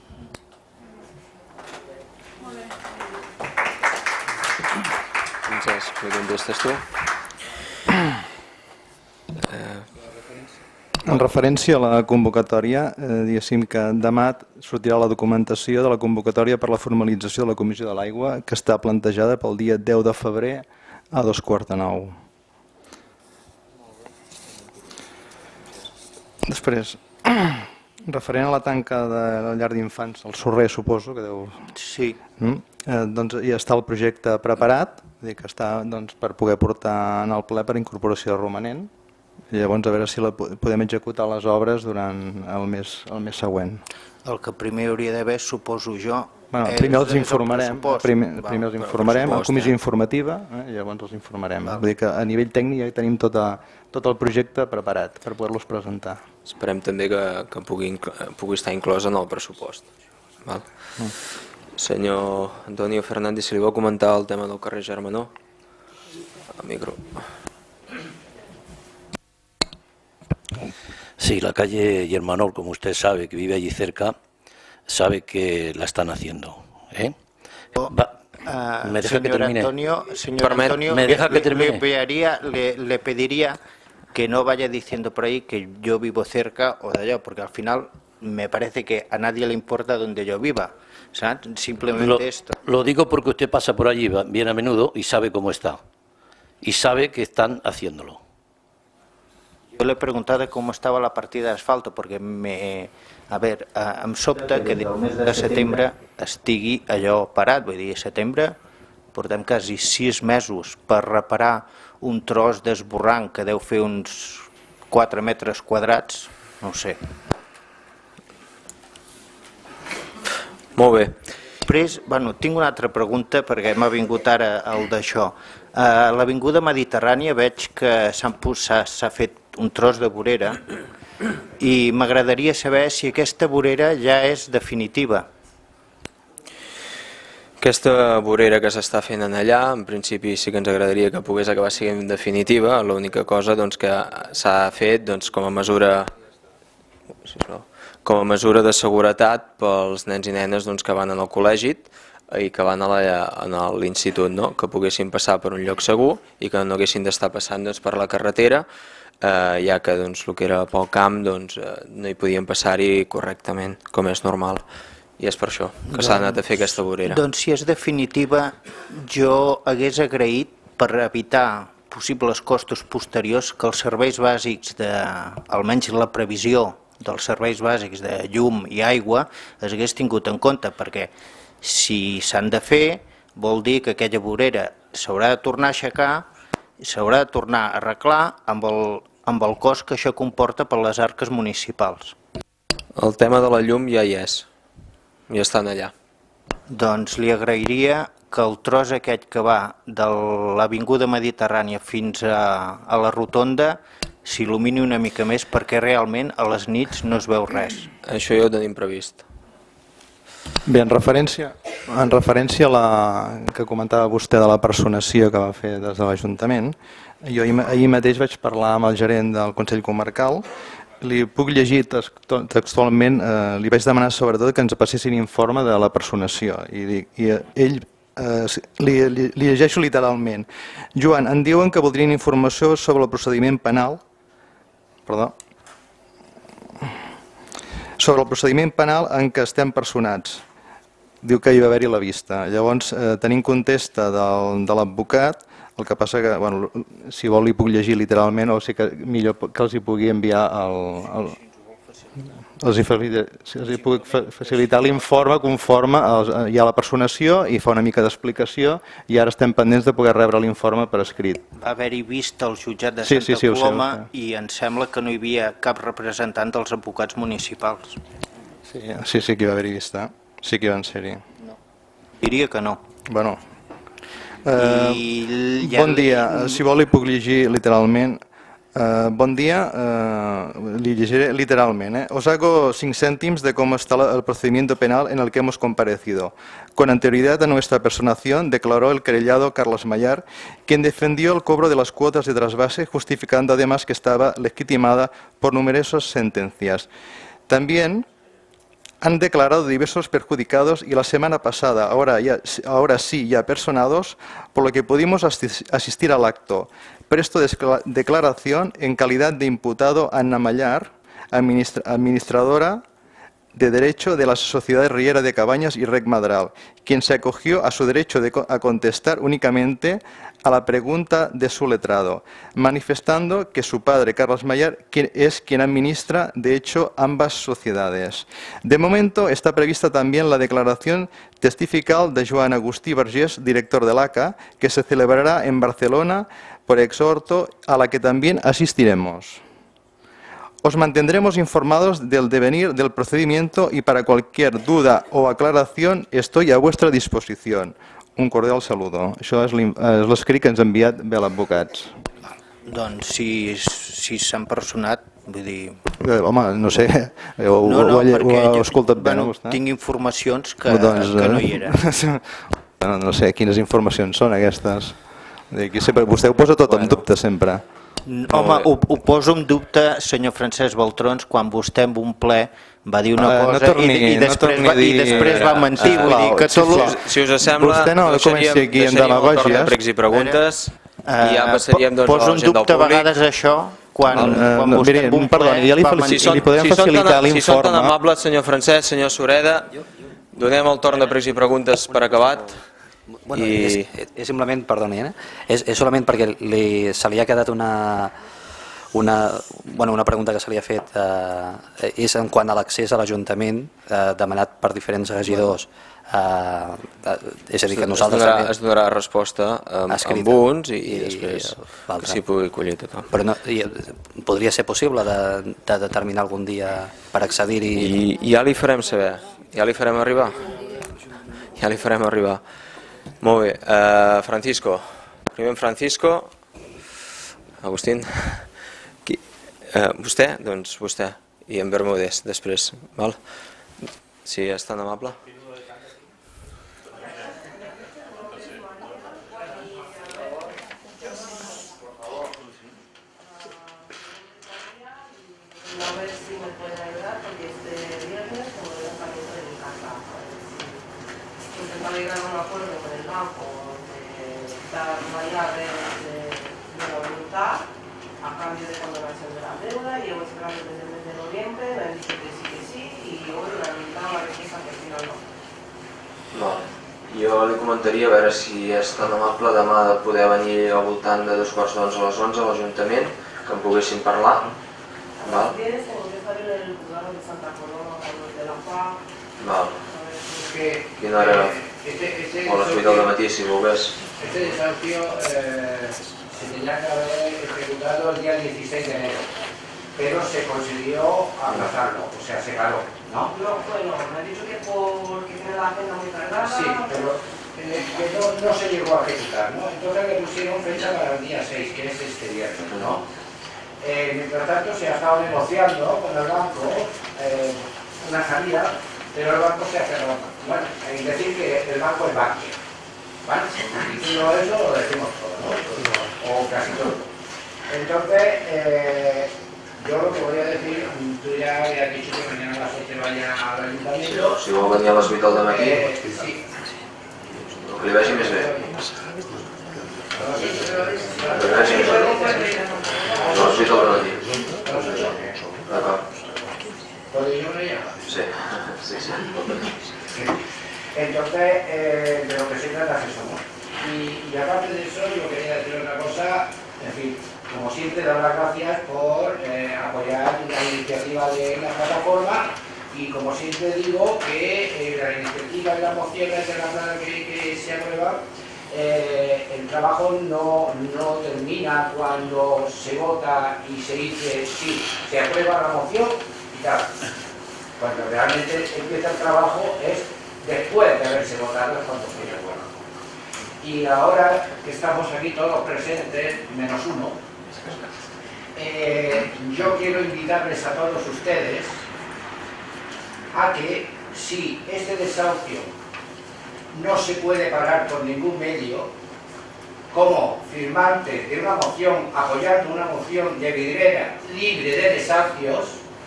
Francesc, ho contestes tu? En referència a la convocatòria, diguéssim que demà sortirà la documentació de la convocatòria per la formalització de la Comissió de l'Aigua, que està plantejada pel dia 10 de febrer a 8:45. Després, referent a la tanca de la llar d'infants, el Sorrer, suposo que deu... Sí. Doncs ja està el projecte preparat, que està per poder portar en el ple per incorporació romanent, i llavors a veure si podem executar les obres durant el mes següent. El que primer hauria d'haver, suposo jo... Primer els informarem, en comissió informativa, i llavors els informarem. Vull dir que a nivell tècnic ja tenim tot el projecte preparat per poder-los presentar. Esperem també que pugui estar inclòs en el pressupost. Senyor Antonio Fernández, si li vol comentar el tema del carrer Germanó. El micro. Sí, la calle Germanó, como usted sabe, que vive allí cerca, sabe que la están haciendo. ¿Me deja que termine? Señor Antonio, ¿me deja que termine? Le pediría que no vaya diciendo por ahí que yo vivo cerca o de allá, porque al final me parece que a nadie le importa donde yo viva. ¿Sabes? Simplemente esto. Lo digo porque usted pasa por allí bien a menudo y sabe cómo está. Y sabe que están haciéndolo. Yo le he preguntado cómo estaba la partida d'asfalto, perquè em sobta que del mes de setembre estigui allò parat. Vull dir, a setembre portem quasi 6 mesos per reparar un tros d'esborrany que deu fer uns 4 metres quadrats, no ho sé. Molt bé. Després, tinc una altra pregunta perquè m'ha vingut ara el d'això. A l'avinguda Mediterrània veig que s'ha fet un tros de vorera i m'agradaria saber si aquesta vorera ja és definitiva. Aquesta vorera que s'està fent allà, en principi sí que ens agradaria que pogués acabar sent definitiva. L'única cosa que s'ha fet com a mesura de seguretat pels nens i nenes que van al col·legi i que van a l'institut, que poguessin passar per un lloc segur i que no haguessin d'estar passant per la carretera, ja que el que era pel camp no hi podien passar-hi correctament, com és normal. i és per això que s'ha anat a fer aquesta vorera. Doncs si és definitiva, jo hagués agraït, per evitar possibles costos posteriors, que els serveis bàsics, almenys la previsió dels serveis bàsics de llum i aigua, es hagués tingut en compte, perquè si s'han de fer, vol dir que aquella vorera s'haurà de tornar a aixecar, s'haurà de tornar a arreglar amb el cost que això comporta per les arques municipals. El tema de la llum ja hi és, ja estan allà. Doncs li agrairia que el tros aquest que va de l'Avinguda Mediterrània fins a la Rotonda s'il·lumini una mica més, perquè realment a les nits no es veu res. Això ja ho tenim previst. Bé, en referència a la que comentava vostè de la personació que va fer des de l'Ajuntament, jo ahir mateix vaig parlar amb el gerent del Consell Comarcal, li puc llegir textualment, li vaig demanar sobretot que ens passessin informe de la personació, i ell li llegeixo literalment. Joan, em diuen que voldrien informació sobre el procediment penal, sobre el procediment penal en què estem personats. Diu que hi va haver-hi la vista. Llavors, tenint contesta de l'advocat, el que passa que, si vol li puc llegir literalment, o sigui que millor que els hi pugui enviar els hi puc facilitar l'informe conforme hi ha la personació i fa una mica d'explicació, i ara estem pendents de poder rebre l'informe per escrit. Va haver-hi vista al jutjat de Santa Coloma i em sembla que no hi havia cap representant dels advocats municipals. Sí, que hi va haver-hi vista. Sí que hi van ser-hi. Diria que no. Bueno. Bon dia, si vol li puc llegir literalment. Bon día, le llegiré literalmente. Os hago 5 céntimos de cómo está el procedimiento penal en el que hemos comparecido. Con anterioridad a nuestra personación, declaró el querellado Carlos Mayar, quien defendió el cobro de las cuotas de trasvase, justificando además que estaba legitimada por numerosas sentencias. También han declarado diversos perjudicados y la semana pasada, ahora sí ya personados, por lo que pudimos asistir al acto. Presto declaración en calidad de imputado Anna Mayar, administradora de Derecho de las Sociedades Riera de Cabañas y Rec Madral, quien se acogió a su derecho a contestar únicamente a la pregunta de su letrado, manifestando que su padre, Carlos Mayar, es quien administra, de hecho, ambas sociedades. De momento está prevista también la declaración testifical de Joan Agustí Vergés, director del ACA, que se celebrará en Barcelona por exhorto, a la que también asistiremos. Os mantendremos informados del devenir del procedimiento y para cualquier duda o aclaración estoy a vuestra disposición. Un cordial saludo. Això és l'escrit que ens ha enviat l'advocat. Doncs si s'han personat, vull dir... Home, no sé, ho he escoltat bé, no? Tinc informacions que no hi eren. No sé quines informacions són aquestes. Vostè ho posa tot en dubte sempre. Home, ho poso en dubte, senyor Francesc Baltrons, quan vostè en un ple va dir una cosa i després va mentir. Si us sembla, deixaríem el torn de pregs i preguntes i ja passaríem a la gent del públic. Poso en dubte a vegades això quan vostè en un ple va mentir. Si són tan amables, senyor Francesc, senyor Sureda, donem el torn de pregs i preguntes per acabat. Bueno, és simplement, perdoni, és solament perquè se li ha quedat una pregunta que se li ha fet, és en quant a l'accés a l'Ajuntament demanat per diferents regidors. És a dir, que nosaltres... Es donarà resposta amb uns i després que s'hi pugui collir tothom. Però podria ser possible de determinar algun dia per accedir-hi? I ja li farem saber, ja li farem arribar. Ja li farem arribar. Molt bé, Francisco, primer Francisco, Agustín, vostè? Doncs vostè, i en Bermúdez després, val? Si és tan amable. a cambio de condonación de la deuda. Llevo esperando desde el mes de noviembre, me han dicho que sí, y hoy me han dado la respuesta que al final no. Vale. Jo li comentaria a veure si és tan amable demà de poder venir al voltant de 2:45 a les 11 a l'Ajuntament, que en poguéssim parlar. Val? Tienes que estar en el juzgado de Santa Coloma, de la Paz. Val. Quina hora? O a les 8 del matí, si volgués. Este desahucio se tenía que haber ejecutado el día 16 de enero, pero se consiguió aplazarlo, o sea, se paró, ¿no? No, bueno, me ha dicho que porque tiene la agenda muy cargada. Sí, pero que no se llegó a ejecutar, ¿no? Entonces le pusieron fecha para el día 6, que es este viernes, ¿no? Mientras tanto se ha estado negociando con el banco una salida, pero el banco se ha cerrado. Bueno, es decir que el banco es Bankia, ¿vale? Y todo eso lo decimos todo, ¿no? O casi todo. Entonces, yo lo que voy a decir, tú ya habías dicho que mañana a las 8 vaya al ayuntamiento. Si vol venir a les 8 del matí, sí. que li vagi més bé. Que li vagi més bé. A les 8 del matí. D'acord. ¿Puedo ir una ya? Sí, sí, sí. Entonces, de lo que se trata es eso, ¿no? Y aparte de eso, yo quería decir otra cosa, en fin, como siempre, dar las gracias por apoyar la iniciativa de la plataforma y como siempre digo que la iniciativa y las mociones de la plana que se aprueba, el trabajo no termina cuando se vota y se dice sí, se aprueba la moción y tal. Cuando realmente empieza el trabajo es después de haberse votado, es cuando se acuerda. Y ahora que estamos aquí todos presentes, menos uno, yo quiero invitarles a todos ustedes a que si este desahucio no se puede parar por ningún medio, como firmante de una moción, apoyando una moción de Vidriera libre de desahucios,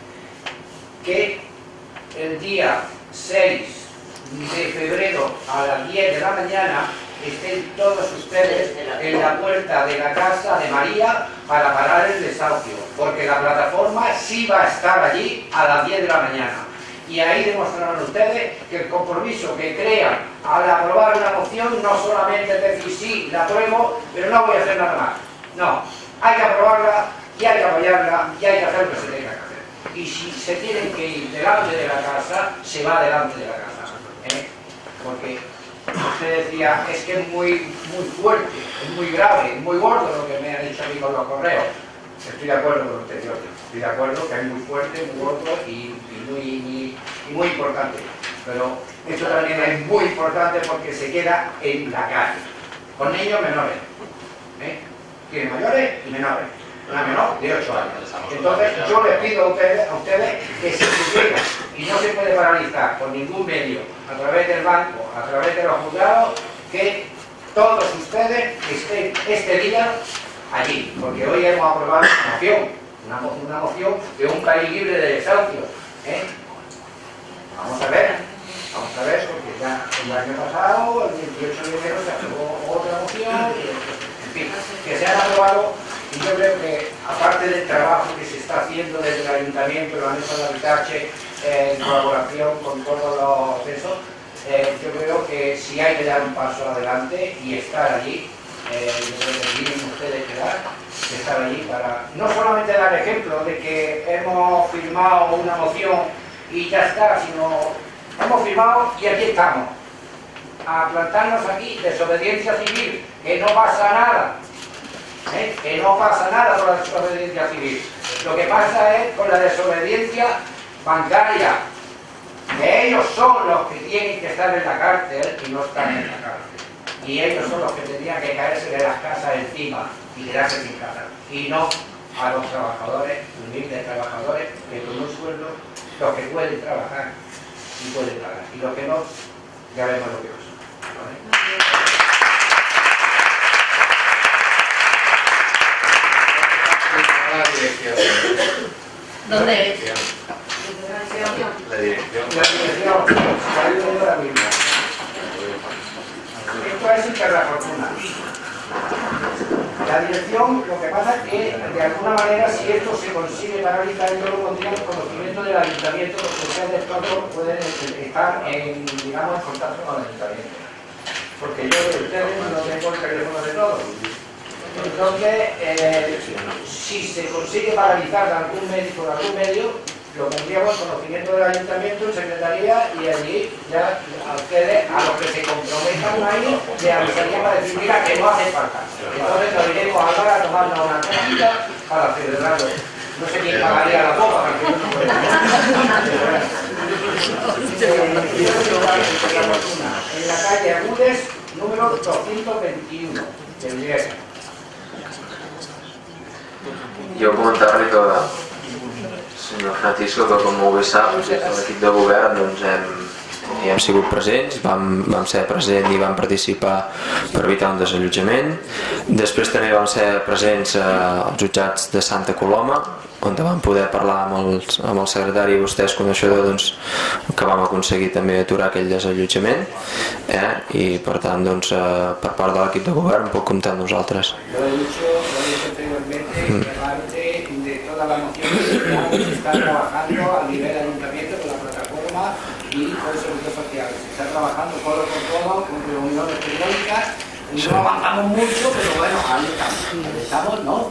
que el día 6 de febrero a las 10 de la mañana estén todos ustedes en la puerta de la casa de María para parar el desahucio, porque la plataforma sí va a estar allí a las 10 de la mañana. Y ahí demostrarán ustedes que el compromiso que crean al aprobar una moción no solamente es decir sí, la apruebo, pero no voy a hacer nada más. No, hay que aprobarla y hay que apoyarla y hay que hacer lo que se tenga que hacer. Y si se tienen que ir delante de la casa, se va delante de la casa. Porque usted decía, es que es muy fuerte, es muy grave, es muy gordo lo que me han dicho a mí con los correos. Estoy de acuerdo con usted, Jordi. Estoy de acuerdo que es muy fuerte, muy gordo y muy importante. Pero esto también es muy importante porque se queda en la calle, con niños menores. Tiene mayores y menores. Una menor de 8 años. Entonces yo les pido a ustedes que si se llega y no se puede paralizar por ningún medio, a través del banco, a través de los juzgados, que todos ustedes estén este día allí, porque hoy hemos aprobado una moción de un país libre de desahucios. Vamos a ver, porque ya el año pasado, el 28 de enero, se aprobó otra moción, en fin, que se han aprobado. Y yo creo que, aparte del trabajo que se está haciendo desde el Ayuntamiento, la Mesa de Arbitraje, en colaboración con todos los esos, yo creo que si hay que dar un paso adelante y estar allí, yo creo que tienen ustedes que estar allí para no solamente dar ejemplo de que hemos firmado una moción y ya está, sino hemos firmado y aquí estamos, a plantarnos aquí, desobediencia civil, que no pasa nada. Que no pasa nada con la desobediencia civil. Lo que pasa es con la desobediencia bancaria, que ellos son los que tienen que estar en la cárcel y no están en la cárcel. Y ellos son los que tendrían que caerse de las casas encima y quedarse sin casa. Y no a los trabajadores, humildes trabajadores, que con un sueldo, los que pueden trabajar y pueden pagar. Y los que no, ya vemos lo que pasa. ¿Vale? La dirección. ¿Dónde es? La dirección. La misma. Esto es Interlafortuna. La dirección, lo que pasa es que, de alguna manera, si esto se consigue paralizar, yo lo pondría en conocimiento del ayuntamiento, que ustedes todos pueden estar en, digamos, en contacto con el ayuntamiento. Porque yo de ustedes no tengo el teléfono de todos. Entonces, si se consigue paralizar de algún medio, lo pondríamos en conocimiento del ayuntamiento, en secretaría, y allí ya a ustedes, a los que se comprometan ahí, le avisaría para decir, mira, que no hace falta. Entonces nos iremos ahora a tomarnos una cosita para celebrarlo. No sé quién pagaría la copa, porque yo no puedo. En la calle Agudes, número 221, de Villers. Jo comentar-li que, senyor Francisco, que com molt bé sap, l'equip de govern doncs, hem sigut presents, vam ser presents i vam participar per evitar un desallotjament. Després també vam ser presents als jutjats de Santa Coloma, on vam poder parlar amb el secretari i vostès coneixedor que vam aconseguir també aturar aquell desallotjament, i per tant per part de l'equip de govern puc comptar amb nosaltres. Lo he dicho anteriormente, que parte de toda la moción que está trabajando a nivel ayuntamiento con la plataforma y con el servicio social. Se está trabajando codo con codo, con reuniones periódicas. No avanzamos mucho, pero bueno, ahí estamos, ¿no?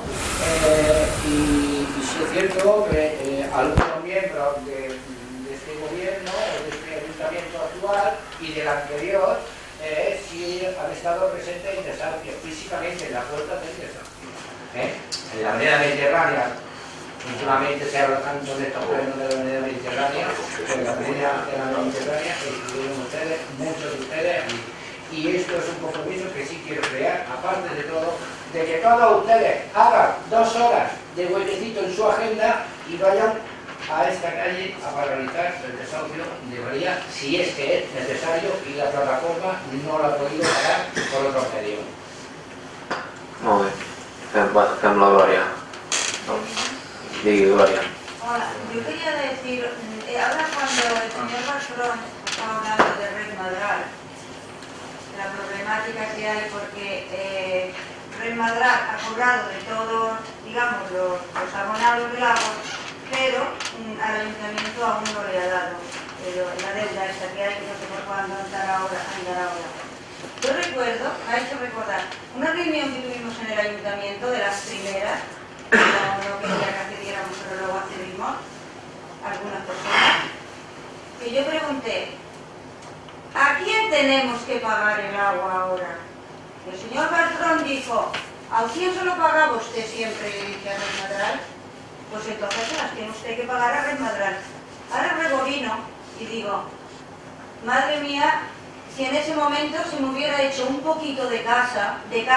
Y sí es cierto que algunos miembros de este gobierno, de este ayuntamiento actual y del anterior, sí han estado presentes en desahucios, físicamente en las puertas del desahucio. En la avenida mediterránea, últimamente se habla tanto de estos plenos de la avenida mediterránea, pero en la avenida mediterránea estuvieron ustedes, muchos de ustedes, y esto es un compromiso que sí quiero crear, aparte de todo, de que todos ustedes hagan 2 horas de huequecito en su agenda y vayan a esta calle a paralizar el desahucio de María, si es que es necesario y la plataforma no la ha podido pagar por otros medios. Molt bé, fem la Glòria. Digui, Glòria. Hola, yo quería decir, ahora cuando el señor Barcelón está hablando de Red Madral, la problemática que hay porque Red Madral ha cobrado de todos, digamos, los abonados del agua, pero al ayuntamiento aún no le ha dado la deuda esta que hay, que no sé por cuándo andar ahora. Yo recuerdo, me ha hecho recordar, una reunión que tuvimos en el ayuntamiento, de las primeras, no quería que accediéramos, pero luego accedimos, algunas personas, que yo pregunté, ¿a quién tenemos que pagar el agua ahora? El señor Bartrón dijo, ¿a quién se lo pagaba usted siempre? Le dije a Red Madral. Pues entonces se las tiene usted que pagar a Red Madral. Ahora rebobino y digo, madre mía, si en ese momento se me hubiera hecho un poquito de caso,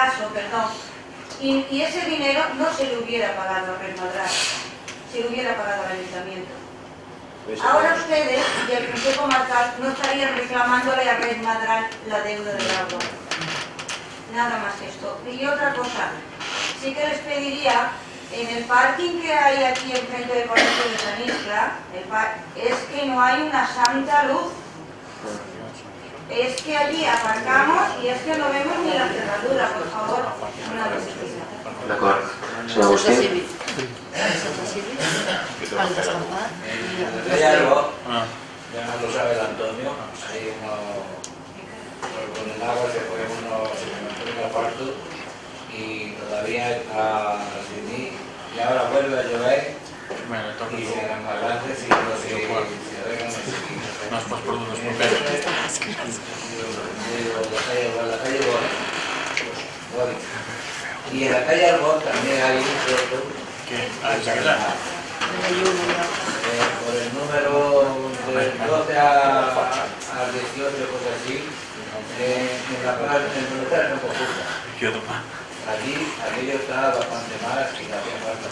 y ese dinero no se le hubiera pagado a Red Madral, se le hubiera pagado al ayuntamiento. Ahora ustedes y el Consejo Comarcal no estarían reclamándole a Red Madral la deuda del agua. Nada más que esto. Y otra cosa, sí que les pediría, en el parking que hay aquí enfrente del Colegio de San Isla, es que no hay una santa luz. Es que allí aparcamos y es que no vemos ni la cerradura, por favor, una visita. D'acord. Senyor Agustí. Hay algo, ya no lo sabe el Antonio, hay con el agua se fue uno cuarto y todavía está sin mí, y ahora vuelve a llover y serán más grandes y no se arreglan no es por unos papeles. La calle Bonet. Y en la calle Arbón también hay un proyecto por el número del 12 al 18, cosas así, en la plaza de la Campo Justa. Allí aquello está bastante mal, y la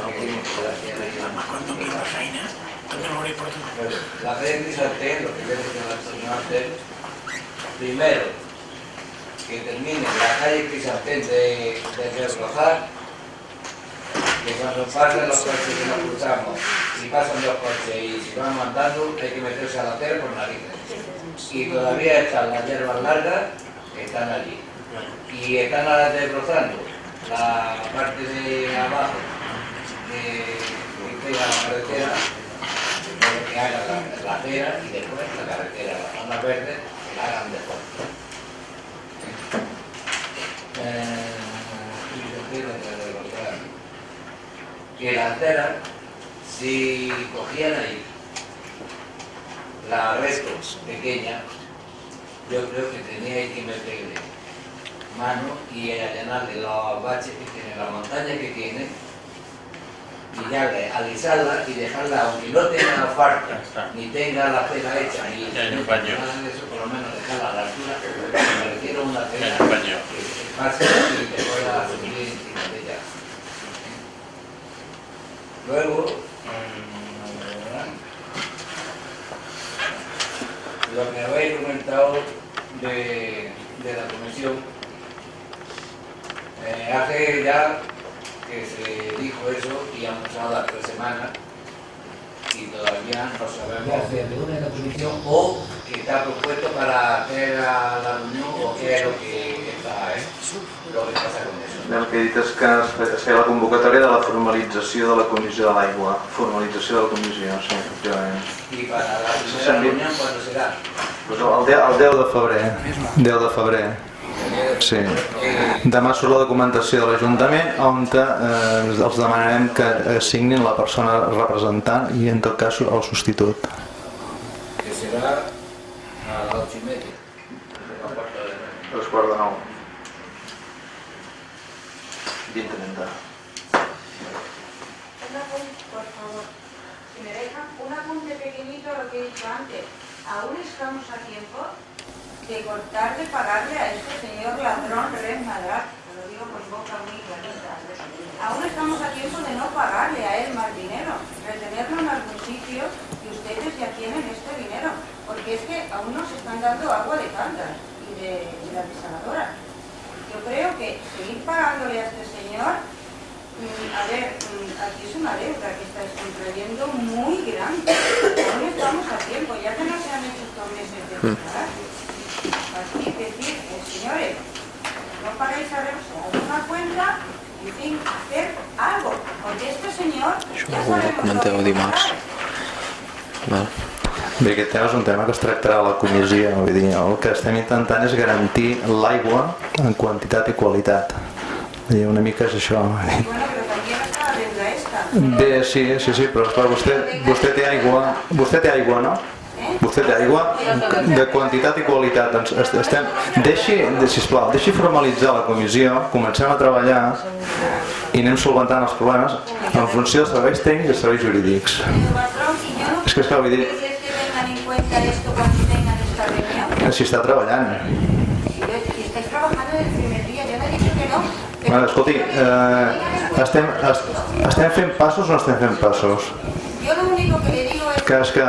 calle Crisantén, lo que yo decía la señora antes, primero, que termine la calle Crisantén de Rozar, que cuando pasen los coches que nos cruzamos, si pasan los coches y si van andando, hay que meterse a la acera por narices. Y todavía están las hierbas largas, están allí. Y están ahora desbrozando la parte de abajo que pega la carretera, que haga la acera y después la carretera, las zonas verdes que la hagan después. Que la acera, si cogían ahí la resto pequeña, yo creo que teníais que meterle mano y allanarle los baches que tiene, la montaña que tiene, y ya alisarla y dejarla, aunque no tenga falta, ni tenga la cera hecha, ni nada de eso, por lo menos dejarla a la altura, me refiero a una cera que pase y que pueda subir encima de ella. Luego, lo que habéis comentado de la comisión, hace ya que se dijo eso y han pasado las 3 semanas y todavía no sabemos si se reúne la comisión o que está propuesto para hacer la reunión o qué es lo que pasa con eso. El que he dit és que es feia la convocatòria de la formalització de la Comissió de l'Aigua. Formalització de la comissió, sí, efectivament. I per a la primera reunió, quan serà? El 10 de febrer. 10 de febrer. Sí. Demà surt la documentació de l'Ajuntament on els demanarem que assignin la persona representant i en tot cas el substitut. Que serà a les 8:30. A les 8:45. 20:30. Por favor, si me dejan un apunte pequeñito a lo que he dicho antes. Aún estamos a tiempo de cortar de pagarle a este señor ladrón Red Madrid, lo digo con boca muy clarita. Aún estamos a tiempo de no pagarle a él más dinero, retenerlo en algún sitio y ustedes ya tienen este dinero, porque es que aún nos están dando agua de Candas y de la desaladora. Yo creo que seguir pagándole a este señor, a ver, aquí es una deuda que estáis contrayendo muy grande. Aún estamos a tiempo, ya que no se han hecho estos meses de pagar. Así que decir, señores, no pagáis a ver, una cuenta y en fin, hacer algo, porque este señor ya sabemos lo que pagar. Bé, aquest tema és un tema que es tractarà a la comissió, vull dir, el que estem intentant és garantir l'aigua en quantitat i qualitat. Vull dir, una mica és això. Bé, sí, però esclar, vostè té aigua, no? Vostè té aigua de quantitat i qualitat. Doncs sisplau, deixi formalitzar la comissió, comencem a treballar i anem solventant els problemes en funció dels serveis tècnics i els serveis jurídics. És que, esclar, vull dir, si està treballant. Escolti, estem fent passos o no estem fent passos? Jo lo único que le digo es que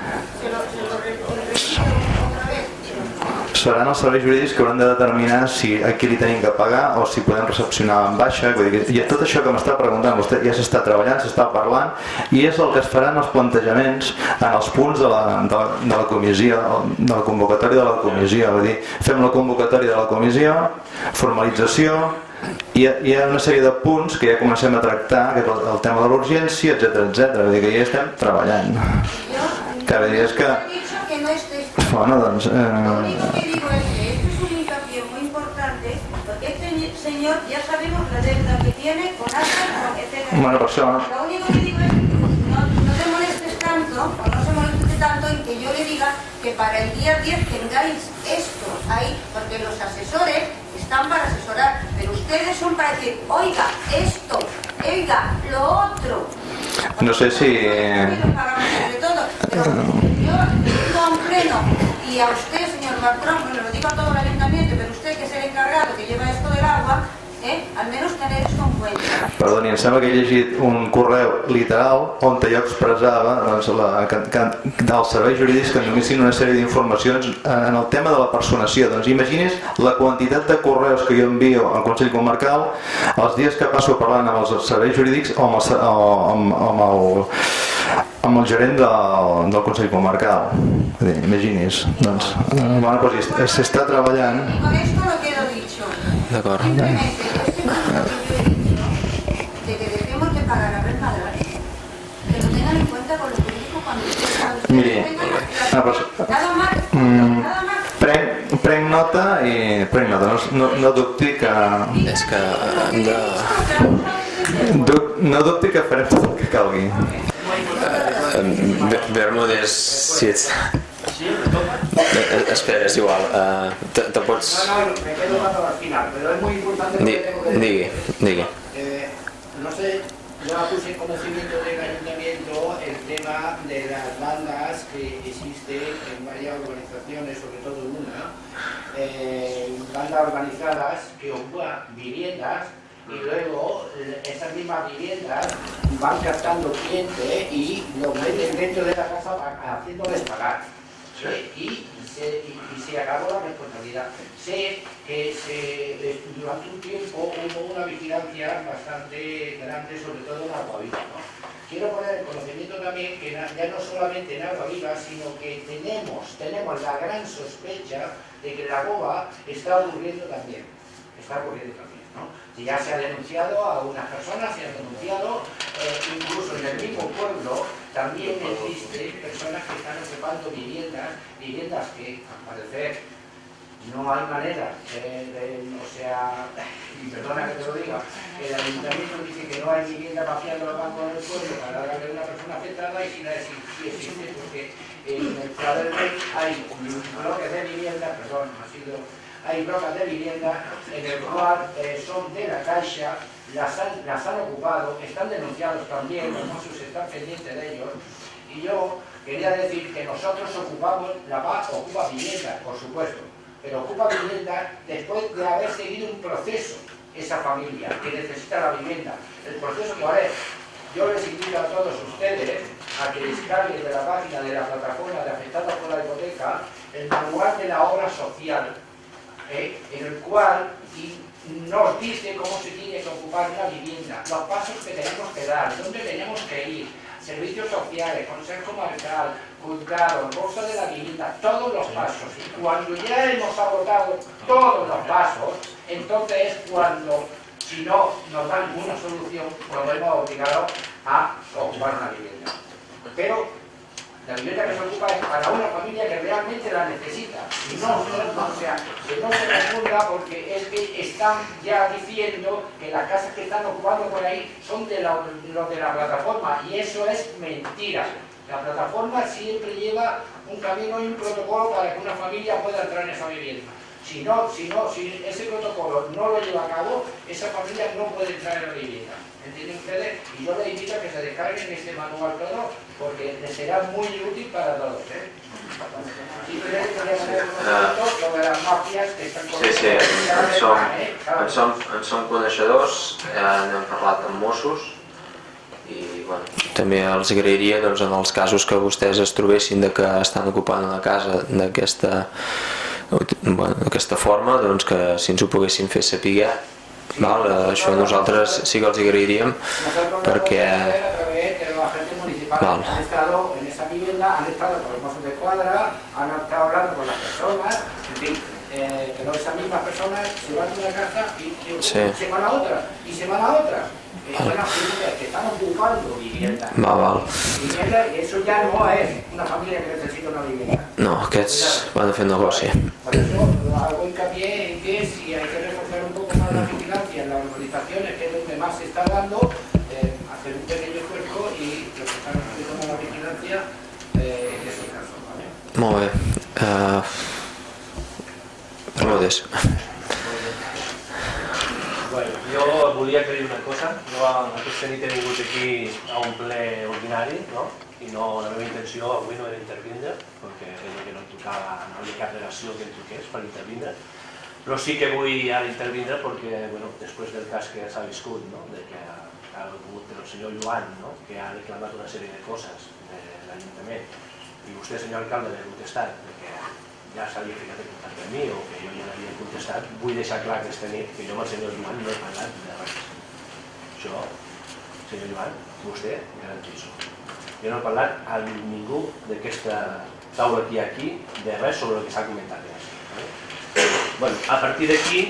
seran els serveis jurídics que hauran de determinar si a qui li tenim que pagar o si podem recepcionar en baixa. I tot això que m'està preguntant vostè ja s'està treballant, s'està parlant i és el que es faran els plantejaments en els punts de la comissió, de la convocatòria de la comissió. Vull dir, fem la convocatòria de la comissió, formalització, i hi ha una sèrie de punts que ja comencem a tractar, que és el tema de l'urgència, etc. Vull dir que ja estem treballant. Cada dia és que... Bueno, doncs... Lo único que digo es que esto es un hincapié muy importante, porque este señor ya sabemos la deuda que tiene con ASA, etc. Bueno, per això... Lo único que digo es no te molestes tanto, o no se moleste tanto en que yo le diga que para el día 10 tengáis esto ahí, porque los asesores están para asesorar, pero ustedes son para decir, oiga, esto, oiga, lo otro. No sé si... Pero yo le digo a un pleno y a usted, señor Bartrón, bueno, lo digo a todo el ayuntamiento, pero usted que es el encargado que lleva esto del agua, al menos tener esto en cuenta. Perdoni, em sembla que he llegit un correu literal on jo expressava que els serveis jurídics que donessin una sèrie d'informacions en el tema de la personació. Doncs imagini's la quantitat de correus que jo envio al Consell Comarcal els dies que passo parlant amb els serveis jurídics o amb el gerent del Consell Comarcal. Imagini's. Doncs, s'està treballant. Con esto lo quedo dicho. D'acord. de que dejemos de pagar a Red Madrid, que lo tengan en cuenta con los políticos cuando ustedes Miri, nada más. Prenc nota i prenc nota, no dubti que... És que hem de... No dubti que farem tot el que calgui. Bermúdez, si ets... Espera, és igual, te pots... No, me quedo para al final, pero es muy importante... Digui. No sé, yo puse en conocimiento del ayuntamiento el tema de las bandas que existen en varias organizaciones, sobre todo en una, bandas organizadas que ocupan viviendas y luego esas mismas viviendas van captando clientes y los meten dentro de la casa haciéndoles pagar. Y se acabó la responsabilidad. Sé que durante un tiempo hubo una vigilancia bastante grande, sobre todo en Agua Viva, ¿no? Quiero poner en conocimiento también que ya no solamente en Agua Viva, sino que tenemos la gran sospecha de que la boba está ocurriendo también. ¿No? Ya se ha denunciado a unas personas, se han denunciado, incluso en el mismo pueblo también existen personas que están ocupando viviendas que al parecer no hay manera, o sea, y perdona que te lo diga, el ayuntamiento dice que no hay vivienda vaciando el banco del pueblo para darle a una persona afectada y si la existe porque en el Pla del Rey hay bloques de vivienda, hay bloques de vivienda en el cual son de la Caixa, las han ocupado, están denunciados también, los Mossos están pendientes de ellos, y yo quería decir que nosotros ocupamos, la PAC ocupa vivienda, por supuesto, pero ocupa vivienda después de haber seguido un proceso, esa familia que necesita la vivienda, el proceso que ahora es. Yo les invito a todos ustedes a que descarguen de la página de la plataforma de afectados por la hipoteca el manual de la obra social, en el cual nos dice cómo se tiene que ocupar una vivienda, los pasos que tenemos que dar, dónde tenemos que ir, servicios sociales, consejo comarcal, juzgados, bolsa de la vivienda, todos los pasos. Y cuando ya hemos agotado todos los pasos, entonces es cuando, si no nos dan una solución, nos vemos obligados a ocupar una vivienda. Pero la vivienda que se ocupa es para una familia que realmente la necesita. Y o sea, que no se confunda porque es que están ya diciendo que las casas que están ocupando por ahí son de los de la plataforma y eso es mentira. La plataforma siempre lleva un camino y un protocolo para que una familia pueda entrar en esa vivienda. Si ese protocolo no lo lleva a cabo, esa familia no puede entrar en la vivienda. ¿Entienden ustedes? Y yo les invito a que se descarguen este manual todo, porque les será muy útil para todos. Simplemente quería poner un lo de las mafias que están con en som coneixedors, n'hem parlat amb Mossos i bueno, també els agrairia doncs, en els casos que vostès es trobessin de que estan ocupant la casa d'aquesta forma, doncs que si ens ho poguessin fer saber, això nosaltres sí que els agrairíem perquè han estado en esa vivienda, han estado con los mozos de escuadra, han estado hablando con las personas, en fin, pero esas mismas personas se van de una casa y se van a otra, y se van a otra. Bueno, que están ocupando vivienda. Vivienda, y eso ya no es una familia que necesita una vivienda. No, aquests van a fer negoci. Por eso hago hincapié en que si hay que reforzar un poco más la vigilancia en las urbanizaciones, que es donde más se está dando, hacer un pequeño esfuerzo y reforzar un poquito más la vigilancia en ese caso, ¿vale? Molt bé. Bermúdez. Bueno, jo volia aclarir una cosa. Jo aquesta nit he vingut aquí a un ple ordinari, no? I la meva intenció avui no era intervindre, perquè deia que no tocava, no hi havia cap relació que em toqués per intervindre, però sí que vull ara intervindre perquè, bueno, després del cas que s'ha viscut, no? De que ha hagut el senyor Joan, no? Que ha reclamat una sèrie de coses de l'Ajuntament, i vostè, senyor alcalde, l'ha contestat, perquè ja s'havia ficat en contacte amb mi o que jo ja l'havia contestat, vull deixar clar aquesta nit que jo amb el senyor Joan no he parlat de res. Això, senyor Joan, vostè garanteixo. Jo no he parlat a ningú d'aquesta taula que hi ha aquí de res sobre el que s'ha comentat. Bueno, a partir d'aquí,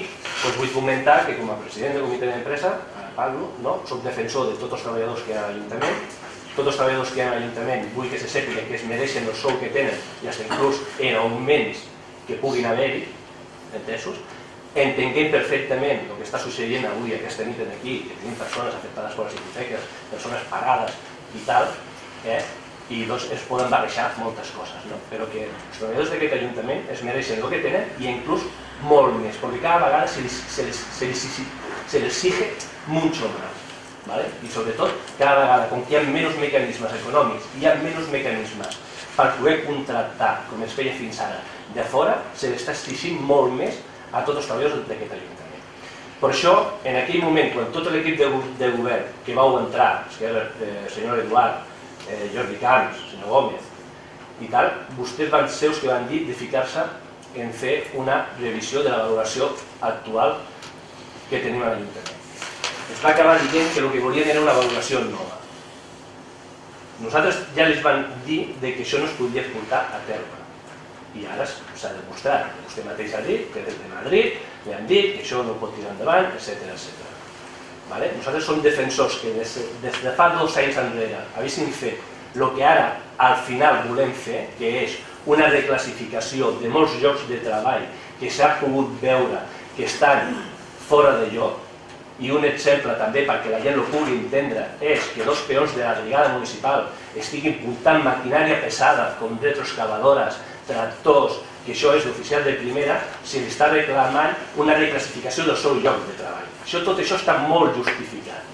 Doncs vull comentar que com a president del comitè d'empresa, parlo, soc defensor de tots els treballadors que hi ha a l'Ajuntament. Tots els treballadors que hi ha a l'Ajuntament vull que se sàpiga que es mereixen el sou que tenen i fins inclús en augments que puguin haver-hi, entesos. Entenguem perfectament el que està succeint avui aquesta nit aquí, que tenim persones afectades per les hipoteques, persones pagades i tal, i doncs es poden barrejar moltes coses, però que els treballadors d'aquest Ajuntament es mereixen el que tenen i inclús molt més, perquè cada vegada se les exige mucho más, i sobretot cada vegada, com que hi ha menys mecanismes econòmics, hi ha menys mecanismes per poder contractar, com es feia fins ara, de fora, se l'està exigint molt més a tots els treballadors d'aquest Ajuntament. Per això, en aquell moment, quan tot l'equip de govern que vau entrar, que era el senyor Eduard, Jordi Camps, el senyor Gómez i tal, vostès van ser els que van dir de ficar-se en fer una revisió de la valoració actual que tenim a l'Ajuntament. Es va acabar dient que el que volien era una valoració nova. Nosaltres ja les van dir que això no es podia portar a terme. I ara s'ha demostrat. Vostè mateix ha dit que des de Madrid li han dit que això no pot tirar endavant, etc. Nosaltres som defensors que des de fa 2 anys enrere haguéssim fet el que ara al final volem fer, que és una reclassificació de molts llocs de treball que s'ha pogut veure que estan fora de lloc. I un exemple també perquè la gent ho pugui entendre és que 2 peons de la brigada municipal estiguin portant maquinària pesada com retroexcavadores, tractors, que això és d'oficial de primera, se li està reclamant una reclassificació del seu lloc de treball. Tot això està molt justificat.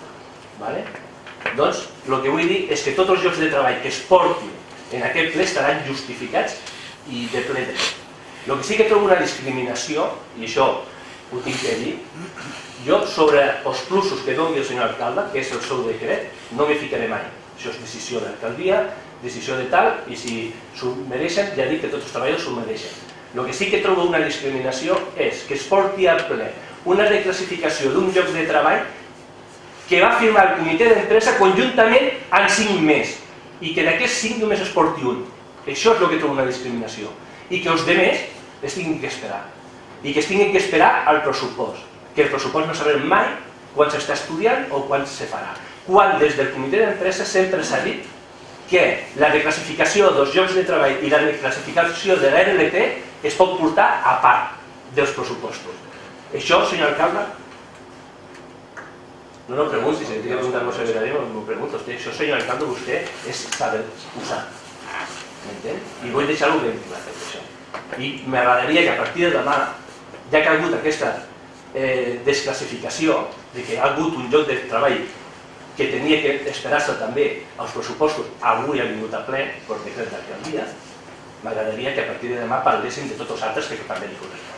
Doncs el que vull dir és que tots els llocs de treball que es portin en aquest ple estaran justificats i de ple dret. El que sí que trobo una discriminació, i això ho tinc que dir, jo sobre els plusos que doni el senyor alcalde, que és el seu decret, no m'hi ficaré mai. Això és decisió de l'alcaldia, decisió de tal, i si s'ho mereixen, ja dic que tots els treballadors s'ho mereixen. El que sí que trobo una discriminació és que es porti al ple una reclassificació d'un lloc de treball que va firmar el comitè d'empresa conjuntament amb 5 més, i que d'aquests 5 només es porti un. Això és el que trobo una discriminació. I que els altres es tinguin que esperar. I que es tinguin que esperar al pressupost. Que el pressupost no sabrem mai quan s'està estudiant o quan se farà. Quan des del comitè d'empresa sempre s'ha dit que la reclassificació dels llocs de treball i la reclassificació de la RLT es pot portar a part dels pressupostos. Això, senyor alcalde, no pregunti, si tinc que preguntar-lo severament, m'ho pregunto. Això, senyor alcalde, vostè s'ha de posar. M'entén? I vull deixar-ho ben clar, això. I m'agradaria que a partir de demà, ja que ha hagut aquesta desclassificació, que ha hagut un lloc de treball que tenia que esperar-se també als pressupostos, avui ha vingut a ple per decret d'alcaldia, m'agradaria que a partir de demà parléssim de tots els altres que també li correspon.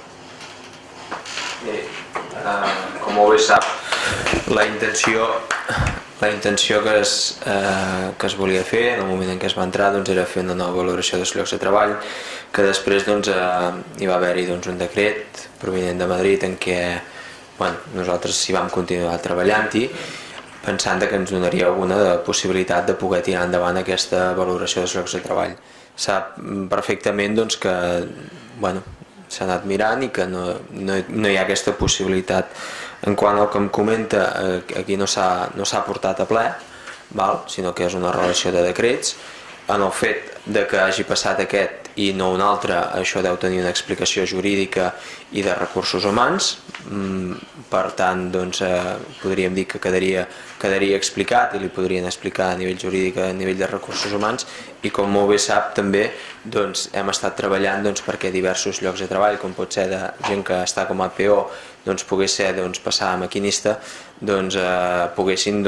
Com bé sap, la intenció que es volia fer en el moment en què es va entrar era fer una nova valoració dels llocs de treball, que després hi va haver-hi un decret provinent de Madrid en què nosaltres hi vam continuar treballant-hi, pensant que ens donaria alguna possibilitat de poder tirar endavant aquesta valoració dels llocs de treball. Sap perfectament que s'ha anat mirant i que no hi ha aquesta possibilitat. En quant al que em comenta, aquí no s'ha portat a ple, sinó que és una relació de decrets. En el fet que hagi passat aquest i no un altre, això deu tenir una explicació jurídica i de recursos humans, per tant podríem dir que quedaria explicat i li podrien explicar a nivell jurídic, a nivell de recursos humans, i com molt bé sap també hem estat treballant perquè diversos llocs de treball, com pot ser de gent que està com a PO, pogués ser passar a maquinista, poguessin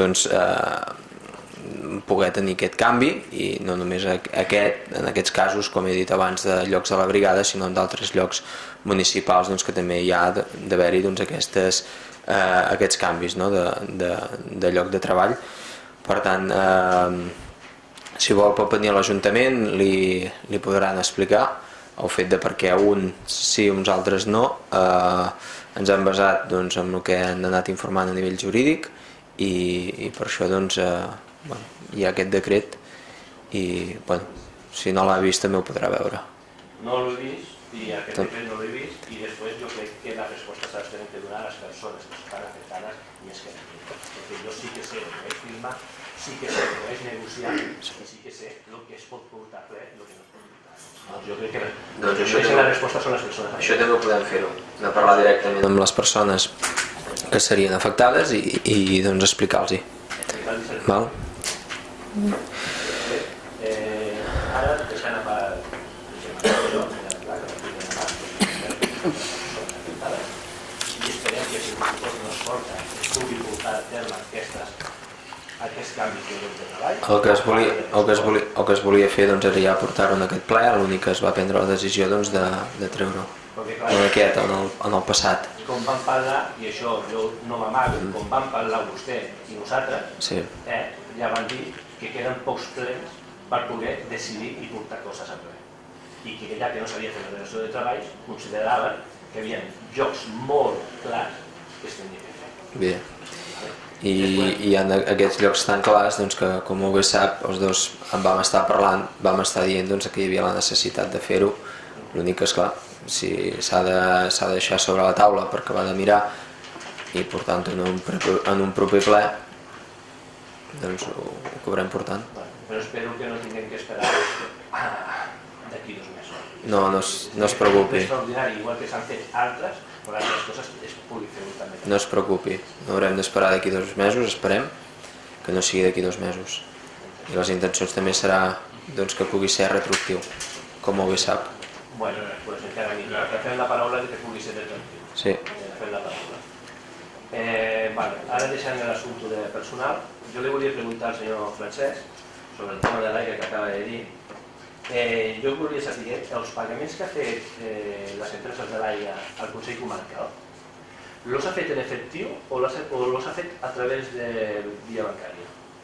poder tenir aquest canvi, i no només en aquests casos, com he dit abans, de llocs de la brigada, sinó en d'altres llocs municipals que també hi ha d'haver-hi aquests canvis de lloc de treball. Per tant, si vol pot venir a l'Ajuntament, li podran explicar el fet de per què un sí i uns altres no. Ens hem basat en el que han anat informant a nivell jurídic, i per això hi ha aquest decret, i si no l'ha vist també ho podrà veure. No l'he vist, i aquest decret no l'he vist, i després jo crec que la resposta s'ha de donar a les persones que estan afectades més que aquí. Perquè jo sí que sé el que és firmar, sí que sé el que és negociar, i sí que sé el que es pot portar a ple i el que no es pot portar. Doncs jo crec que la resposta són les persones. Això també ho podem fer-ho, de parlar directament amb les persones que serien afectades i doncs explicar-los-hi. Val? Ara deixant a part i esperem que si el pressupost no es porta es pugui portar a terme aquest canvi de lloc de treball. El que es volia fer doncs, era ja portar-ho en aquest ple, l'únic que es va prendre la decisió doncs, de treure-ho en el passat. Com vam parlar, i això jo no m'amago, com vam parlar vostè i nosaltres, ja van dir que queden pocs plens per poder decidir i portar coses a ple. I que ja que no s'havia fet la relació de treball, consideraven que hi havia jocs molt clars que es tenien que fer. Bé. I en aquests llocs tan clars doncs, que, com ho bé sap, els dos en vam estar parlant, vam estar dient doncs, que hi havia la necessitat de fer-ho. L'únic que, esclar, si s'ha de deixar sobre la taula per acabar de mirar i portant-ho en un proper ple, doncs ho acabarem portant. Però espero que no tinguem que esperar d'aquí 2 mesos. No es preocupi. És extraordinari, igual que s'han fet altres, però les coses es pugui fer també. No es preocupi, no haurem d'esperar d'aquí 2 mesos, esperem que no sigui d'aquí 2 mesos. I les intencions també serà doncs, que pugui ser retroactiu, com ho bé sap. Bueno, doncs encara millor, que fem la paraula que pugui ser retroactiu. Sí. Fem la paraula. Ara deixant l'assumpte de personal, jo li volia preguntar al senyor Francesc sobre el tema de l'aire que acaba de dir. Jo volia saber els pagaments que ha fet les empreses de l'aire al Consell Comarcal, los ha fet en efectiu o los ha fet a través de via bancària?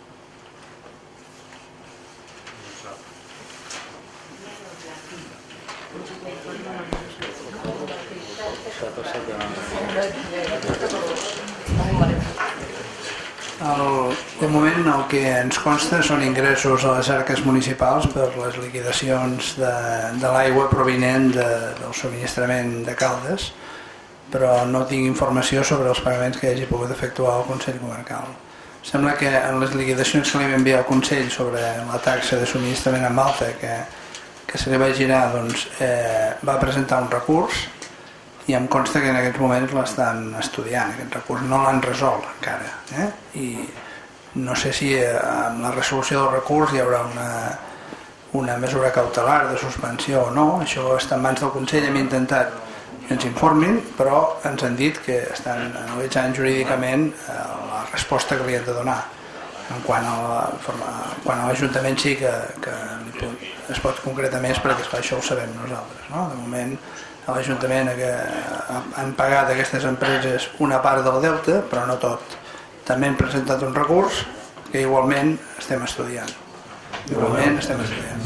De moment el que ens consta són ingressos a les arques municipals per les liquidacions de l'aigua provinent del subministrament de Caldes, però no tinc informació sobre els pagaments que hagi pogut efectuar el Consell Comarcal. Sembla que en les liquidacions que li va enviar al Consell sobre la taxa de subministrament en alta que se li va girar, doncs, va presentar un recurs i em consta que en aquests moments l'estan estudiant, aquest recurs no l'han resolt encara, i no sé si amb la resolució del recurs hi haurà una mesura cautelar de suspensió o no, això està en mans del Consell, hem intentat que ens informin, però ens han dit que estan analitzant jurídicament la resposta que li han de donar. En quant a l'Ajuntament sí que es pot concretar més, perquè això ho sabem nosaltres. De moment a l'Ajuntament han pagat a aquestes empreses una part del deute, però no tot. També hem presentat un recurs que igualment estem estudiant. Igualment estem estudiant.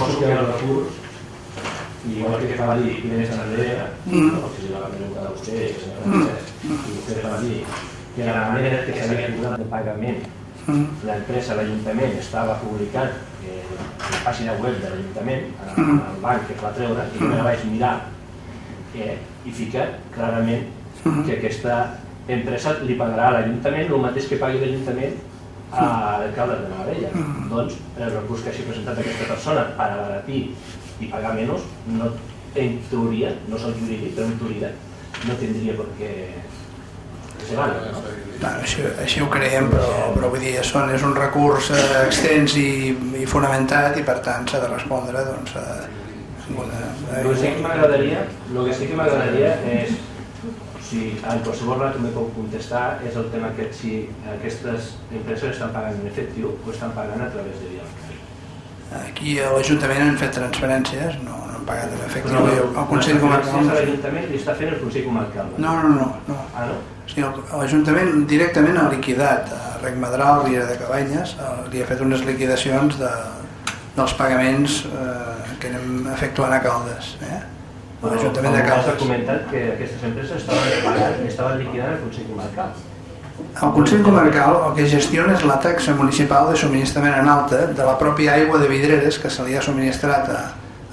I igual que va dir Inés Andrea, si la va preguntar a vostè, i vostè va dir que la manera que s'havia acordat de pagament l'empresa, l'Ajuntament, estava publicat en la pàgina web de l'Ajuntament, al banc que va treure, i me la vaig mirar i fica clarament que aquesta empresa li pagarà a l'Ajuntament el mateix que pagui l'Ajuntament a l'alcalde de Navarella. Doncs el recurs que hagi presentat aquesta persona per abaratir i pagar menys, en teoria, no soc jurídic, però en teoria no tindria per què ser vàlid, no? Així ho creiem, però vull dir, és un recurs extens i fonamentat i per tant s'ha de respondre doncs, el que sí que m'agradaria és, si en qualsevol rato me pot contestar, és el tema que si aquestes empreses estan pagant en efectiu o estan pagant a través de via bancària. Aquí a l'Ajuntament han fet transferències, no han pagat en efectiu. El Consell Comarcal... L'Ajuntament li està fent el Consell Comarcal. No. L'Ajuntament directament ha liquidat a Rec Madral, Riera de Cabanyes, li ha fet unes liquidacions dels pagaments que anem efectuant a Caldes. L'Ajuntament de Caldes. Has comentat que aquestes empreses estaven liquidant el Consell Comarcal. El Consell Comarcal el que gestiona és la taxa municipal de subministrament en alta de la pròpia aigua de Vidreres que se li ha subministrat a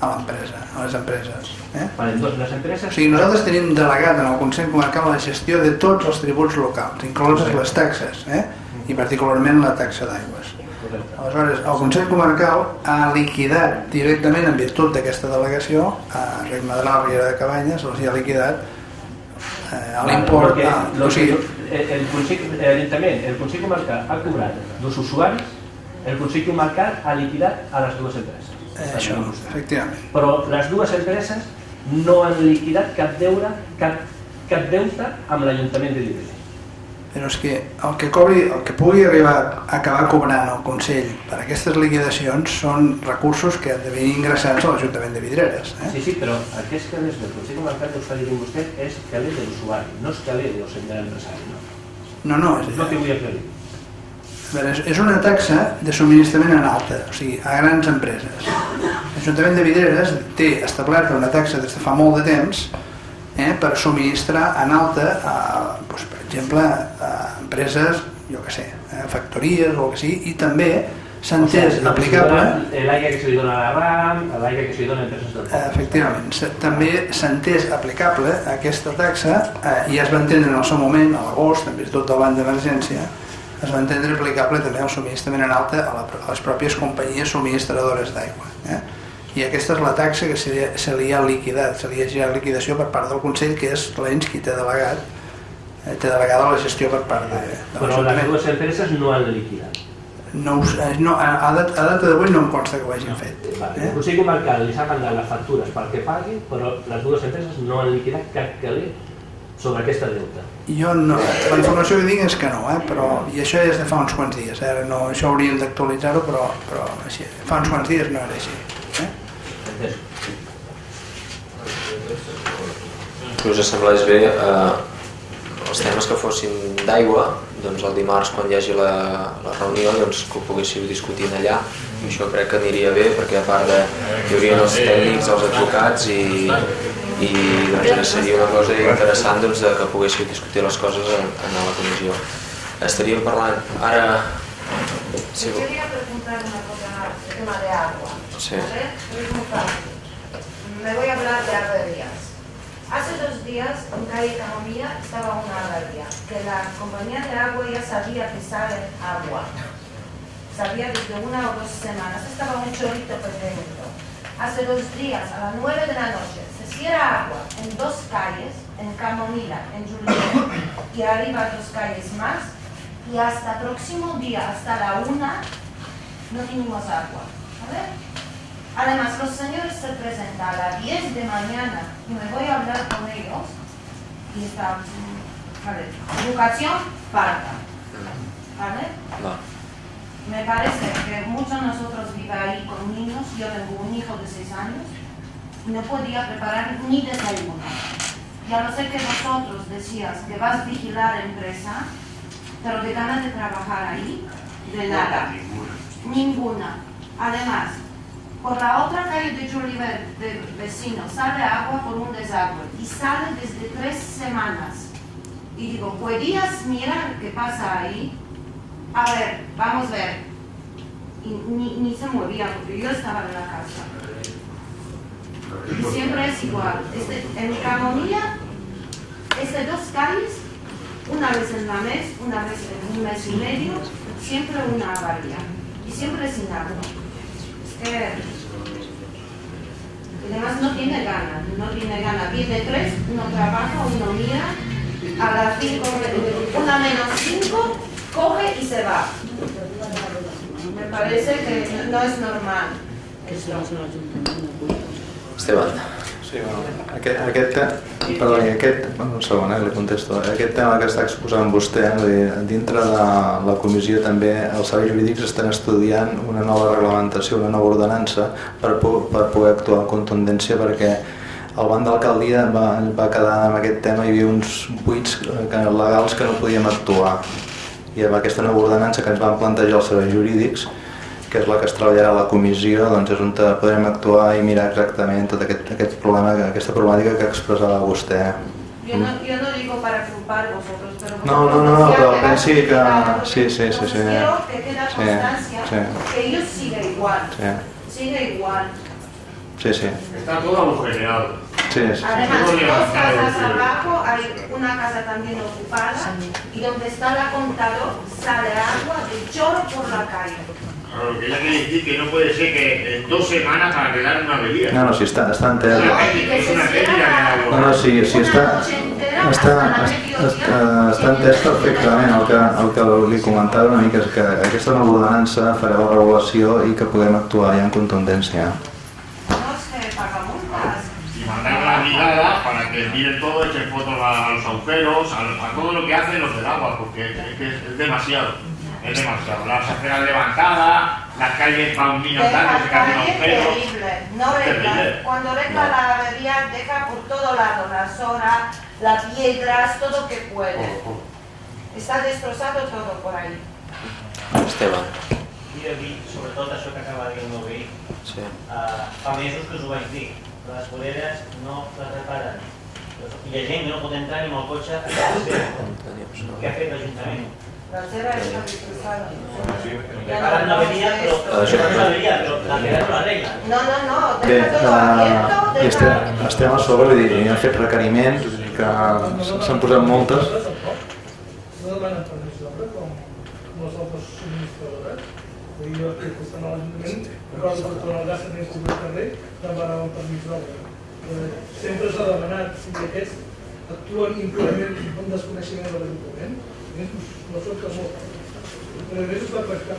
a l'empresa, a les empreses. Vale, doncs les empreses... O sigui, nosaltres tenim delegat en el Consell Comarcal la gestió de tots els tributs locals, incloses les taxes, i particularment la taxa d'aigües. Aleshores, el Consell Comarcal ha liquidat directament, en virtut d'aquesta delegació, a Rec Madral, Riera de Cabanyes, els hi ha liquidat l'import. L'Ajuntament, el Consell Comarcal ha cobrat dels usuaris, el Consell Comarcal ha liquidat a les dues empreses. Això, efectivament. Però les dues empreses no han liquidat cap deute amb l'Ajuntament de Viver. Però és que el que pugui arribar a acabar cobrant el Consell per aquestes liquidacions són recursos que han de venir ingressats a l'Ajuntament de Vidreres. Sí, però aquests calés del Consell Comarcal que ho està dient vostè és calés de l'usuari, no és calés de l'empresari. No, és el que vull aclarir. És una taxa de subministrament en alta, o sigui, a grans empreses. L'Ajuntament de Vidreres té establerta una taxa des de fa molt de temps per subministrar en alta, per exemple, a empreses, jo què sé, factories o el que sigui, i també s'ha entès aplicable... L'aigua que se li dona a la RAM, l'aigua que se li dona a empreses del poble. Efectivament, també s'ha entès aplicable aquesta taxa i es va entendre en el seu moment, a l'agost, en virtut del banc d'emergència, es va entendre aplicable també al subministrament en alta a les pròpies companyies subministradores d'aigua. I aquesta és la taxa que se li ha liquidat, se li ha girat liquidació per part del Consell, que és l'ens qui té delegada la gestió per part de l'Ajuntament. Però les dues empreses no han liquidat. A data d'avui no em consta que ho hagin fet. El Consell Comarcal li s'ha mandat les factures perquè pagui, però les dues empreses no han liquidat cap caler sobre aquesta deuta. Jo no, la informació que tinc és que no, i això és de fa uns quants dies, això hauríem d'actualitzar-ho, però fa uns quants dies no era així. Si us semblés bé, els temes que fossin d'aigua, doncs el dimarts quan hi hagi la reunió doncs que ho poguéssiu discutint allà, i això crec que aniria bé perquè a part hi haurien els tècnics, els advocats i doncs seria una cosa interessant que poguéssiu discutir les coses en la comissió. Estaríem parlant ara... Yo quería preguntar una cosa más, el tema de agua. Sí. Es muy fácil. Me voy a hablar de averías. Hace 2 días en calle Camomilla estaba una avería, que la compañía de agua ya sabía que sale agua. Sabía desde 1 o 2 semanas, estaba un chorrito pequeñito. Hace 2 días, a las 9 de la noche, se cierra agua en 2 calles, en Camomilla, en Julián, y arriba 2 calles más, y hasta el próximo día, hasta la 1, no tenemos agua. Además, los señores se presentan a las 10 de mañana y me voy a hablar con ellos y está, educación falta, ¿vale? No. Me parece que muchos de nosotros viven ahí con niños, yo tengo un hijo de 6 años y no podía preparar ni desayuno. Ya lo sé que vosotros decías que vas a vigilar la empresa, pero de ganas de trabajar ahí, de nada. Ninguna. Además, por la otra calle de Jolivet, de vecino, sale agua por un desagüe y sale desde 3 semanas. Y digo, ¿podías mirar qué pasa ahí? A ver, vamos a ver. Y ni se movía porque yo estaba en la casa. Y siempre es igual. En Camomilla, es de 2 calles, una vez en la mes, una vez en 1 mes y medio, siempre una avaría. Y siempre sin agua. Es que... Además no tiene ganas. Viene 3, uno trabaja, uno mira, a las 5, 1 menos 5, coge y se va. Me parece que no es normal. Esteban. Sí, bueno, un segon, li contesto. Aquest tema que està exposant vostè, dintre de la comissió també els serveis jurídics estan estudiant una nova reglamentació, una nova ordenança per poder actuar amb contundència, perquè el banc d'alcaldia va quedar amb aquest tema, hi havia uns buits legals que no podíem actuar. I amb aquesta nova ordenança que ens van plantejar els serveis jurídics, que és la que es treballarà a la comissió, doncs és on podrem actuar i mirar exactament tot aquest problema, aquesta problemàtica que expressava vostè. Yo no digo para culpar vosotros, pero... No, però pensi que... Sí. Quiero que quede constancia que ellos sigue igual. Sigue igual. Sí, sí. Está todo agujereado. Sí, sí. Además, 2 casas abajo hay una casa también ocupada y donde está el contador sale agua de chorro por la calle. Claro, lo que ella quiere decir que no puede ser que en 2 semanas para arreglar una avería. No, sí, está entero. Es una técnica de No, sí, està entès perfectament. El que li comentava una mica és que aquesta nova ordenança farà la regulació i que podem actuar ja en contundència. Y mandar la brigada para que miren todo, echen fotos a los agujeros, a todo lo que hacen los del agua, porque es demasiado. Es demasiado. Las aceras levantadas, las calles para un niño andando, se caen agujeros. No regla. Cuando regla la avería deja por todo lado las horas, las piedras, todo que puede. Està destrozado todo por ahí. Esteban. Sobretot això que acaba de dir el meu veí. Fa mesos que us ho vaig dir. Les voreres no les reparen. Hi ha gent que no pot entrar ni amb el cotxe a casa seva. Què ha fet l'Ajuntament? La cera está destrozada. Reparen l'averia, però la cera no l'arregla. No, Bé, estem a sobre, vull dir, hem fet requeriments que s'han posat moltes. No demanen permís d'obra com les altres subministradores. Jo que estan a l'Ajuntament, recordo que tot el gas que tenim al carrer demanaven permís d'obra. Sempre s'ha demanat si aquests actuen impunement amb desconeixement de l'Ajuntament. No són que molt. Però a més es va tractar.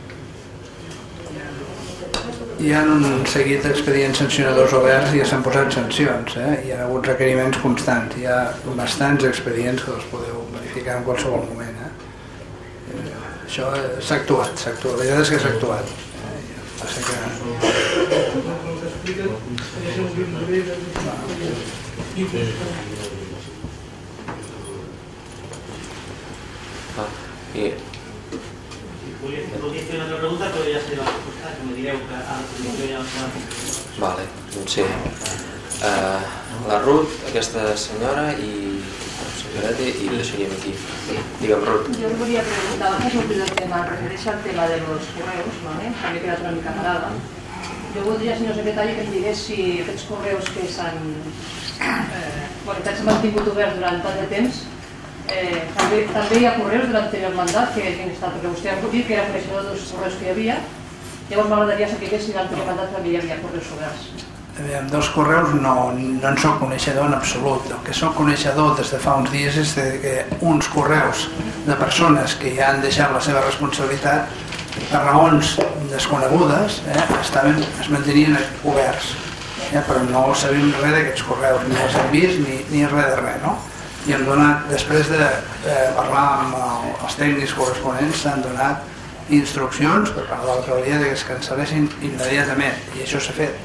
Hi ha un seguit d'expedients sancionadors oberts i s'han posat sancions. Hi ha hagut requeriments constants. Hi ha bastants expedients que els podeu verificar en qualsevol moment. Això s'ha actuat. La veritat és que s'ha actuat. Passa Volia fer una altra pregunta, però ja sé la resposta, que me direu que a la comissió ja els va. Vale, doncs sí. La Ruth, aquesta senyora i ho deixaríem aquí. Digue'm, Ruth. Yo os volia preguntar, antes no el tema, refereix al tema de los correos, ¿vale? També he quedat una mica parada. Jo voldria, senyor secretari, que em digués si aquests correus que s'han mantingut oberts durant tant de temps, també hi ha correus de l'anterior mandat que han estat, perquè vostè ha dit que era coneixedor dels correus que hi havia. Llavors m'agradaria saber si l'anterior mandat també hi havia correus oberts. Dels correus no en soc coneixedor en absolut. El que soc coneixedor des de fa uns dies és que uns correus de persones que ja han deixat la seva responsabilitat per raons desconegudes es mantenien oberts, però no sabem res d'aquests correus, ni els hem vist ni res de res, no? I hem donat, després de parlar amb els tècnics corresponents, s'han donat instruccions per part de l'alcaldia que es cancel·lessin immediatament, i això s'ha fet.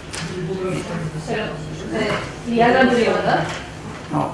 Hi ha l'anterior mandat? No.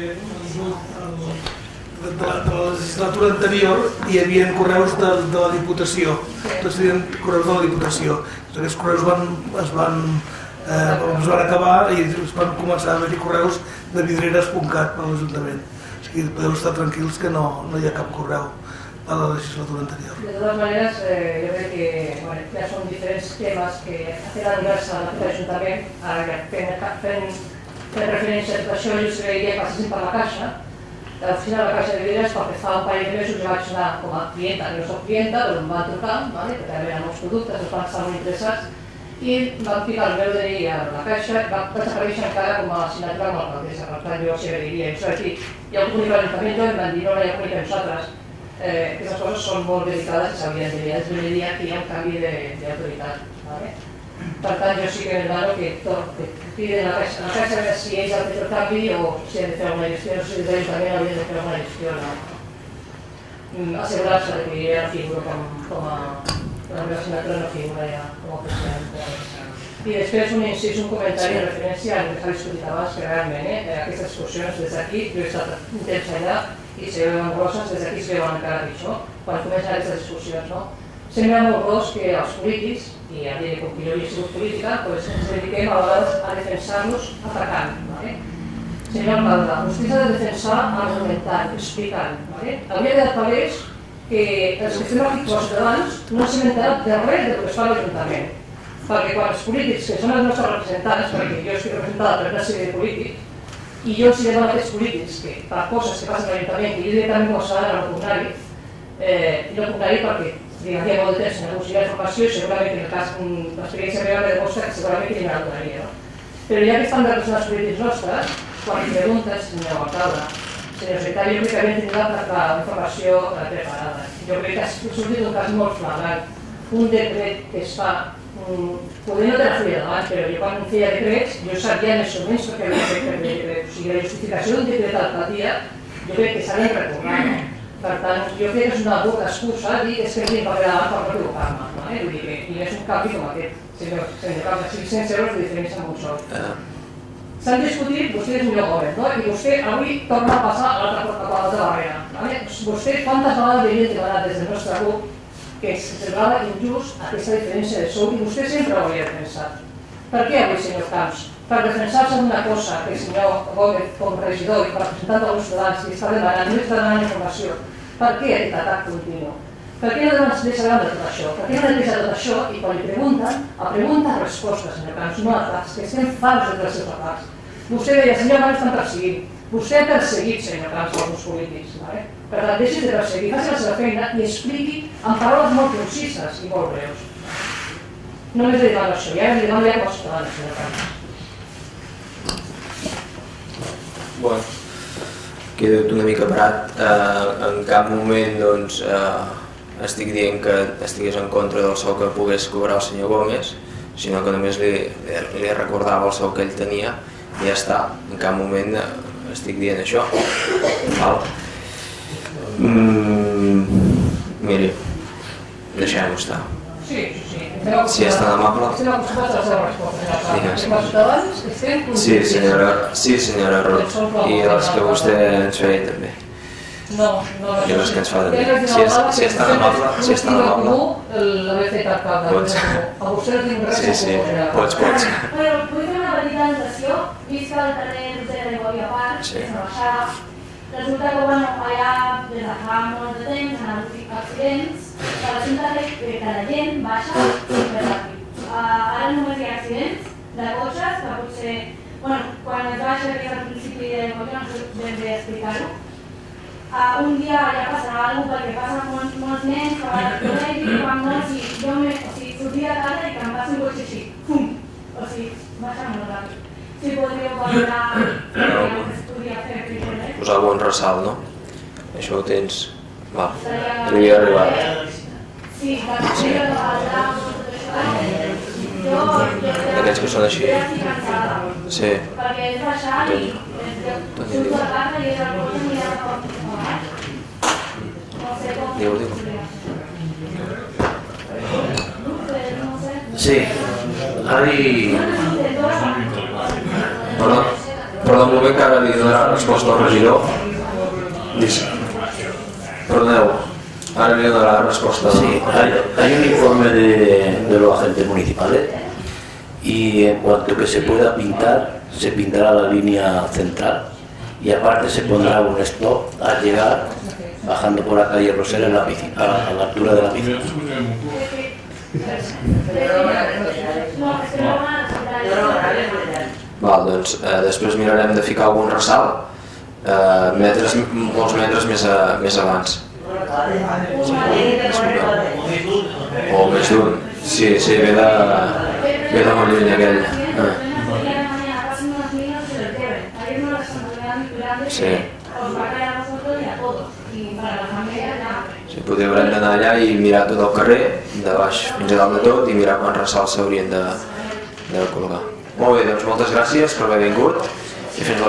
De la legislatura anterior hi havia correus de la Diputació. Tots tenien correus de la Diputació. Aquests correus es van acabar i es van començar a haver-hi correus de vidreres.cat per l'Ajuntament. O sigui, podeu estar tranquils que no hi ha cap correu de la legislatura anterior. De totes maneres, jo crec que ja són diferents temes que a la inversa de l'Ajuntament, ara fent referència a això, jo sabia que passessin per la Caixa. De l'oficina de la Caixa de Vidreres, perquè fa un parell de mesos jo vaig anar com a clienta, no soc clienta, però em van trucar, perquè eren molts productes, els van estar molt interessats, i vam ficar el meu DNI a la Caixa i vaig aparèixer encara com a signatura amb l'alcaldessa, per tant jo s'hi agrairia. Aquí hi ha un comunicat a l'Ajuntament i em van dir no, hi ha comunicat amb nosaltres. Aquestes coses són molt delicades i s'haurien de dir. És el dia que hi ha un canvi d'autoritat. Per tant, jo sí que demano que piden a la Caixa si ells han fet el canvi o si han de fer alguna gestió, si des de l'Ajuntament haurien de fer alguna gestió. Assegurar-se que jo ja no figuro com a... La meva signatura no figura ja com a president. I després un incís, un comentari en referència al que s'ha discutit abans, que realment aquestes discussions des d'aquí, jo he estat un temps allà i se veuen grosses, des d'aquí es veuen encara pitjor, quan comencen aquestes discussions, no? Sembla molt gros que els polítics, i a dir com que jo he sigut política, ens dediquem a vegades a defensar-los atacant. Senyor alcalde, vostè s'ha de defensar argumentant, explicant. Hauria quedat palès que els que fem aquí els ciutadans no s'hem enterat de res del que es fa a l'Ajuntament. perquè quan els polítics, que són els nostres representants, perquè jo estic representada per una sèrie de polítics, i jo els demano a aquests polítics que per coses que passen a l'Ajuntament, que jo directament com s'ha d'anar al plenari, no plenari perquè hi ha molt de temps en negociar informació i segurament en el cas l'experiència meva me demostra que segurament hi ha una plenària. Però ja que estan de persones polítics nostres, quan li preguntes, senyor alcalde, senyor secretari, jo crec que havia tingut la informació preparada. Jo crec que ha sortit un cas molt flagrant, un decret que es fa, poder no te la feia davant, però jo quan feia decrets, jo sabia més o menys perquè havia fet per decret. O sigui, la justificació d'un decret a l'alcaldia, jo crec que s'ha de recordar. Per tant, jo crec que és una bona excusa dir que és que hem de pagar davant per no equivocar-me. Vull dir que no és un canvi com aquest, senyor Camps, de 500 euros de diferència amb un sol. S'han discutit, vostè és millor govern, i vostè avui torna a passar a l'altra barrera. Vostè quantes vegades havia demanat des del nostre grup que es semblava injust aquesta diferència de sou i vostè sempre ho havia pensat. Per què avui, senyor Camps? Per defensar-se d'una cosa que el senyor Gómez, com regidor i representant dels ciutadans, li està demanant, no està demanant informació. Per què aquest atac continu? Per què no deixa de tot això? Per què no deixa tot això i quan li pregunten, a preguntes respostes, senyor Camps, no atacs, que estem farts dels seus atacs. Vostè deia, senyor Camps, estan perseguint. Vostè ha perseguit, senyor Camps, alguns polítics. Per tant, deixi de perseguir, faci la seva feina i expliqui amb paraules molt concises i molt breus. Només li demano això, i ara li demano ja com els ciutadans, senyor Camps. Bueno, quedo una mica parat. En cap moment doncs, estic dient que estigués en contra del sou que pogués cobrar el senyor Gómez, sinó que només li recordava el sou que ell tenia i ja està. En cap moment estic dient això. Miri, deixem-ho estar. Si és tan amable. Sí, senyora Roig, i les que vostè ens feia també. I les que ens fa també. Si és tan amable, sí, pots. Vull fer una petita anotació, vist que el carrer Roser de Boia Park és una baixada. Resulta que allà des de fa molt de temps han hagut accidents que resulta que la gent baixa superràpid. Ara només hi ha accidents de cotxes que potser, quan es baixa que és al principi del cotxe no sé ben bé explicar-ho. Un dia ja passarà alguna cosa perquè passen molts nens que van al col·legi i quan molts i jo sortia a casa i que em passa un cotxe així, pum! O sigui, baixa molt ràpid. Si podríeu valorar que es podria fer posar bon ressalt, no? Això ho tens... Va, li havia arribat. Sí, d'aquests que són així. Sí. Perquè és baixar i surto a casa i és el cotxe i ja no sé com... Diu. Sí, Ari... Perdó, un moment que ara li donarà resposta al regidor. Perdoneu, ahora le doy la respuesta. Sí, hay un informe de los agentes municipales y en cuanto que se pueda pintar, se pintará la línea central y aparte se pondrá un stop al llegar bajando por la calle Rosera en la piscina, a la altura de la piscina. Val, doncs després mirarem de ficar algun ressalt molts metres més abans. O més d'un. Sí, ve de molt lluny aquell. Sí. Sí, potser haurem d'anar allà i mirar tot el carrer, de baix fins a dalt de tot, i mirar quants ressalts s'haurien de col·locar. Molt bé, doncs moltes gràcies per haver vingut i fins la